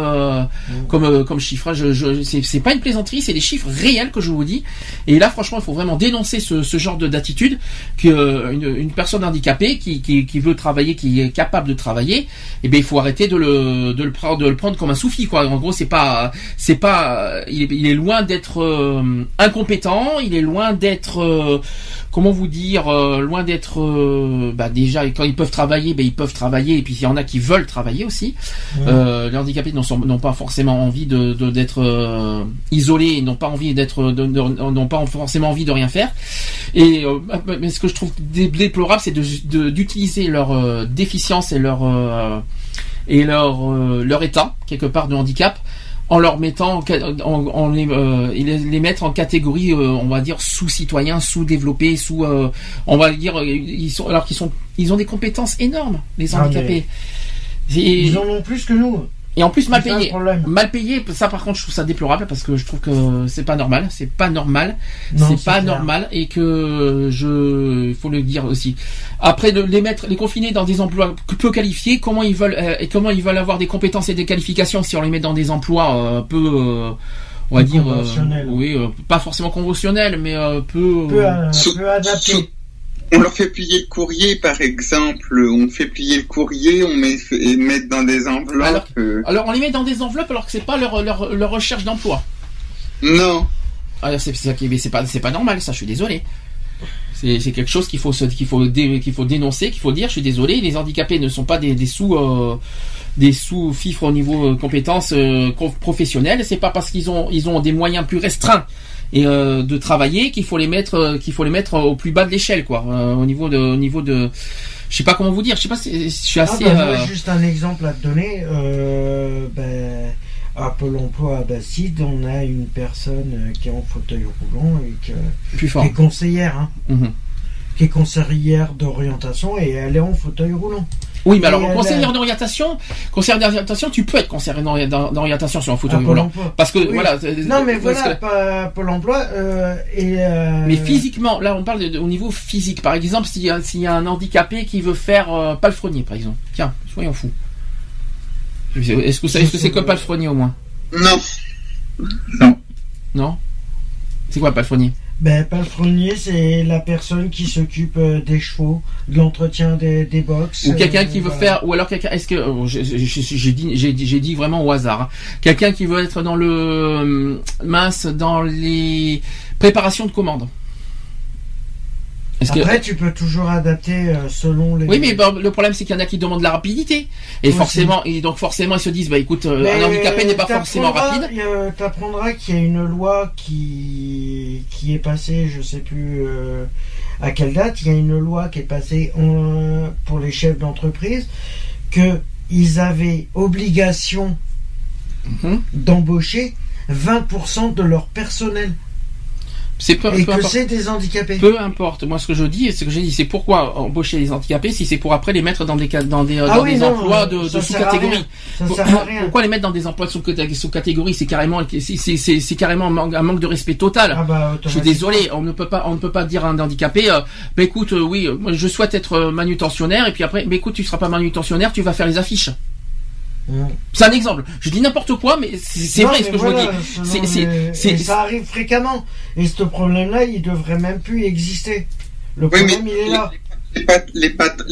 comme chiffre. C'est pas une plaisanterie, c'est des chiffres réels que je vous dis. Et là, franchement, il faut vraiment dénoncer ce genre d'attitude qu'une personne handicapée qui veut travailler, qui est capable de travailler, eh bien, il faut arrêter de le prendre comme un soufi, quoi. En gros, il est loin d'être incompétent, il est loin d'être déjà quand ils peuvent travailler, ils peuvent travailler, et puis il y en a qui veulent travailler aussi. Les handicapés n'ont pas forcément envie d'être isolés, n'ont pas forcément envie de rien faire. Et mais ce que je trouve déplorable, c'est d'utiliser leur déficience et leur état quelque part de handicap en leur mettant, les mettre en catégorie, on va dire sous-citoyens, sous-développés, on va dire, ils ont des compétences énormes, les handicapés. Ils en ont plus que nous. Et en plus mal payé, ça par contre je trouve ça déplorable parce que je trouve que c'est pas normal, et que faut le dire aussi. Après de les confiner dans des emplois peu qualifiés, comment ils veulent avoir des compétences et des qualifications si on les met dans des emplois peu on va dire pas forcément conventionnels mais peu adaptés. On leur fait plier le courrier, par exemple. On fait plier le courrier, on met dans des enveloppes. Alors on les met dans des enveloppes alors que c'est pas leur recherche d'emploi. Non. Alors c'est pas normal, ça. Je suis désolé. C'est quelque chose qu'il faut dénoncer, qu'il faut dire. Je suis désolé. Les handicapés ne sont pas des sous-fifres au niveau compétences professionnelles. C'est pas parce qu'ils ont des moyens plus restreints et de travailler qu'il faut les mettre au plus bas de l'échelle, quoi. Au niveau de je sais pas comment vous dire, je sais pas si je suis assez juste un exemple à te donner, à Pôle emploi à Bastide, on a une personne qui est en fauteuil roulant et qui est conseillère qui est conseillère d'orientation et elle est en fauteuil roulant. Oui, mais alors conseillère d'orientation, tu peux être conseillère d'orientation sur un fauteuil roulant, parce que voilà. Non, mais voilà, pas Pôle emploi Mais physiquement, là, on parle au niveau physique. Par exemple, s'il y a un handicapé qui veut faire palefrenier, par exemple. Tiens, soyons fous. Est-ce que vous savez ce que c'est que palefrenier au moins? Non. C'est quoi palefrenier? Palefrenier, c'est la personne qui s'occupe des chevaux, de l'entretien des box. Ou quelqu'un qui veut faire, ou alors quelqu'un, est-ce que, j'ai dit vraiment au hasard, hein. Quelqu'un qui veut être dans dans les préparations de commandes. Après, tu peux toujours adapter selon les... Oui, mais le problème, c'est qu'il y en a qui demandent la rapidité. Et forcément, ils se disent, écoute, un handicapé n'est pas forcément rapide. T'apprendras qu'il y a une loi qui est passée, je sais plus à quelle date, il y a une loi qui est passée pour les chefs d'entreprise, qu'ils avaient obligation d'embaucher 20% de leur personnel. C'est des handicapés. Peu importe. Moi, ce que j'ai dit, c'est pourquoi embaucher les handicapés si c'est pour après les mettre dans des emplois de sous-catégorie. Ça sert à rien. Pourquoi les mettre dans des emplois de sous-catégorie? C'est carrément un manque de respect total. Je suis désolé. On ne peut pas dire à un handicapé, écoute, moi, je souhaite être manutentionnaire et puis après, écoute, tu seras pas manutentionnaire, tu vas faire les affiches. C'est un exemple. Je dis n'importe quoi, mais c'est vrai ce que je vous dis. Ça arrive fréquemment. Et ce problème-là, il devrait même plus exister. Le problème, il est là. Les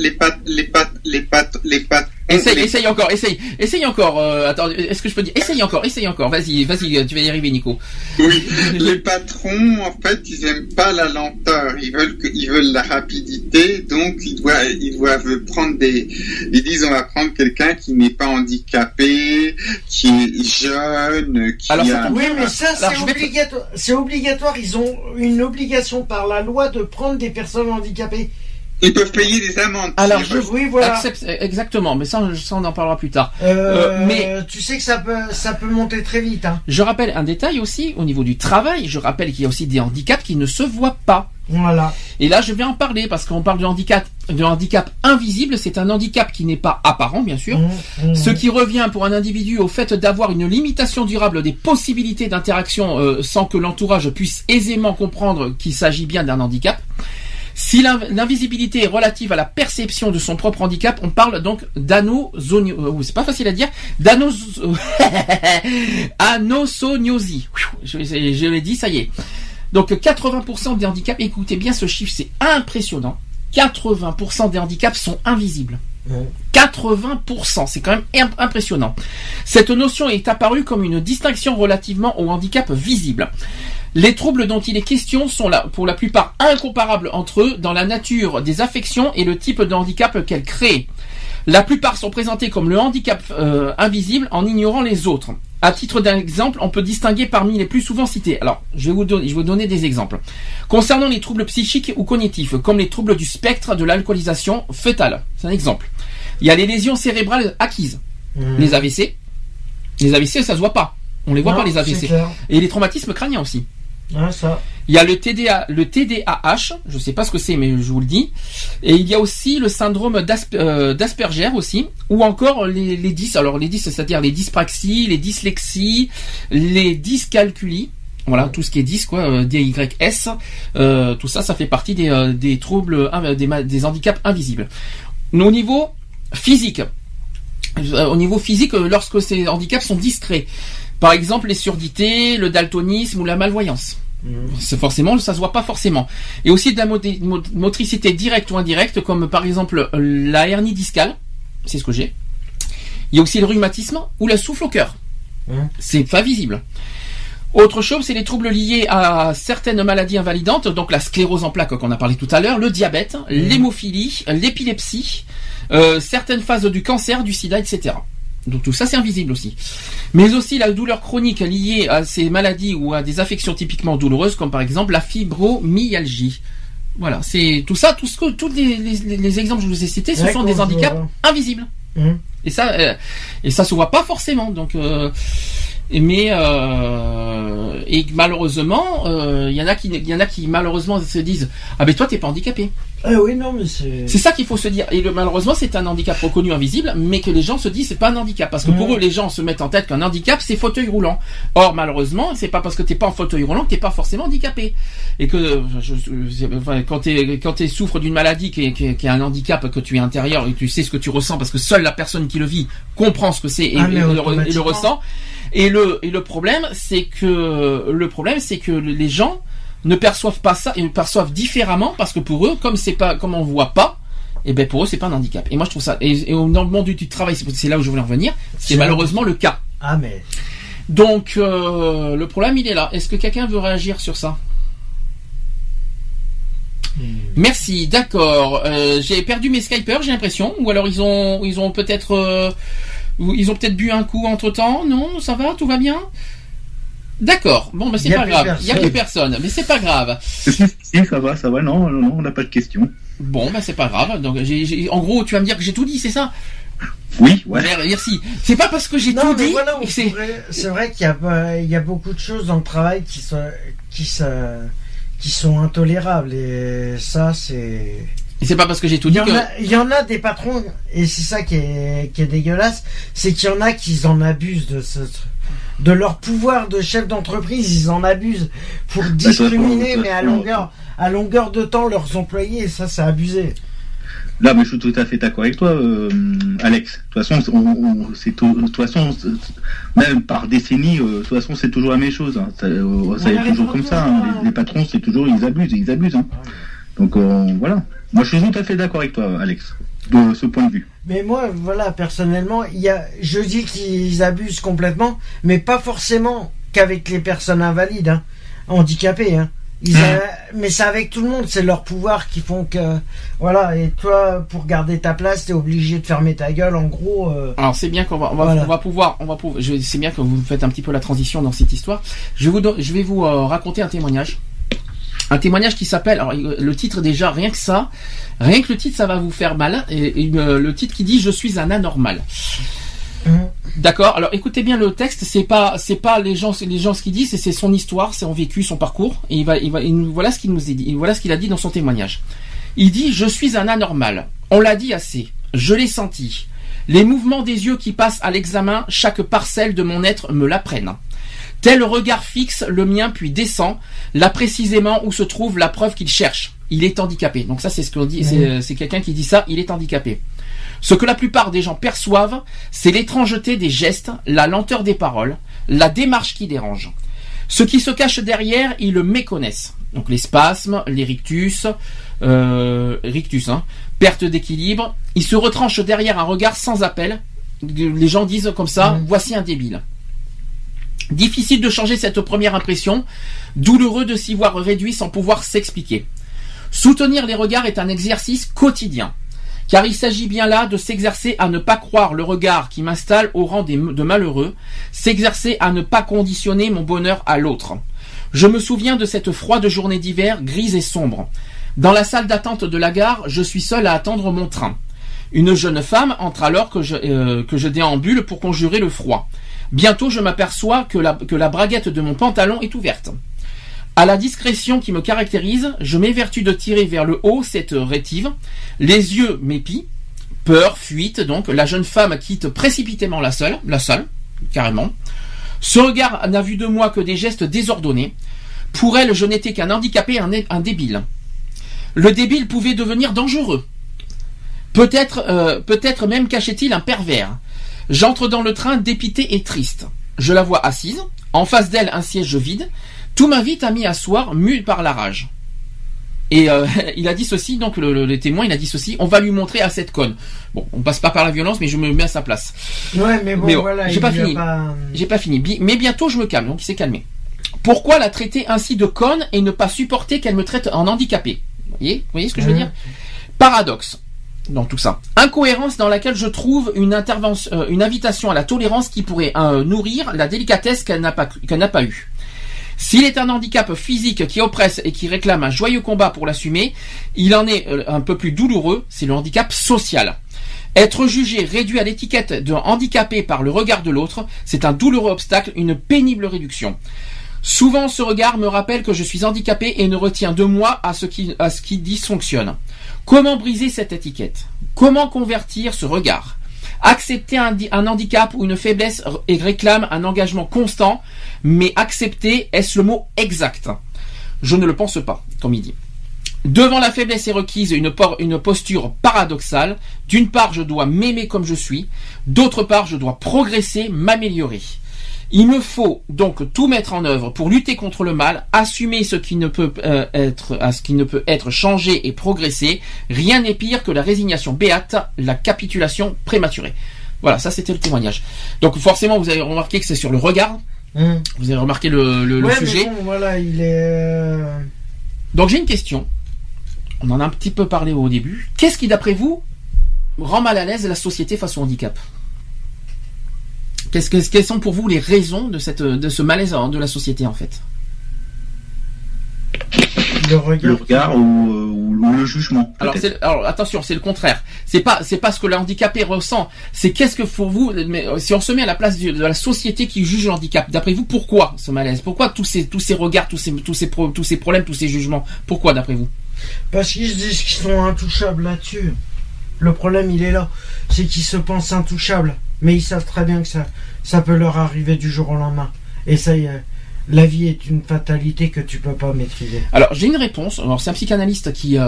pattes. Essaye encore. Attends, est-ce que je peux dire? Essaye encore. Vas-y, tu vas y arriver, Nico. Oui, les patrons, en fait, ils aiment pas la lenteur. Ils veulent la rapidité, donc ils doivent prendre ils disent on va prendre quelqu'un qui n'est pas handicapé, qui est jeune, oui, mais ça, c'est obligatoire. C'est obligatoire. Ils ont une obligation par la loi de prendre des personnes handicapées. Ils peuvent payer des amendes. Alors, voilà. Exactement, mais ça, on en parlera plus tard. Mais tu sais que ça peut monter très vite. Hein. Je rappelle un détail aussi, au niveau du travail, je rappelle qu'il y a aussi des handicaps qui ne se voient pas. Voilà. Et là, je vais en parler parce qu'on parle de handicap invisible. C'est un handicap qui n'est pas apparent, bien sûr. Ce qui revient pour un individu au fait d'avoir une limitation durable des possibilités d'interaction sans que l'entourage puisse aisément comprendre qu'il s'agit bien d'un handicap. Si l'invisibilité est relative à la perception de son propre handicap, on parle donc c'est pas facile à dire, anosognosie. Je l'ai dit, ça y est. Donc 80% des handicaps, écoutez bien ce chiffre, c'est impressionnant. 80% des handicaps sont invisibles. 80%, c'est quand même impressionnant. Cette notion est apparue comme une distinction relativement au handicap visible. Les troubles dont il est question sont là, pour la plupart incomparables entre eux dans la nature des affections et le type de handicap qu'elles créent. La plupart sont présentés comme le handicap invisible en ignorant les autres. À titre d'exemple, on peut distinguer parmi les plus souvent cités. Alors, je vais vous donner des exemples. Concernant les troubles psychiques ou cognitifs, comme les troubles du spectre de l'alcoolisation fœtale, c'est un exemple. Il y a les lésions cérébrales acquises, les AVC. Les AVC, ça se voit pas. On les voit Non, pas les c'est AVC. clair. Et les traumatismes crâniens aussi. Ah, ça. Il y a le TDAH, je sais pas ce que c'est, mais je vous le dis. Et il y a aussi le syndrome d'Asperger aussi, ou encore les dys. Alors les dys, c'est-à-dire les dyspraxies, les dyslexies, les dyscalculies. Voilà, tout ce qui est dys, quoi, DYS. Tout ça, ça fait partie des troubles, des handicaps invisibles. Au niveau physique, lorsque ces handicaps sont discrets. Par exemple, les surdités, le daltonisme ou la malvoyance. C'est forcément, ça se voit pas forcément. Et aussi de la motricité directe ou indirecte, comme par exemple la hernie discale. C'est ce que j'ai. Il y a aussi le rhumatisme ou la souffle au cœur. C'est pas visible. Autre chose, c'est les troubles liés à certaines maladies invalidantes, donc la sclérose en plaques qu'on a parlé tout à l'heure, le diabète, l'hémophilie, l'épilepsie, certaines phases du cancer, du sida, etc. Donc tout ça c'est invisible aussi. Mais aussi la douleur chronique liée à ces maladies ou à des affections typiquement douloureuses comme par exemple la fibromyalgie. Voilà, c'est tout ça, tous les exemples que je vous ai cités, ce sont des handicaps invisibles. Et ça se voit pas forcément. Donc et malheureusement, il y en a qui malheureusement se disent ah ben toi t'es pas handicapé. Ah oui, non, mais c'est ça qu'il faut se dire. Et malheureusement, c'est un handicap reconnu invisible, mais que les gens se disent c'est pas un handicap. Parce que pour eux, les gens se mettent en tête qu'un handicap, c'est fauteuil roulant. Or, malheureusement, c'est pas parce que t'es pas en fauteuil roulant que t'es pas forcément handicapé. Et que, quand t'es souffres d'une maladie qui est un handicap, que tu es intérieur et tu sais ce que tu ressens parce que seule la personne qui le vit comprend ce que c'est et le ressent. Et le problème, c'est que les gens ne perçoivent pas ça et le perçoivent différemment parce que pour eux, comme on voit pas, et ben pour eux c'est pas un handicap. Et moi je trouve ça, et dans le monde du travail, c'est là où je voulais en venir, c'est malheureusement le cas. Ah mais. Donc le problème il est là. Est-ce que quelqu'un veut réagir sur ça? Merci, d'accord. J'ai perdu mes Skypers, j'ai l'impression, ou alors ils ont peut-être bu un coup entre temps. Non, ça va, tout va bien. D'accord, bon ben c'est pas grave, il n'y a plus personne, mais c'est pas grave. Si, ça va, non, on n'a pas de questions. Bon ben c'est pas grave, donc en gros tu vas me dire que j'ai tout dit, c'est ça? Oui, ouais. Merci. C'est pas parce que j'ai tout dit. Voilà, c'est vrai qu'il y a beaucoup de choses dans le travail qui sont intolérables et ça c'est. Et c'est pas parce que j'ai tout dit il y en a des patrons et c'est ça qui est dégueulasse, c'est qu'il y en a qui en abusent de leur pouvoir de chef d'entreprise, ils en abusent pour discriminer, mais à longueur de temps leurs employés, et ça c'est abusé. Là, mais je suis tout à fait d'accord avec toi, Alex. De toute façon, même par décennie, de toute façon, c'est toujours la même chose. Hein. Ça est toujours comme ça. Hein. Les patrons, c'est toujours ils abusent. Hein. Donc voilà. Moi, je suis tout à fait d'accord avec toi, Alex, de ce point de vue. Mais moi, voilà, personnellement, je dis qu'ils abusent complètement, mais pas forcément qu'avec les personnes invalides, hein, handicapées. Hein. Mais c'est avec tout le monde, c'est leur pouvoir qui font que voilà. Et toi, pour garder ta place, t'es obligé de fermer ta gueule, en gros. Alors c'est bien qu'on va pouvoir. C'est bien que vous faites un petit peu la transition dans cette histoire. Je vais vous raconter un témoignage. Un témoignage qui s'appelle, alors le titre déjà, rien que le titre ça va vous faire mal, et le titre qui dit « Je suis un anormal ». D'accord, alors écoutez bien le texte, c'est pas les gens ce qu'ils disent, c'est son histoire, c'est son vécu, son parcours, et voilà ce qu'il nous a dit, voilà ce qu'il a dit dans son témoignage. Il dit « Je suis un anormal, on l'a dit assez, je l'ai senti, les mouvements des yeux qui passent à l'examen, chaque parcelle de mon être me l'apprennent. Tel regard fixe le mien puis descend, là précisément où se trouve la preuve qu'il cherche. Il est handicapé. » Donc ça c'est ce qu'on dit, c'est quelqu'un qui dit ça, il est handicapé. Ce que la plupart des gens perçoivent, c'est l'étrangeté des gestes, la lenteur des paroles, la démarche qui dérange. Ce qui se cache derrière, ils le méconnaissent. Donc les spasmes, les rictus, perte d'équilibre, ils se retranchent derrière un regard sans appel. Les gens disent comme ça, voici un débile. Difficile de changer cette première impression, douloureux de s'y voir réduit sans pouvoir s'expliquer. Soutenir les regards est un exercice quotidien, car il s'agit bien là de s'exercer à ne pas croire le regard qui m'installe au rang de malheureux, s'exercer à ne pas conditionner mon bonheur à l'autre. Je me souviens de cette froide journée d'hiver, grise et sombre. Dans la salle d'attente de la gare, je suis seul à attendre mon train. Une jeune femme entre alors que je déambule pour conjurer le froid. Bientôt, je m'aperçois que la braguette de mon pantalon est ouverte. À la discrétion qui me caractérise, je m'évertue de tirer vers le haut cette rétive. Les yeux m'épient. Peur, fuite, donc. La jeune femme quitte précipitamment la salle, carrément. Ce regard n'a vu de moi que des gestes désordonnés. Pour elle, je n'étais qu'un handicapé, un débile. Le débile pouvait devenir dangereux. Peut-être même cachait-il un pervers. J'entre dans le train dépité et triste. Je la vois assise, en face d'elle un siège vide. Tout m'invite à m'y asseoir, mu par la rage. Et il a dit ceci, donc le témoin, il a dit ceci, on va lui montrer à cette conne. Bon, on passe pas par la violence, mais je me mets à sa place. Ouais, mais bon, voilà, j'ai pas fini. J'ai pas fini. Mais bientôt je me calme, donc il s'est calmé. Pourquoi la traiter ainsi de conne et ne pas supporter qu'elle me traite en handicapé? Vous voyez ce que je veux dire? Paradoxe dans tout ça. Incohérence dans laquelle je trouve une invitation à la tolérance qui pourrait nourrir la délicatesse qu'elle n'a pas eue. S'il est un handicap physique qui oppresse et qui réclame un joyeux combat pour l'assumer, il en est un peu plus douloureux, c'est le handicap social. Être jugé, réduit à l'étiquette de handicapé par le regard de l'autre, c'est un douloureux obstacle, une pénible réduction. Souvent, ce regard me rappelle que je suis handicapé et ne retient de moi à ce qui dysfonctionne. Comment briser cette étiquette? Comment convertir ce regard? Accepter un handicap ou une faiblesse et réclame un engagement constant, mais accepter, est-ce le mot exact? Je ne le pense pas, comme il dit. Devant la faiblesse est requise une posture paradoxale. D'une part, je dois m'aimer comme je suis. D'autre part, je dois progresser, m'améliorer. Il me faut donc tout mettre en œuvre pour lutter contre le mal, assumer ce qui ne peut être changé et progresser. Rien n'est pire que la résignation béate, la capitulation prématurée. Voilà, ça c'était le témoignage. Donc forcément, vous avez remarqué que c'est sur le regard. Vous avez remarqué le sujet. Mais bon, voilà, il est. Donc j'ai une question. On en a un petit peu parlé au début. Qu'est-ce qui, d'après vous, rend mal à l'aise la société face au handicap? Quelles sont pour vous les raisons de ce malaise de la société en fait? Le regard ou le jugement. Alors attention, c'est le contraire. C'est pas ce que le handicapé ressent. C'est qu'est-ce que pour vous, si on se met à la place de la société qui juge le handicap, d'après vous, pourquoi ce malaise? Pourquoi tous ces regards, tous ces problèmes, tous ces jugements? Pourquoi d'après vous? Parce qu'ils se disent qu'ils sont intouchables là-dessus. Le problème, il est là. C'est qu'ils se pensent intouchables. Mais ils savent très bien que ça peut leur arriver du jour au lendemain. Et ça y est, la vie est une fatalité que tu peux pas maîtriser. Alors, j'ai une réponse. Alors, c'est un psychanalyste qui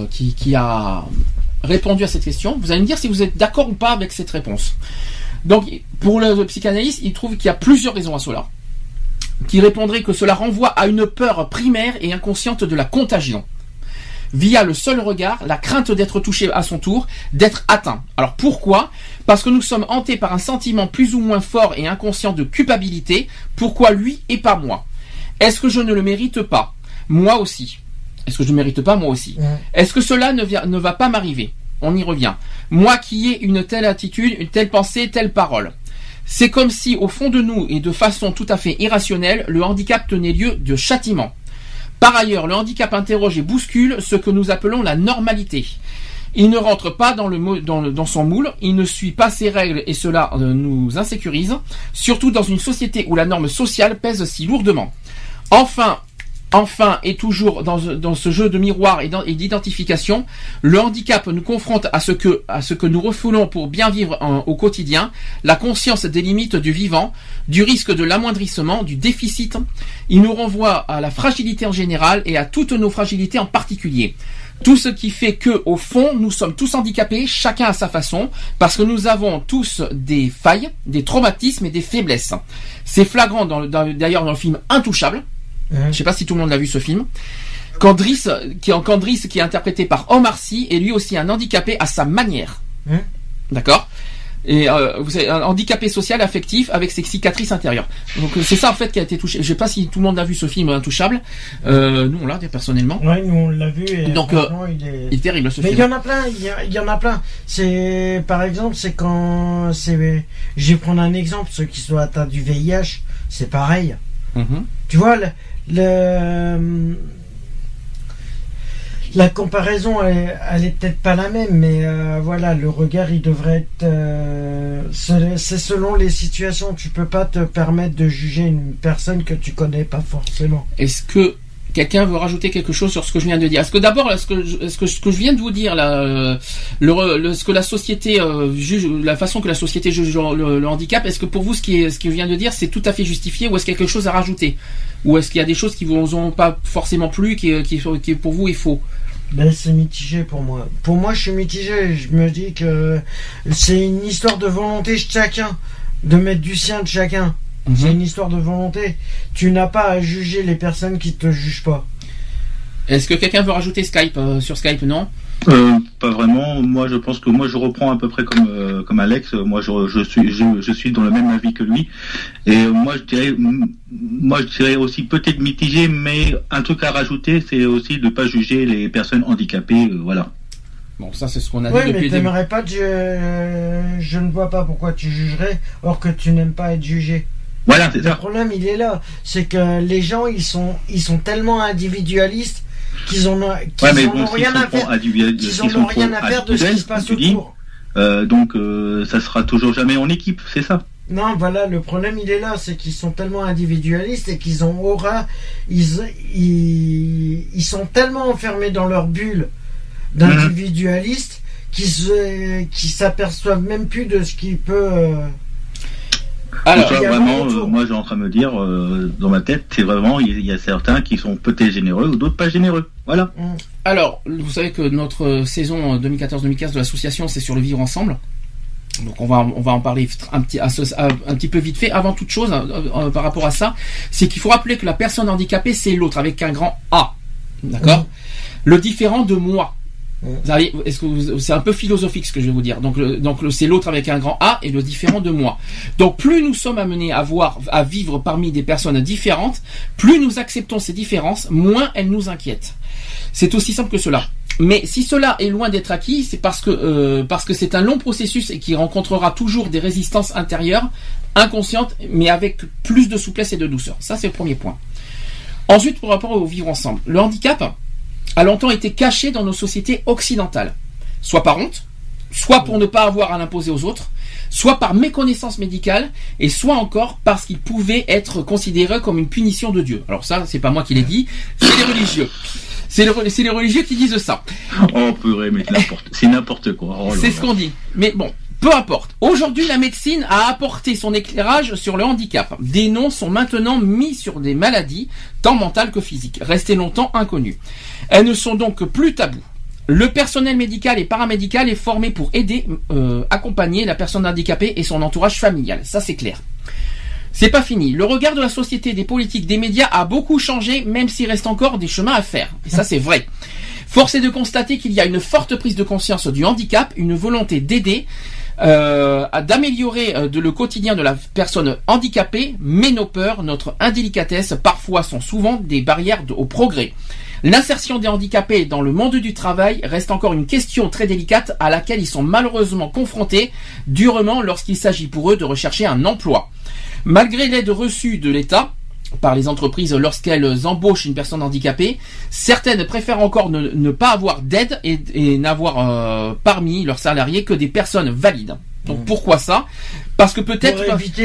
a répondu à cette question. Vous allez me dire si vous êtes d'accord ou pas avec cette réponse. Donc, pour le psychanalyste, il trouve qu'il y a plusieurs raisons à cela. Qui répondrait que cela renvoie à une peur primaire et inconsciente de la contagion. Via le seul regard, la crainte d'être touché à son tour, d'être atteint. Alors pourquoi? Parce que nous sommes hantés par un sentiment plus ou moins fort et inconscient de culpabilité. Pourquoi lui et pas moi? Est-ce que je ne le mérite pas? Moi aussi. Est-ce que je ne mérite pas? Moi aussi. Est-ce que cela ne va pas m'arriver? On y revient. Moi qui ai une telle attitude, une telle pensée, telle parole. C'est comme si au fond de nous et de façon tout à fait irrationnelle, le handicap tenait lieu de châtiment. Par ailleurs, le handicap interroge et bouscule ce que nous appelons la normalité. Il ne rentre pas dans son moule, il ne suit pas ses règles et cela nous insécurise, surtout dans une société où la norme sociale pèse si lourdement. Enfin, et toujours dans ce jeu de miroir et d'identification, le handicap nous confronte à ce que nous refoulons pour bien vivre au quotidien, la conscience des limites du vivant, du risque de l'amoindrissement, du déficit. Il nous renvoie à la fragilité en général et à toutes nos fragilités en particulier. Tout ce qui fait que, au fond, nous sommes tous handicapés, chacun à sa façon, parce que nous avons tous des failles, des traumatismes et des faiblesses. C'est flagrant d'ailleurs dans le film Intouchable. Je sais pas si tout le monde l'a vu ce film. Candriss, qui est interprété par Omar Sy, est lui aussi un handicapé à sa manière. D'accord? Et vous savez, un handicapé social affectif avec ses cicatrices intérieures. Donc c'est ça en fait qui a été touché. Je sais pas si tout le monde a vu ce film Intouchable. Nous on l'a personnellement. Ouais, nous on l'a vu. Et donc il est terrible ce film. Mais il y en a plein. Il y en a plein. C'est par exemple, c'est quand je vais prendre un exemple, ceux qui sont atteints du VIH, c'est pareil. Tu vois il La comparaison, elle est peut-être pas la même, mais voilà, le regard, il devrait être... c'est selon les situations. Tu peux pas te permettre de juger une personne que tu connais pas forcément. Est-ce que quelqu'un veut rajouter quelque chose sur ce que je viens de dire? Est-ce que d'abord, ce que je viens de vous dire là, ce que la société juge, la façon que la société juge le handicap, est-ce que pour vous, ce que je viens de dire, c'est tout à fait justifié, ou est-ce qu'il y a quelque chose à rajouter, ou est-ce qu'il y a des choses qui vous ont pas forcément plu, qui pour vous est faux? Ben, c'est mitigé pour moi. Pour moi, je suis mitigé. Je me dis que c'est une histoire de volonté de chacun, de mettre du sien de chacun. C'est une histoire de volonté. Tu n'as pas à juger les personnes qui te jugent pas. Est-ce que quelqu'un veut rajouter Skype sur Skype? Non. Pas vraiment. Moi, je pense que je reprends à peu près comme Alex. Moi, je suis dans le même avis que lui. Et moi, je dirais aussi peut-être mitigé, mais un truc à rajouter, c'est aussi de pas juger les personnes handicapées. Voilà. Bon, ça, c'est ce qu'on a dit Oui, depuis mais le début. t'aimerais pas je ne vois pas pourquoi tu jugerais, or que tu n'aimes pas être jugé. Voilà, c'est ça. Le problème, il est là. C'est que les gens, ils sont tellement individualistes qu'ils n'en ont rien à faire. Qu'ils n'en ont rien à faire de ce qui se passe autour. Donc, ça sera toujours jamais en équipe, c'est ça. Non, voilà, le problème, il est là. C'est qu'ils sont tellement individualistes et qu'ils ont ils sont tellement enfermés dans leur bulle d'individualistes qui s'aperçoivent même plus de ce qui peut... Alors, vraiment, moi, j'ai en train de me dire, dans ma tête, c'est vraiment, il y a certains qui sont peut-être généreux ou d'autres pas généreux. Voilà. Alors, vous savez que notre saison 2014-2015 de l'association, c'est sur le vivre ensemble. Donc, on va en parler un petit peu vite fait. Avant toute chose, par rapport à ça, c'est qu'il faut rappeler que la personne handicapée, c'est l'autre avec un grand A. D'accord? Le différent de moi. Est-ce que c'est un peu philosophique ce que je vais vous dire. Donc c'est l'autre avec un grand A et le différent de moi. Donc plus nous sommes amenés à vivre parmi des personnes différentes, plus nous acceptons ces différences, moins elles nous inquiètent. C'est aussi simple que cela. Mais si cela est loin d'être acquis, c'est parce que c'est un long processus et qui rencontrera toujours des résistances intérieures, inconscientes, mais avec plus de souplesse et de douceur. Ça, c'est le premier point. Ensuite, par rapport au vivre ensemble, le handicap a longtemps été caché dans nos sociétés occidentales, soit par honte, soit pour ne pas avoir à l'imposer aux autres, soit par méconnaissance médicale, et soit encore parce qu'il pouvait être considéré comme une punition de Dieu. Alors ça, c'est pas moi qui l'ai dit, c'est les religieux. C'est les religieux qui disent ça. Oh purée, mais c'est n'importe quoi. Oh, c'est ce qu'on dit. Mais bon, peu importe. Aujourd'hui, la médecine a apporté son éclairage sur le handicap. Des noms sont maintenant mis sur des maladies, tant mentales que physiques, restées longtemps inconnues. Elles ne sont donc plus tabous. Le personnel médical et paramédical est formé pour aider, accompagner la personne handicapée et son entourage familial. Ça, c'est clair. C'est pas fini. Le regard de la société, des politiques, des médias a beaucoup changé, même s'il reste encore des chemins à faire. Et ça, c'est vrai. Force est de constater qu'il y a une forte prise de conscience du handicap, une volonté d'aider, d'améliorer le quotidien de la personne handicapée, mais nos peurs, notre indélicatesse, parfois sont souvent des barrières au progrès. L'insertion des handicapés dans le monde du travail reste encore une question très délicate à laquelle ils sont malheureusement confrontés durement lorsqu'il s'agit pour eux de rechercher un emploi. Malgré l'aide reçue de l'État par les entreprises lorsqu'elles embauchent une personne handicapée, certaines préfèrent encore ne pas avoir d'aide et n'avoir parmi leurs salariés que des personnes valides. Donc pourquoi ça? Parce que peut-être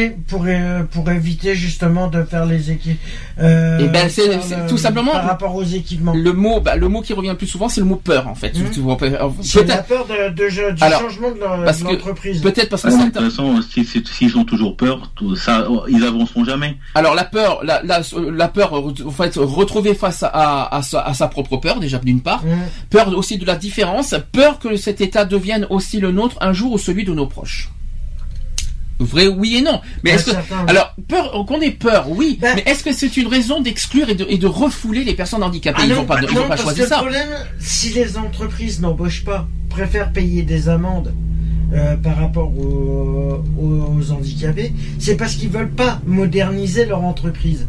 pour éviter justement de faire les équipes. C'est tout simplement par rapport aux équipements. Le mot qui revient le plus souvent, c'est le mot peur en fait. C'est la peur du changement de l'entreprise. Peut-être parce que de toute façon, s'ils ont toujours peur, tout ça, ils avanceront jamais. Alors la peur, en fait, retrouver face à sa propre peur déjà d'une part, peur aussi de la différence, peur que cet état devienne aussi le nôtre un jour ou celui de nos proches. Vrai, oui et non. Mais est-ce que alors peur qu'on ait peur, oui. Mais est-ce que c'est une raison d'exclure et de refouler les personnes handicapées? Ils n'ont pas choisi ça. Le problème, si les entreprises n'embauchent pas, préfèrent payer des amendes par rapport aux handicapés, c'est parce qu'ils veulent pas moderniser leur entreprise.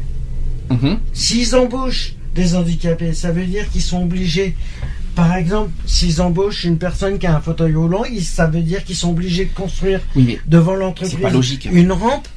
S'ils embauchent des handicapés, ça veut dire qu'ils sont obligés. Par exemple, s'ils embauchent une personne qui a un fauteuil roulant, ça veut dire qu'ils sont obligés de construire devant l'entreprise une rampe.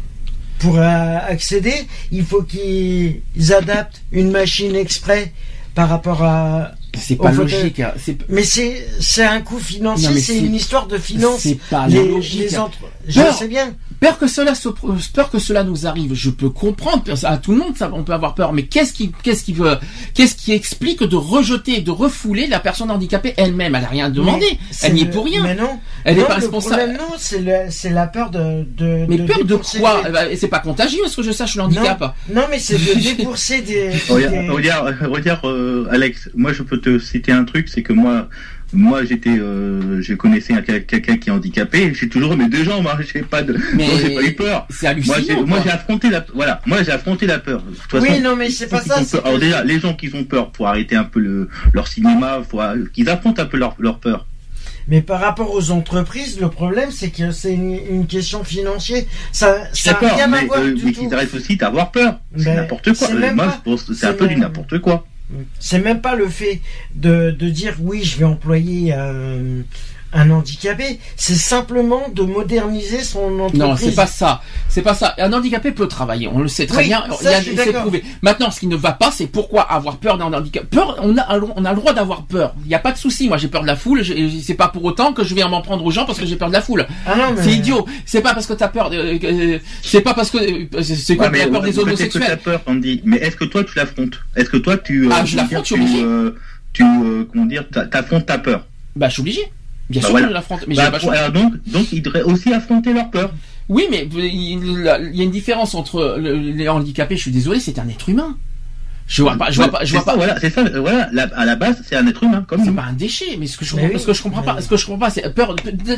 Pour accéder, il faut qu'ils adaptent une machine exprès par rapport à... C'est pas au logique. Hein. Mais c'est un coût financier, Non, mais c'est une histoire de finance. C'est pas logique. Je sais bien. Peur que cela nous arrive, je peux comprendre. À tout le monde, ça, on peut avoir peur. Mais qu'est-ce qui explique de rejeter, de refouler la personne handicapée elle-même? Elle a rien demandé. Elle n'y est pour rien. Mais non. Elle non, est pas responsable. Le problème, c'est la peur de mais peur de quoi? C'est pas contagieux, est-ce que je sache le handicap? Non, mais c'est de débourser des. Regarde, Alex. Moi, je peux te citer un truc, c'est que moi je connaissais quelqu'un qui est handicapé, j'ai toujours mes deux jambes, j'ai pas eu peur. C'est hallucinant. Moi j'ai affronté la peur. De toute façon, non mais c'est pas ça. Alors déjà, les gens qui ont peur, faut arrêter un peu leur cinéma, qu'ils affrontent un peu leur peur. Mais par rapport aux entreprises, le problème c'est que c'est une question financière. Ça n'a rien à voir du tout. Mais qu'ils arrêtent aussi d'avoir peur. C'est n'importe quoi. Moi, je pense que c'est un peu du n'importe quoi. C'est même pas le fait de dire oui, je vais employer un handicapé, c'est simplement de moderniser son entreprise. Non, c'est pas ça. Un handicapé peut travailler, on le sait très bien. C'est prouvé. Maintenant, ce qui ne va pas, c'est pourquoi avoir peur d'un handicap. Peur, on a le droit d'avoir peur. Il n'y a pas de souci. Moi, j'ai peur de la foule. C'est pas pour autant que je vais m'en prendre aux gens parce que j'ai peur de la foule. Ah non, mais... C'est idiot. C'est pas parce que t'as peur. C'est pas parce que c'est quoi la peur des homosexuels. T'as peur, on dit. Mais est-ce que toi, tu l'affrontes? Est-ce que toi, tu je l'affronte, je suis obligé. Comment dire, t'affrontes ta peur? Bah, je suis obligé. Bien sûr que je l'affronte. Mais donc, ils devraient aussi affronter leur peur. Oui, mais il y a une différence entre les handicapés. Je suis désolé, c'est un être humain. Je vois pas. Voilà, c'est ça. Voilà, à la base, c'est un être humain comme nous. C'est pas un déchet, mais ce que je comprends pas, c'est peur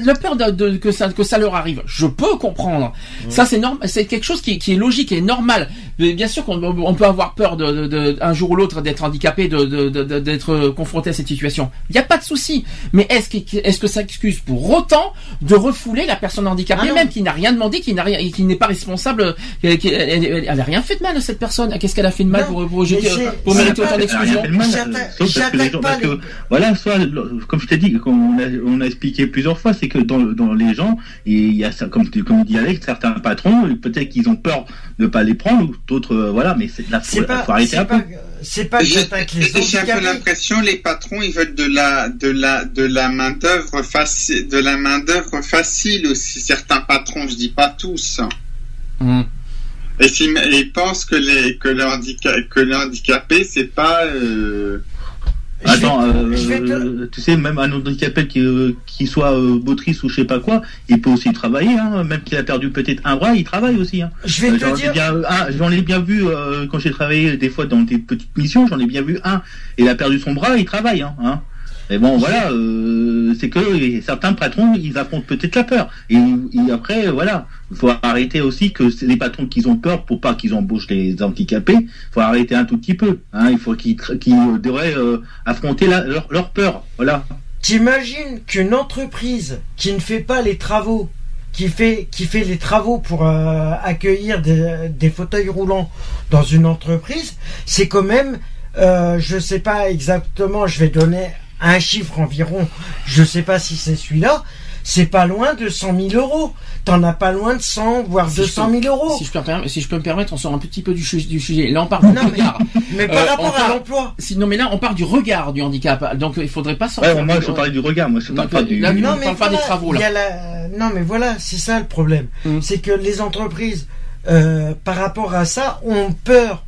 que ça leur arrive. Je peux comprendre. Ça, c'est normal. C'est quelque chose qui est logique et normal. Mais bien sûr qu'on peut avoir peur un jour ou l'autre d'être handicapé, d'être confronté à cette situation. Il y a pas de souci. Mais est-ce que ça excuse pour autant de refouler la personne handicapée, même qui n'a rien demandé, qui n'est pas responsable, elle a rien fait de mal à cette personne. Qu'est-ce qu'elle a fait de mal pour mériter autant d'exclusion? Voilà, soit, comme je t'ai dit, on a expliqué plusieurs fois, c'est que dans les gens, il y a ça, comme dit Alex, certains patrons, peut-être qu'ils ont peur de pas les prendre, ou d'autres, voilà, mais faut arrêter un peu. C'est pas que j'attaque les handicapés. J'ai un peu l'impression, les patrons, ils veulent de la main d'œuvre facile aussi. Certains patrons, je dis pas tous. Et ils pensent que le handicapé, c'est pas. Attends, tu sais, même un handicapé qui soit motrice ou je sais pas quoi, il peut aussi travailler, hein, même qu'il a perdu peut-être un bras, il travaille aussi. Hein. Je vais te dire. J'en ai bien vu quand j'ai travaillé des fois dans des petites missions, j'en ai bien vu un. Il a perdu son bras, il travaille, hein. Mais bon, voilà, c'est que certains patrons, ils affrontent peut-être la peur. Et après, voilà, il faut arrêter aussi que les patrons qui ont peur pour pas qu'ils embauchent les handicapés, il faut arrêter un tout petit peu. Hein, il faut qu'ils devraient affronter leur peur. Voilà. T'imagines qu'une entreprise qui ne fait pas les travaux, qui fait les travaux pour accueillir des fauteuils roulants dans une entreprise, c'est quand même, je sais pas exactement, je vais donner un chiffre environ, je sais pas si c'est celui-là, c'est pas loin de 100 000 euros. T'en as pas loin de 100, voire 200 000 euros. Si je peux me permettre, on sort un petit peu du sujet. Là, on parle du regard. Mais par rapport à l'emploi. Non, mais là, on parle du regard du handicap. Donc, il faudrait pas sortir. Ouais, moi, je parlais du regard. Moi, je parle pas du. Là, on parle pas des travaux, là. Non, mais voilà, c'est ça le problème. C'est que les entreprises, par rapport à ça, ont peur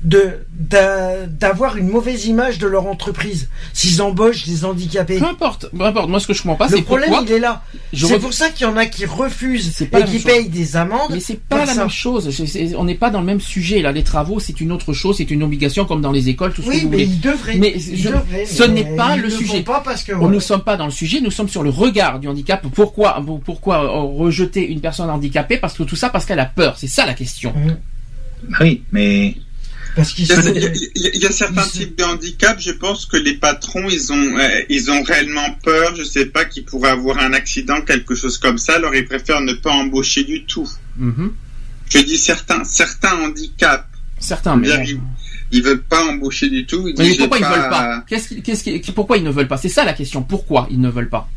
d'avoir une mauvaise image de leur entreprise s'ils embauchent des handicapés. Peu importe. Moi, ce que je comprends pas, c'est pourquoi... Le problème, il est là. C'est pour ça qu'il y en a qui refusent et qui payent des amendes. Mais c'est pas la même chose. On n'est pas dans le même sujet. Là, les travaux, c'est une autre chose. C'est une obligation comme dans les écoles, tout ce que vous voulez. Ils devraient. Mais ce n'est pas le sujet. Pas parce que, Nous ne sommes pas dans le sujet. Nous sommes sur le regard du handicap. Pourquoi rejeter une personne handicapée? Parce qu'elle a peur. C'est ça la question. Oui, mais... Parce qu'il il y a certains types de handicap, je pense que les patrons, ils ont réellement peur, je sais pas, qu'ils pourraient avoir un accident, quelque chose comme ça, alors ils préfèrent ne pas embaucher du tout. Je dis certains handicaps. Certains, mais ils veulent pas embaucher du tout. Mais pourquoi ils veulent pas? Pourquoi ils ne veulent pas? C'est ça la question. Pourquoi ils ne veulent pas?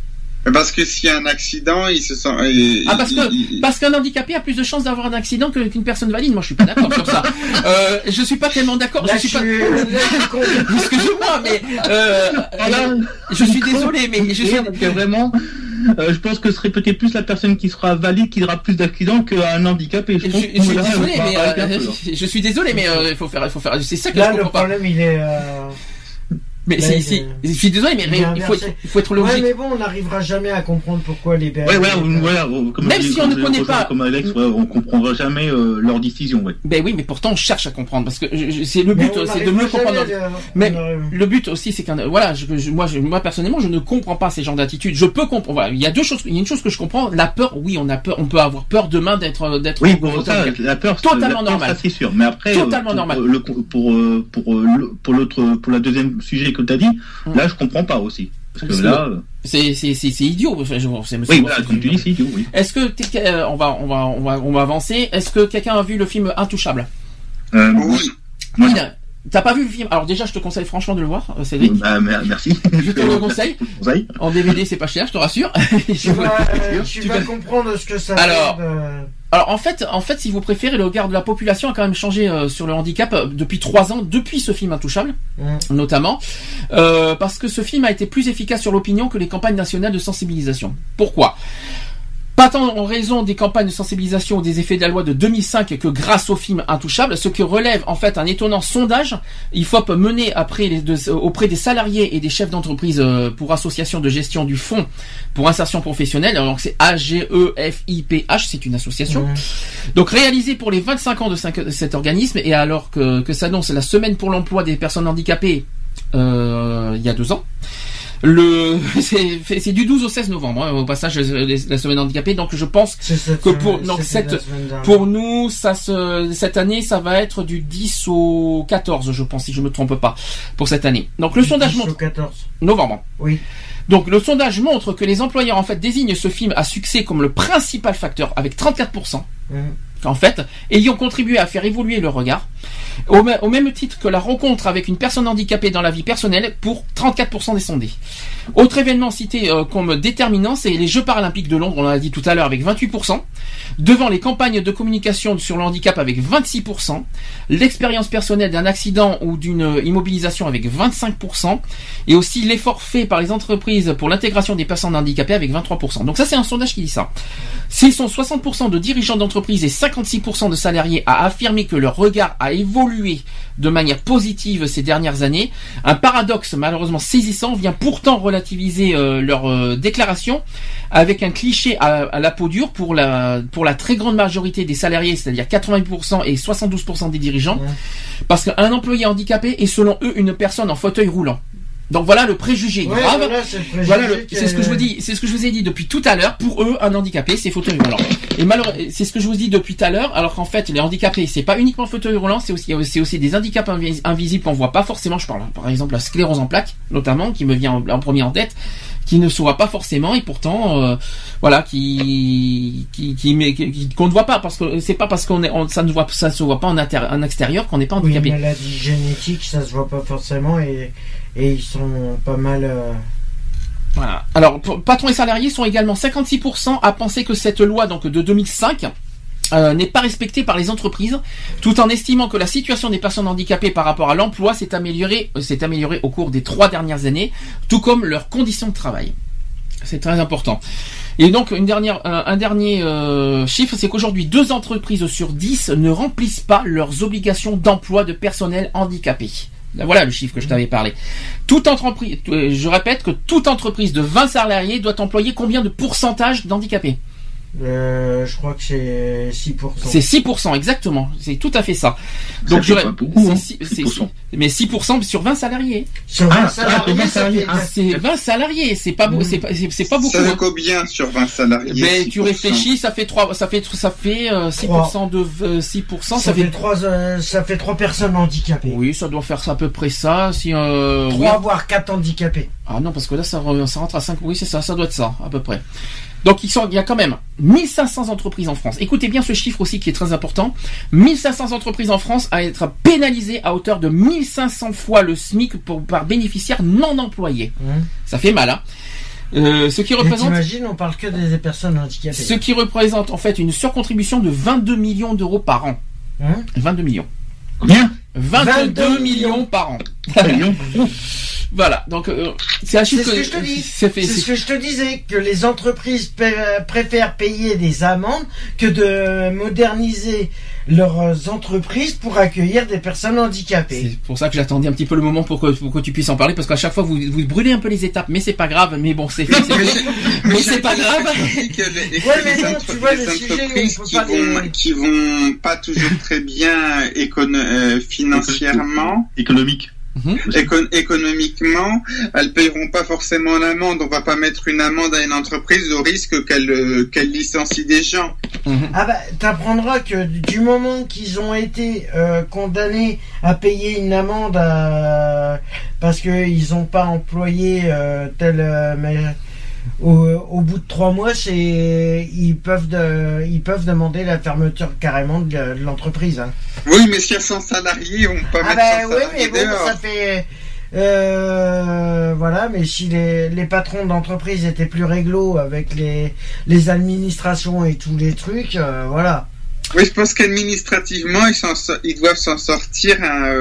Parce que s'il y a un accident, il se sent. Parce qu'un handicapé a plus de chances d'avoir un accident qu'une personne valide. Moi, je suis pas d'accord sur ça. Je suis pas tellement d'accord. Excusez-moi, mais je suis désolé, mais vraiment. Je pense que ce serait peut-être plus la personne qui sera valide qui aura plus d'accidents qu'un handicapé. Je suis désolé, mais il faut faire. C'est ça que là, je comprends le problème, il est. Mais je suis désolé, mais il faut être logique. Ouais, mais bon, on n'arrivera jamais à comprendre pourquoi les BRT. Même si on ne connaît pas. Comme Alex, on comprendra jamais leur décision, Ben oui, mais pourtant on cherche à comprendre parce que c'est le but, c'est de mieux comprendre. Mais le but aussi, c'est moi personnellement, je ne comprends pas ces genres d'attitudes. Je peux comprendre. Voilà, il y a deux choses. Il y a une chose que je comprends. La peur, oui, on a peur. On peut avoir peur demain d'être. Oui, pour ça, la peur, totalement normal. Ça c'est sûr. Mais après, totalement normal. Pour la deuxième sujet que tu as dit, là je comprends pas aussi. Parce que là, c'est idiot. Oui, voilà, comme tu dis, c'est idiot. Oui. Est-ce que on va avancer. Est-ce que quelqu'un a vu le film Intouchable? Oui. T'as pas vu le film? Alors déjà, je te conseille franchement de le voir, Cédric. Merci. Je te le conseille. En DVD, c'est pas cher, je te rassure. Tu vas comprendre ce que ça Alors en fait, si vous préférez, le regard de la population a quand même changé sur le handicap depuis 3 ans, depuis ce film Intouchable, notamment, parce que ce film a été plus efficace sur l'opinion que les campagnes nationales de sensibilisation. Pourquoi ? Pas tant en raison des campagnes de sensibilisation ou des effets de la loi de 2005 que grâce au film Intouchable, ce que relève en fait un étonnant sondage IFOP mené auprès des salariés et des chefs d'entreprise pour association de gestion du fonds pour insertion professionnelle. Alors c'est AGEFIPH, c'est une association. Donc réalisé pour les 25 ans de cet organisme, et alors que s'annonce la semaine pour l'emploi des personnes handicapées il y a 2 ans. C'est du 12 au 16 novembre, au passage la semaine handicapée, donc je pense que pour nous cette année ça va être du 10 au 14, je pense, si je me trompe pas, pour cette année. Donc le sondage montre 14 novembre. Oui. Donc le sondage montre que les employeurs en fait désignent ce film à succès comme le principal facteur avec 34%. En fait, ayant contribué à faire évoluer le regard, au même titre que la rencontre avec une personne handicapée dans la vie personnelle pour 34% des sondés. Autre événement cité comme déterminant, c'est les Jeux paralympiques de Londres, on l'a dit tout à l'heure, avec 28%, devant les campagnes de communication sur le handicap avec 26%, l'expérience personnelle d'un accident ou d'une immobilisation avec 25%, et aussi l'effort fait par les entreprises pour l'intégration des personnes handicapées avec 23%. Donc ça, c'est un sondage qui dit ça. S'ils sont 60% de dirigeants d'entreprise et 56% de salariés à affirmer que leur regard a évolué de manière positive ces dernières années, un paradoxe malheureusement saisissant vient pourtant relativiser leur déclaration avec un cliché à la peau dure pour la très grande majorité des salariés, c'est-à-dire 80% et 72% des dirigeants, parce qu'un employé handicapé est selon eux une personne en fauteuil roulant. Donc voilà le préjugé grave. C'est ce que je vous ai dit depuis tout à l'heure. Pour eux, un handicapé, c'est fauteuil roulant. Et malheureusement, c'est ce que je vous dis depuis tout à l'heure. Alors qu'en fait, les handicapés, c'est pas uniquement fauteuil roulant, c'est aussi des handicaps invisibles qu'on voit pas forcément. Je parle par exemple la sclérose en plaques, notamment, qui me vient en premier en tête, qui ne se voit pas forcément et pourtant, qu'on ne voit pas, parce que c'est pas parce ça se voit pas en extérieur qu'on n'est pas handicapé. Oui, une maladie génétique, ça se voit pas forcément et ils sont pas mal. Voilà. Alors, patrons et salariés sont également 56% à penser que cette loi donc de 2005 n'est pas respectée par les entreprises, tout en estimant que la situation des personnes handicapées par rapport à l'emploi s'est améliorée au cours des 3 dernières années, tout comme leurs conditions de travail. C'est très important. Et donc un dernier chiffre, c'est qu'aujourd'hui 2 entreprises sur 10 ne remplissent pas leurs obligations d'emploi de personnel handicapé. Voilà le chiffre que je t'avais parlé. Toute entreprise, je répète que toute entreprise de 20 salariés doit employer combien de pourcentage d'handicapés ? Je crois que c'est 6%. C'est 6%, exactement. C'est tout à fait ça. Donc mais 6% sur 20 salariés. Sur 20 salariés, c'est 20 salariés, c'est pas beau, c'est pas beaucoup. Ça fait combien sur 20 salariés? Ben, tu réfléchis, ça fait 6% de 6%, ça fait 3 personnes handicapées. Oui, ça doit faire à peu près ça, 3 voire 4 handicapés. Ah non, parce que là ça rentre à 5. Oui, c'est ça doit être ça à peu près. Donc il y a quand même 1500 entreprises en France. Écoutez bien ce chiffre aussi qui est très important. 1500 entreprises en France à être pénalisées à hauteur de 1500 fois le SMIC par bénéficiaire non employé. Ça fait mal, hein. Ce qui représente. T'imagines, on parle que des personnes handicapées. Ce qui représente en fait une surcontribution de 22 millions d'euros par an. 22 millions. Combien ? 22 millions par an. Voilà, donc c'est un chiffre. C'est ce que je te dis. C'est ce que je te disais, que les entreprises préfèrent payer des amendes que de moderniser leurs entreprises pour accueillir des personnes handicapées. C'est pour ça que j'attendais un petit peu le moment pour que tu puisses en parler, parce qu'à chaque fois vous brûlez un peu les étapes, mais c'est pas grave, mais bon, c'est fait. Mais c'est pas grave. Les entreprises qui vont pas toujours très bien financièrement, économiquement, elles paieront pas forcément l'amende. On va pas mettre une amende à une entreprise au risque qu'elle licencie des gens. Ah bah, t'apprendras que du moment qu'ils ont été condamnés à payer une amende parce qu'ils ont pas employé au bout de 3 mois, ils peuvent demander la fermeture carrément de l'entreprise. Hein. Oui, mais s'il y a 100 salariés, on peut pas mettre 100 salariés dehors. Ça fait voilà, mais si les patrons d'entreprise étaient plus réglo avec les administrations et tous les trucs, voilà. Oui, je pense qu'administrativement, ils doivent s'en sortir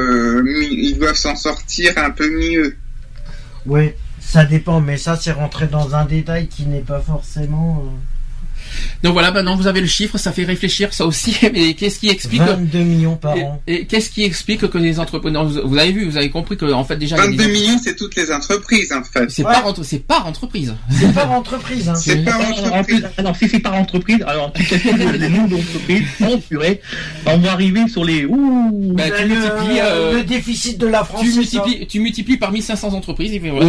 un peu mieux. Oui. Ça dépend, mais ça c'est rentré dans un détail qui n'est pas forcément... Donc voilà, maintenant vous avez le chiffre, ça fait réfléchir ça aussi, mais qu'est-ce qui explique... 22 millions par an. Et qu'est-ce qui explique que les entreprises... Vous avez vu, vous avez compris que en fait déjà... 22 millions, c'est toutes les entreprises en fait. C'est par entreprise. C'est par entreprise. Hein. C'est par entreprise. Alors si c'est par entreprise, alors tu calcules le nombre d'entreprises, purée, on va arriver sur les... tu multiplies... le déficit de la France, tu multiplies par 1500 entreprises, et puis voilà.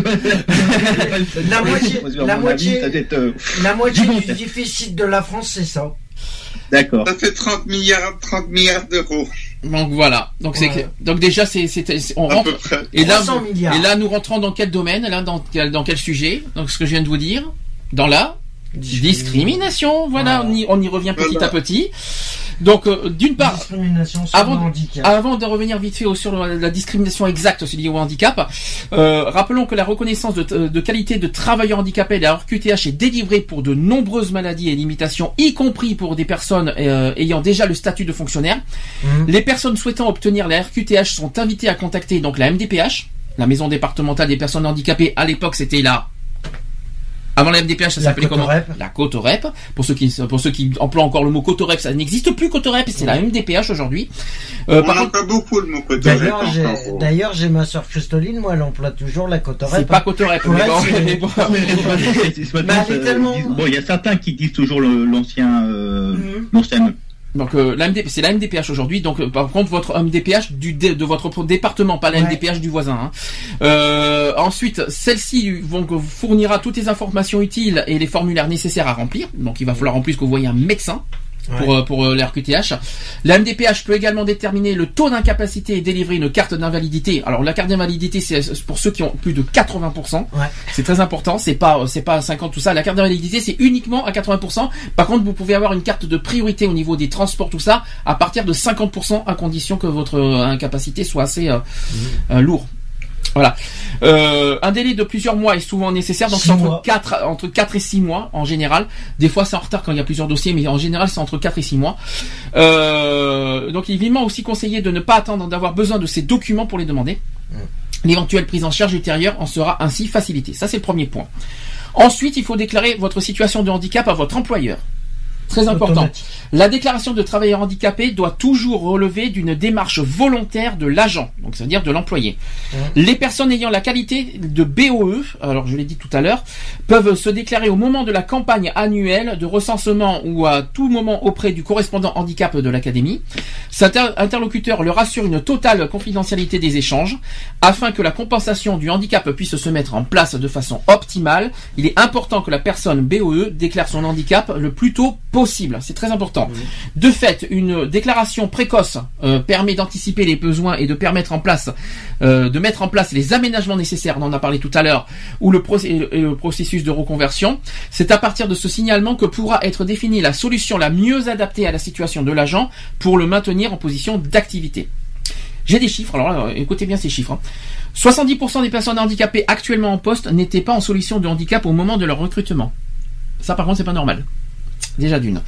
La moitié du déficit de la France, c'est ça. D'accord. Ça fait 30 milliards d'euros. Donc voilà. Donc donc déjà on rentre et là nous rentrons dans quel domaine, là dans quel sujet? Donc ce que je viens de vous dire, dans la discrimination. Voilà, on y revient petit à petit. Donc d'une part, avant de revenir vite fait sur la discrimination exacte liée au handicap, rappelons que la reconnaissance de qualité de travailleur handicapé, la RQTH, est délivrée pour de nombreuses maladies et limitations, y compris pour des personnes ayant déjà le statut de fonctionnaire. Les personnes souhaitant obtenir la RQTH sont invitées à contacter donc la MDPH, la Maison départementale des personnes handicapées. À l'époque, c'était avant la MDPH, ça s'appelait comment? La Cotorep. Pour ceux qui emploient encore le mot Cotorep, ça n'existe plus Cotorep, c'est la MDPH aujourd'hui. On emploie beaucoup le mot Cotorep. D'ailleurs, j'ai ma sœur Christoline, moi, elle emploie toujours la Cotorep. C'est pas Cotorep, mais bon. Bon, il y a certains qui disent toujours l'ancien. Donc c'est la MDPH aujourd'hui. Donc par contre votre MDPH de votre département, pas la MDPH du voisin. Ensuite, celle-ci vous fournira toutes les informations utiles et les formulaires nécessaires à remplir. Donc il va falloir en plus que vous voyez un médecin pour la RQTH. La MDPH peut également déterminer le taux d'incapacité et délivrer une carte d'invalidité. Alors la carte d'invalidité, c'est pour ceux qui ont plus de 80%. C'est très important, c'est pas 50 tout ça. La carte d'invalidité, c'est uniquement à 80%. Par contre, vous pouvez avoir une carte de priorité au niveau des transports, tout ça, à partir de 50%, à condition que votre incapacité soit assez lourd. Voilà. Un délai de plusieurs mois est souvent nécessaire, donc c'est entre 4 et 6 mois en général. Des fois c'est en retard quand il y a plusieurs dossiers, mais en général c'est entre 4 et 6 mois. Donc il est vivement aussi conseillé de ne pas attendre d'avoir besoin de ces documents pour les demander. L'éventuelle prise en charge ultérieure en sera ainsi facilitée. Ça c'est le premier point. Ensuite, il faut déclarer votre situation de handicap à votre employeur. Très important. La déclaration de travailleur handicapé doit toujours relever d'une démarche volontaire de l'agent, donc c'est-à-dire de l'employé. Les personnes ayant la qualité de BOE, alors je l'ai dit tout à l'heure, peuvent se déclarer au moment de la campagne annuelle de recensement ou à tout moment auprès du correspondant handicap de l'académie. Cet interlocuteur leur assure une totale confidentialité des échanges. Afin que la compensation du handicap puisse se mettre en place de façon optimale, il est important que la personne BOE déclare son handicap le plus tôt possible. C'est très important. De fait, une déclaration précoce permet d'anticiper les besoins et de mettre en place les aménagements nécessaires, on en a parlé tout à l'heure, ou le processus de reconversion. C'est à partir de ce signalement que pourra être définie la solution la mieux adaptée à la situation de l'agent pour le maintenir en position d'activité. J'ai des chiffres, alors là, écoutez bien ces chiffres. 70% des personnes handicapées actuellement en poste n'étaient pas en solution de handicap au moment de leur recrutement. Ça, par contre, c'est pas normal. Déjà d'une.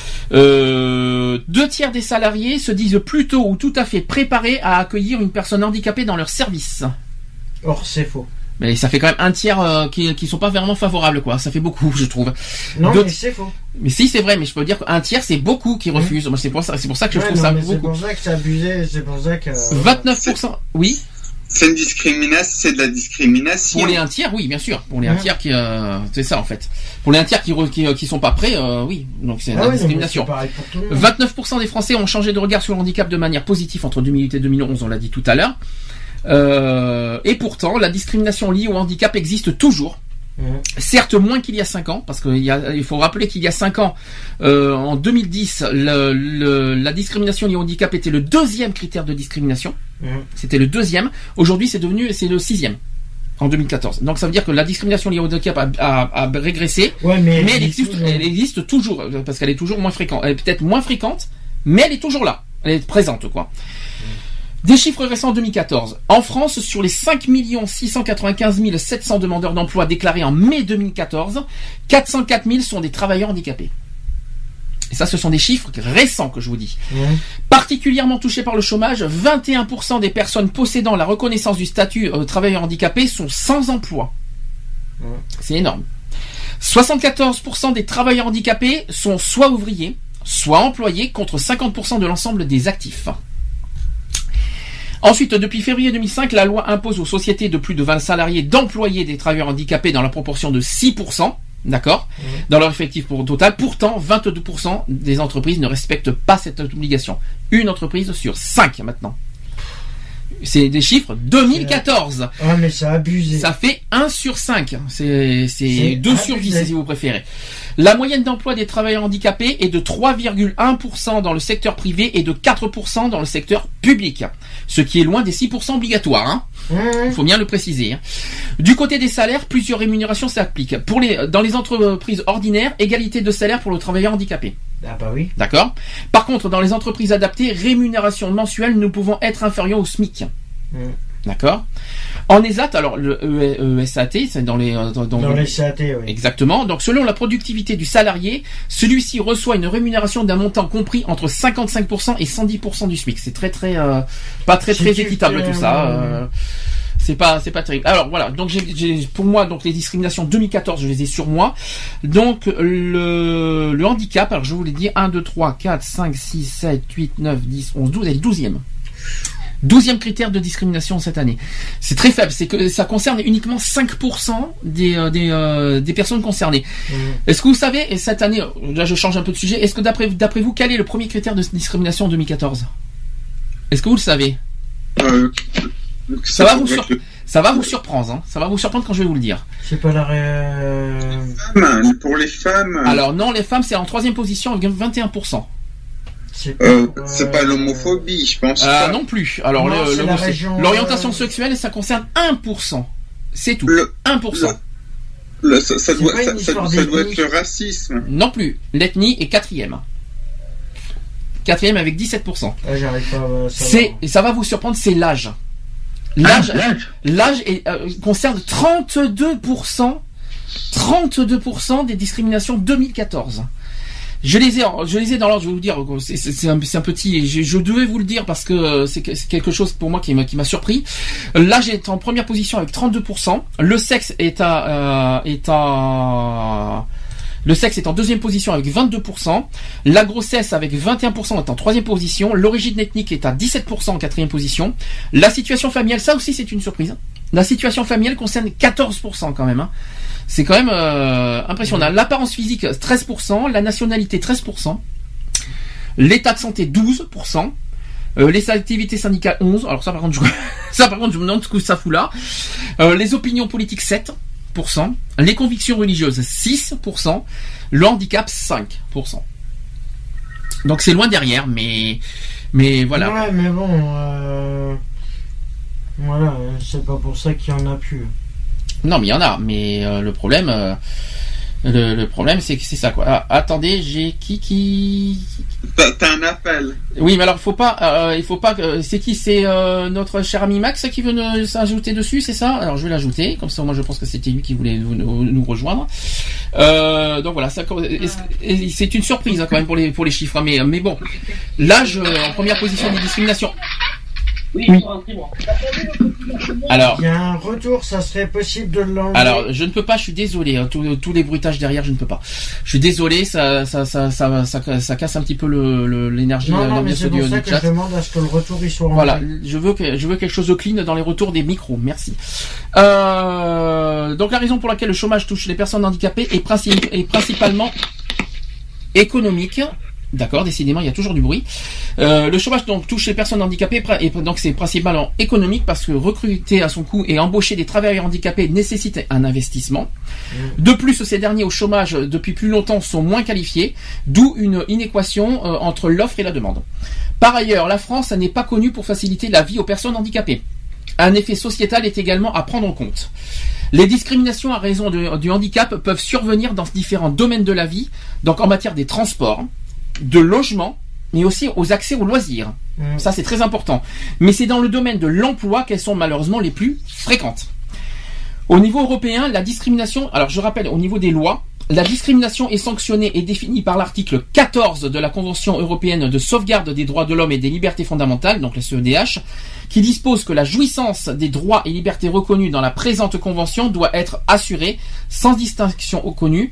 2/3 des salariés se disent plutôt ou tout à fait préparés à accueillir une personne handicapée dans leur service. Or, c'est faux. Mais ça fait quand même un tiers qui sont pas vraiment favorables, quoi. Ça fait beaucoup, je trouve. Non, mais c'est faux. Mais si, c'est vrai, mais je peux dire qu'un tiers, c'est beaucoup qui refusent. Moi, c'est pour ça que je trouve ça beaucoup. C'est pour ça que c'est abusé, c'est pour ça que... 29%, oui. C'est une discrimination, c'est de la discrimination. Pour les un tiers, oui, bien sûr. Pour les un tiers qui, c'est ça en fait. Pour les un tiers qui sont pas prêts, oui. Donc c'est la discrimination. Non, c'est pour tout le monde. 29% des Français ont changé de regard sur le handicap de manière positive entre 2008 et 2011, on l'a dit tout à l'heure. Et pourtant, la discrimination liée au handicap existe toujours. Certes moins qu'il y a 5 ans, parce qu'il faut rappeler qu'il y a 5 ans, en 2010, la discrimination liée au handicap était le 2e critère de discrimination. C'était le 2e. Aujourd'hui, c'est le 6e. En 2014. Donc ça veut dire que la discrimination liée au handicap a régressé, mais elle existe toujours, parce qu'elle est toujours moins fréquente. Elle est peut-être moins fréquente, mais elle est toujours là. Elle est présente, quoi. Des chiffres récents en 2014. En France, sur les 5 695 700 demandeurs d'emploi déclarés en mai 2014, 404 000 sont des travailleurs handicapés. Et ça, ce sont des chiffres récents que je vous dis. Particulièrement touchés par le chômage, 21% des personnes possédant la reconnaissance du statut travailleur handicapé sont sans emploi. C'est énorme. 74% des travailleurs handicapés sont soit ouvriers, soit employés, contre 50% de l'ensemble des actifs. Ensuite, depuis février 2005, la loi impose aux sociétés de plus de 20 salariés d'employer des travailleurs handicapés dans la proportion de 6%, d'accord, dans leur effectif total. Pourtant, 22% des entreprises ne respectent pas cette obligation. Une entreprise sur 5 maintenant. C'est des chiffres 2014. Ah, mais c'est abusé. Ça fait 1 sur 5. C'est 2 sur 10 si vous préférez. La moyenne d'emploi des travailleurs handicapés est de 3,1% dans le secteur privé et de 4% dans le secteur public. Ce qui est loin des 6% obligatoires, hein. Il faut bien le préciser. Hein. Du côté des salaires, plusieurs rémunérations s'appliquent. Dans les entreprises ordinaires, égalité de salaire pour le travailleur handicapé. Ah bah oui. D'accord. Par contre, dans les entreprises adaptées, rémunération mensuelle ne pouvant être inférieure au SMIC. D'accord. En ESAT, alors le ESAT, c'est dans les SAT, oui. Exactement. Donc selon la productivité du salarié, celui-ci reçoit une rémunération d'un montant compris entre 55% et 110% du SMIC. C'est très pas très équitable tout ça. C'est pas terrible. Alors voilà, donc pour moi, donc les discriminations 2014, je les ai sur moi. Donc le handicap, alors je vous l'ai dit, 1, 2, 3, 4, 5, 6, 7, 8, 9, 10, 11, 12, et le 12e. 12e critère de discrimination cette année. C'est très faible, c'est que ça concerne uniquement 5% des personnes concernées. Est-ce que vous savez, et cette année, là je change un peu de sujet, est-ce que d'après vous, quel est le premier critère de discrimination en 2014 ? Est-ce que vous le savez ? Ça va vous surprendre, hein. Ça va vous surprendre quand je vais vous le dire. C'est pas pour les femmes. Alors non, les femmes c'est en 3e position avec 21%. C'est pas l'homophobie, je pense. Non plus. Alors l'orientation sexuelle, ça concerne 1%. C'est tout. 1%. Ça doit être le racisme. Non plus. L'ethnie est 4e. 4e avec 17%. J'arrive pas à savoir. Ça va vous surprendre, c'est l'âge. L'âge concerne 32% des discriminations 2014. Je les ai dans l'ordre, je vais vous dire, c'est un petit, je devais vous le dire parce que c'est quelque chose pour moi qui m'a surpris. L'âge est en première position avec 32%. Le sexe est le sexe est en 2e position avec 22%. La grossesse avec 21% est en 3e position. L'origine ethnique est à 17% en 4e position. La situation familiale, ça aussi c'est une surprise. La situation familiale concerne 14% quand même. Hein. C'est quand même impressionnant. L'apparence physique 13%, la nationalité 13%, l'état de santé 12%, les activités syndicales 11%. Alors ça par contre je me demande ce que ça fout là. Les opinions politiques 7%, les convictions religieuses 6%, le handicap 5%. Donc c'est loin derrière, mais voilà. Ouais, mais bon, voilà, c'est pas pour ça qu'il y en a plus. Non, mais il y en a. Mais le problème, Le problème, c'est que c'est ça, quoi. Ah, attendez, j'ai qui... T'as un appel. Oui, mais alors, il faut pas, c'est qui? C'est, notre cher ami Max qui veut s'ajouter dessus, c'est ça? Alors, je vais l'ajouter. Comme ça, moi, je pense que c'était lui qui voulait nous rejoindre. Donc voilà, ça, c'est une surprise, hein, quand même, pour les chiffres, hein, mais bon. L'âge, en première position des discriminations. Oui. Alors, il y a un retour, ça serait possible de l'enlever. Alors, je ne peux pas, je suis désolé, hein, tous les bruitages derrière, je ne peux pas. Je suis désolé, ça casse un petit peu l'énergie de l'ambiance du chat. C'est pour ça que je demande à ce que le retour il soit enlevé. Voilà, je veux quelque chose de clean dans les retours des micros, merci. Donc la raison pour laquelle le chômage touche les personnes handicapées est principalement économique. D'accord, décidément, il y a toujours du bruit. Le chômage donc touche les personnes handicapées et donc c'est principalement économique parce que recruter à son coût et embaucher des travailleurs handicapés nécessite un investissement. De plus, ces derniers au chômage depuis plus longtemps sont moins qualifiés, d'où une inéquation entre l'offre et la demande. Par ailleurs, la France n'est pas connue pour faciliter la vie aux personnes handicapées. Un effet sociétal est également à prendre en compte. Les discriminations à raison du handicap peuvent survenir dans différents domaines de la vie, donc en matière des transports, de logement, mais aussi aux accès aux loisirs. Ça, c'est très important. Mais c'est dans le domaine de l'emploi qu'elles sont malheureusement les plus fréquentes. Au niveau européen, la discrimination, alors je rappelle, au niveau des lois, la discrimination est sanctionnée et définie par l'article 14 de la Convention européenne de sauvegarde des droits de l'homme et des libertés fondamentales, donc la CEDH, qui dispose que la jouissance des droits et libertés reconnus dans la présente convention doit être assurée sans distinction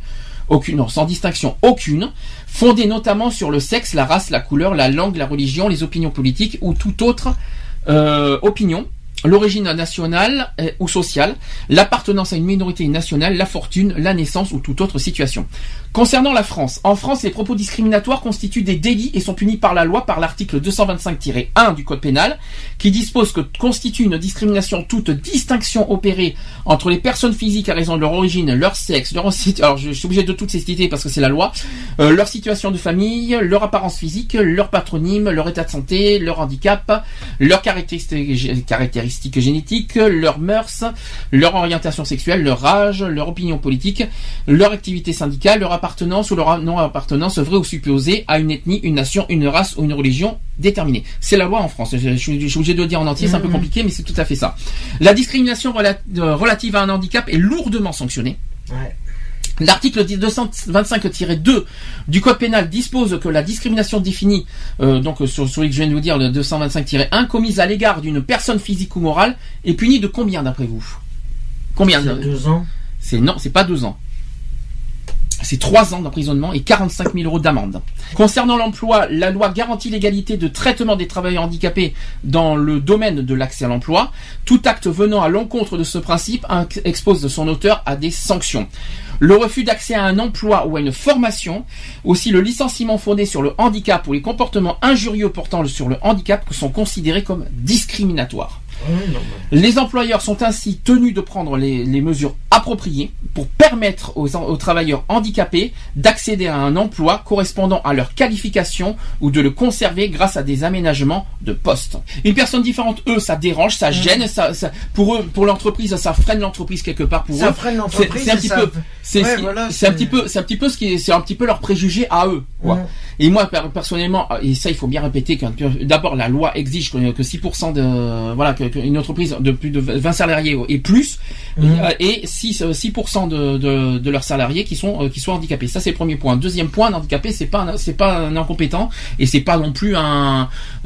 aucune, fondée notamment sur le sexe, la race, la couleur, la langue, la religion, les opinions politiques ou toute autre opinion, l'origine nationale ou sociale, l'appartenance à une minorité nationale, la fortune, la naissance ou toute autre situation. Concernant la France, en France, les propos discriminatoires constituent des délits et sont punis par la loi par l'article 225-1 du Code pénal, qui dispose que constitue une discrimination toute distinction opérée entre les personnes physiques à raison de leur origine, leur sexe, alors je suis obligé de toutes ces citer parce que c'est la loi, leur situation de famille, leur apparence physique, leur patronyme, leur état de santé, leur handicap, leurs caractéristiques génétiques, leurs mœurs, leur orientation sexuelle, leur âge, leur opinion politique, leur activité syndicale, leur appartenance ou leur non-appartenance vraie ou supposée à une ethnie, une nation, une race ou une religion déterminée. C'est la loi en France. Je suis obligé de le dire en entier, c'est un peu compliqué, mais c'est tout à fait ça. La discrimination relative à un handicap est lourdement sanctionnée. Ouais. L'article 225-2 du Code pénal dispose que la discrimination définie, donc sur celui que je viens de vous dire, le 225-1, commise à l'égard d'une personne physique ou morale, est punie de combien d'après vous? Combien? 2 ans. Non, c'est pas 2 ans. C'est 3 ans d'emprisonnement et 45 000 € d'amende. Concernant l'emploi, la loi garantit l'égalité de traitement des travailleurs handicapés dans le domaine de l'accès à l'emploi. Tout acte venant à l'encontre de ce principe expose son auteur à des sanctions. Le refus d'accès à un emploi ou à une formation, aussi le licenciement fondé sur le handicap ou les comportements injurieux portant sur le handicap sont considérés comme discriminatoires. Les employeurs sont ainsi tenus de prendre les mesures appropriées pour permettre aux travailleurs handicapés d'accéder à un emploi correspondant à leur qualification ou de le conserver grâce à des aménagements de poste. Une personne différente, eux, ça dérange, ça gêne, ça pour eux, pour l'entreprise, ça freine l'entreprise quelque part pour eux. Ça freine l'entreprise. C'est un petit peu ce qui est, c'est un petit peu leur préjugé à eux. Quoi. Et moi, personnellement, et ça, il faut bien répéter que d'abord la loi exige que 6% une entreprise de plus de 20 salariés et plus, et 6% de leurs salariés qui soient handicapés. Ça, c'est le premier point. Deuxième point, un handicapé, c'est pas un incompétent et c'est pas non plus un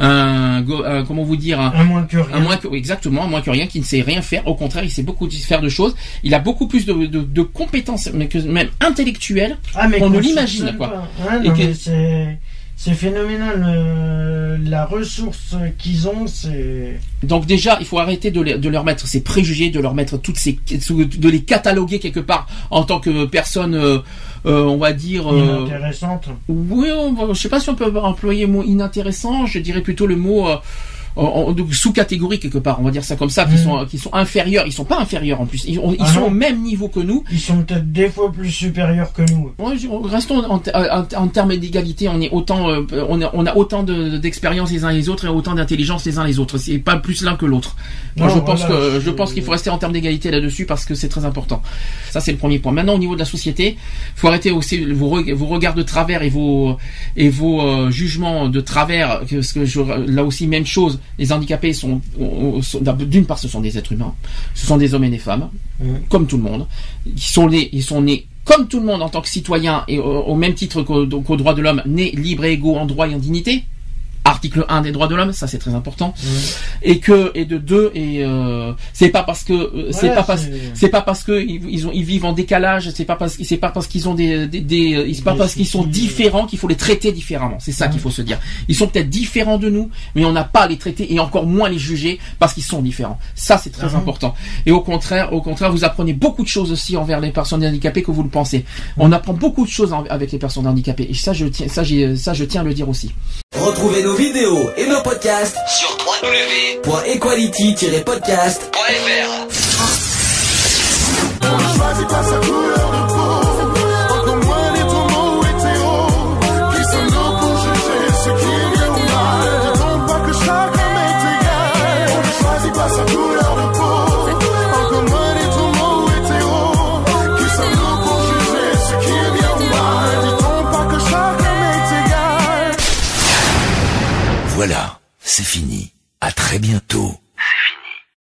moins que rien, qui ne sait rien faire. Au contraire, il sait beaucoup faire de choses. Il a beaucoup plus de compétences, même intellectuelles, qu'on ne l'imagine, quoi. C'est phénoménal, la ressource qu'ils ont, c'est... Donc déjà, il faut arrêter de leur mettre ces préjugés, de leur mettre de les cataloguer quelque part en tant que personne, on va dire... inintéressante. Oui, je sais pas si on peut employer le mot inintéressant, je dirais plutôt le mot... sous-catégorie quelque part, on va dire ça comme ça, qui sont inférieurs. Ils sont pas inférieurs en plus. Ils sont au même niveau que nous. Ils sont peut-être des fois plus supérieurs que nous. Restons en termes d'égalité. On est autant, on a autant d'expérience les uns les autres et autant d'intelligence les uns les autres. C'est pas plus l'un que l'autre. Moi, je pense qu'il faut rester en termes d'égalité là-dessus parce que c'est très important. Ça, c'est le premier point. Maintenant, au niveau de la société, faut arrêter aussi vos regards de travers et vos jugements de travers. Parce que là aussi, même chose. Les handicapés sont d'une part, ce sont des êtres humains. Ce sont des hommes et des femmes, comme tout le monde. Ils sont nés comme tout le monde en tant que citoyens et au même titre qu'aux droits de l'homme, nés libres et égaux en droit et en dignité. Article 1 des droits de l'homme, ça c'est très important. C'est pas parce que ils vivent en décalage, c'est pas parce qu'ils ont c'est pas parce qu'ils sont différents qu'il faut les traiter différemment. C'est ça qu'il faut se dire. Ils sont peut-être différents de nous, mais on n'a pas à les traiter et encore moins les juger parce qu'ils sont différents. Ça c'est très important. Et au contraire, vous apprenez beaucoup de choses aussi envers les personnes handicapées que vous le pensez. On apprend beaucoup de choses avec les personnes handicapées et ça je tiens à le dire aussi. Retrouvez nos vidéos et nos podcasts sur www.equality-podcast.fr. On ne choisit pas sa couleur de peau, encore moins les tourments hétéros. Qui sommes-nous pour juger ce qui est bien ou mal? Dit-on pas que chaque homme est égal? On ne choisit pas sa couleur de peau, encore moins les tourments hétéros. Qui sommes-nous pour juger ce qui est bien ou mal? Dit-on pas que chaque homme est égal? Voilà, c'est fini. À très bientôt. C'est fini.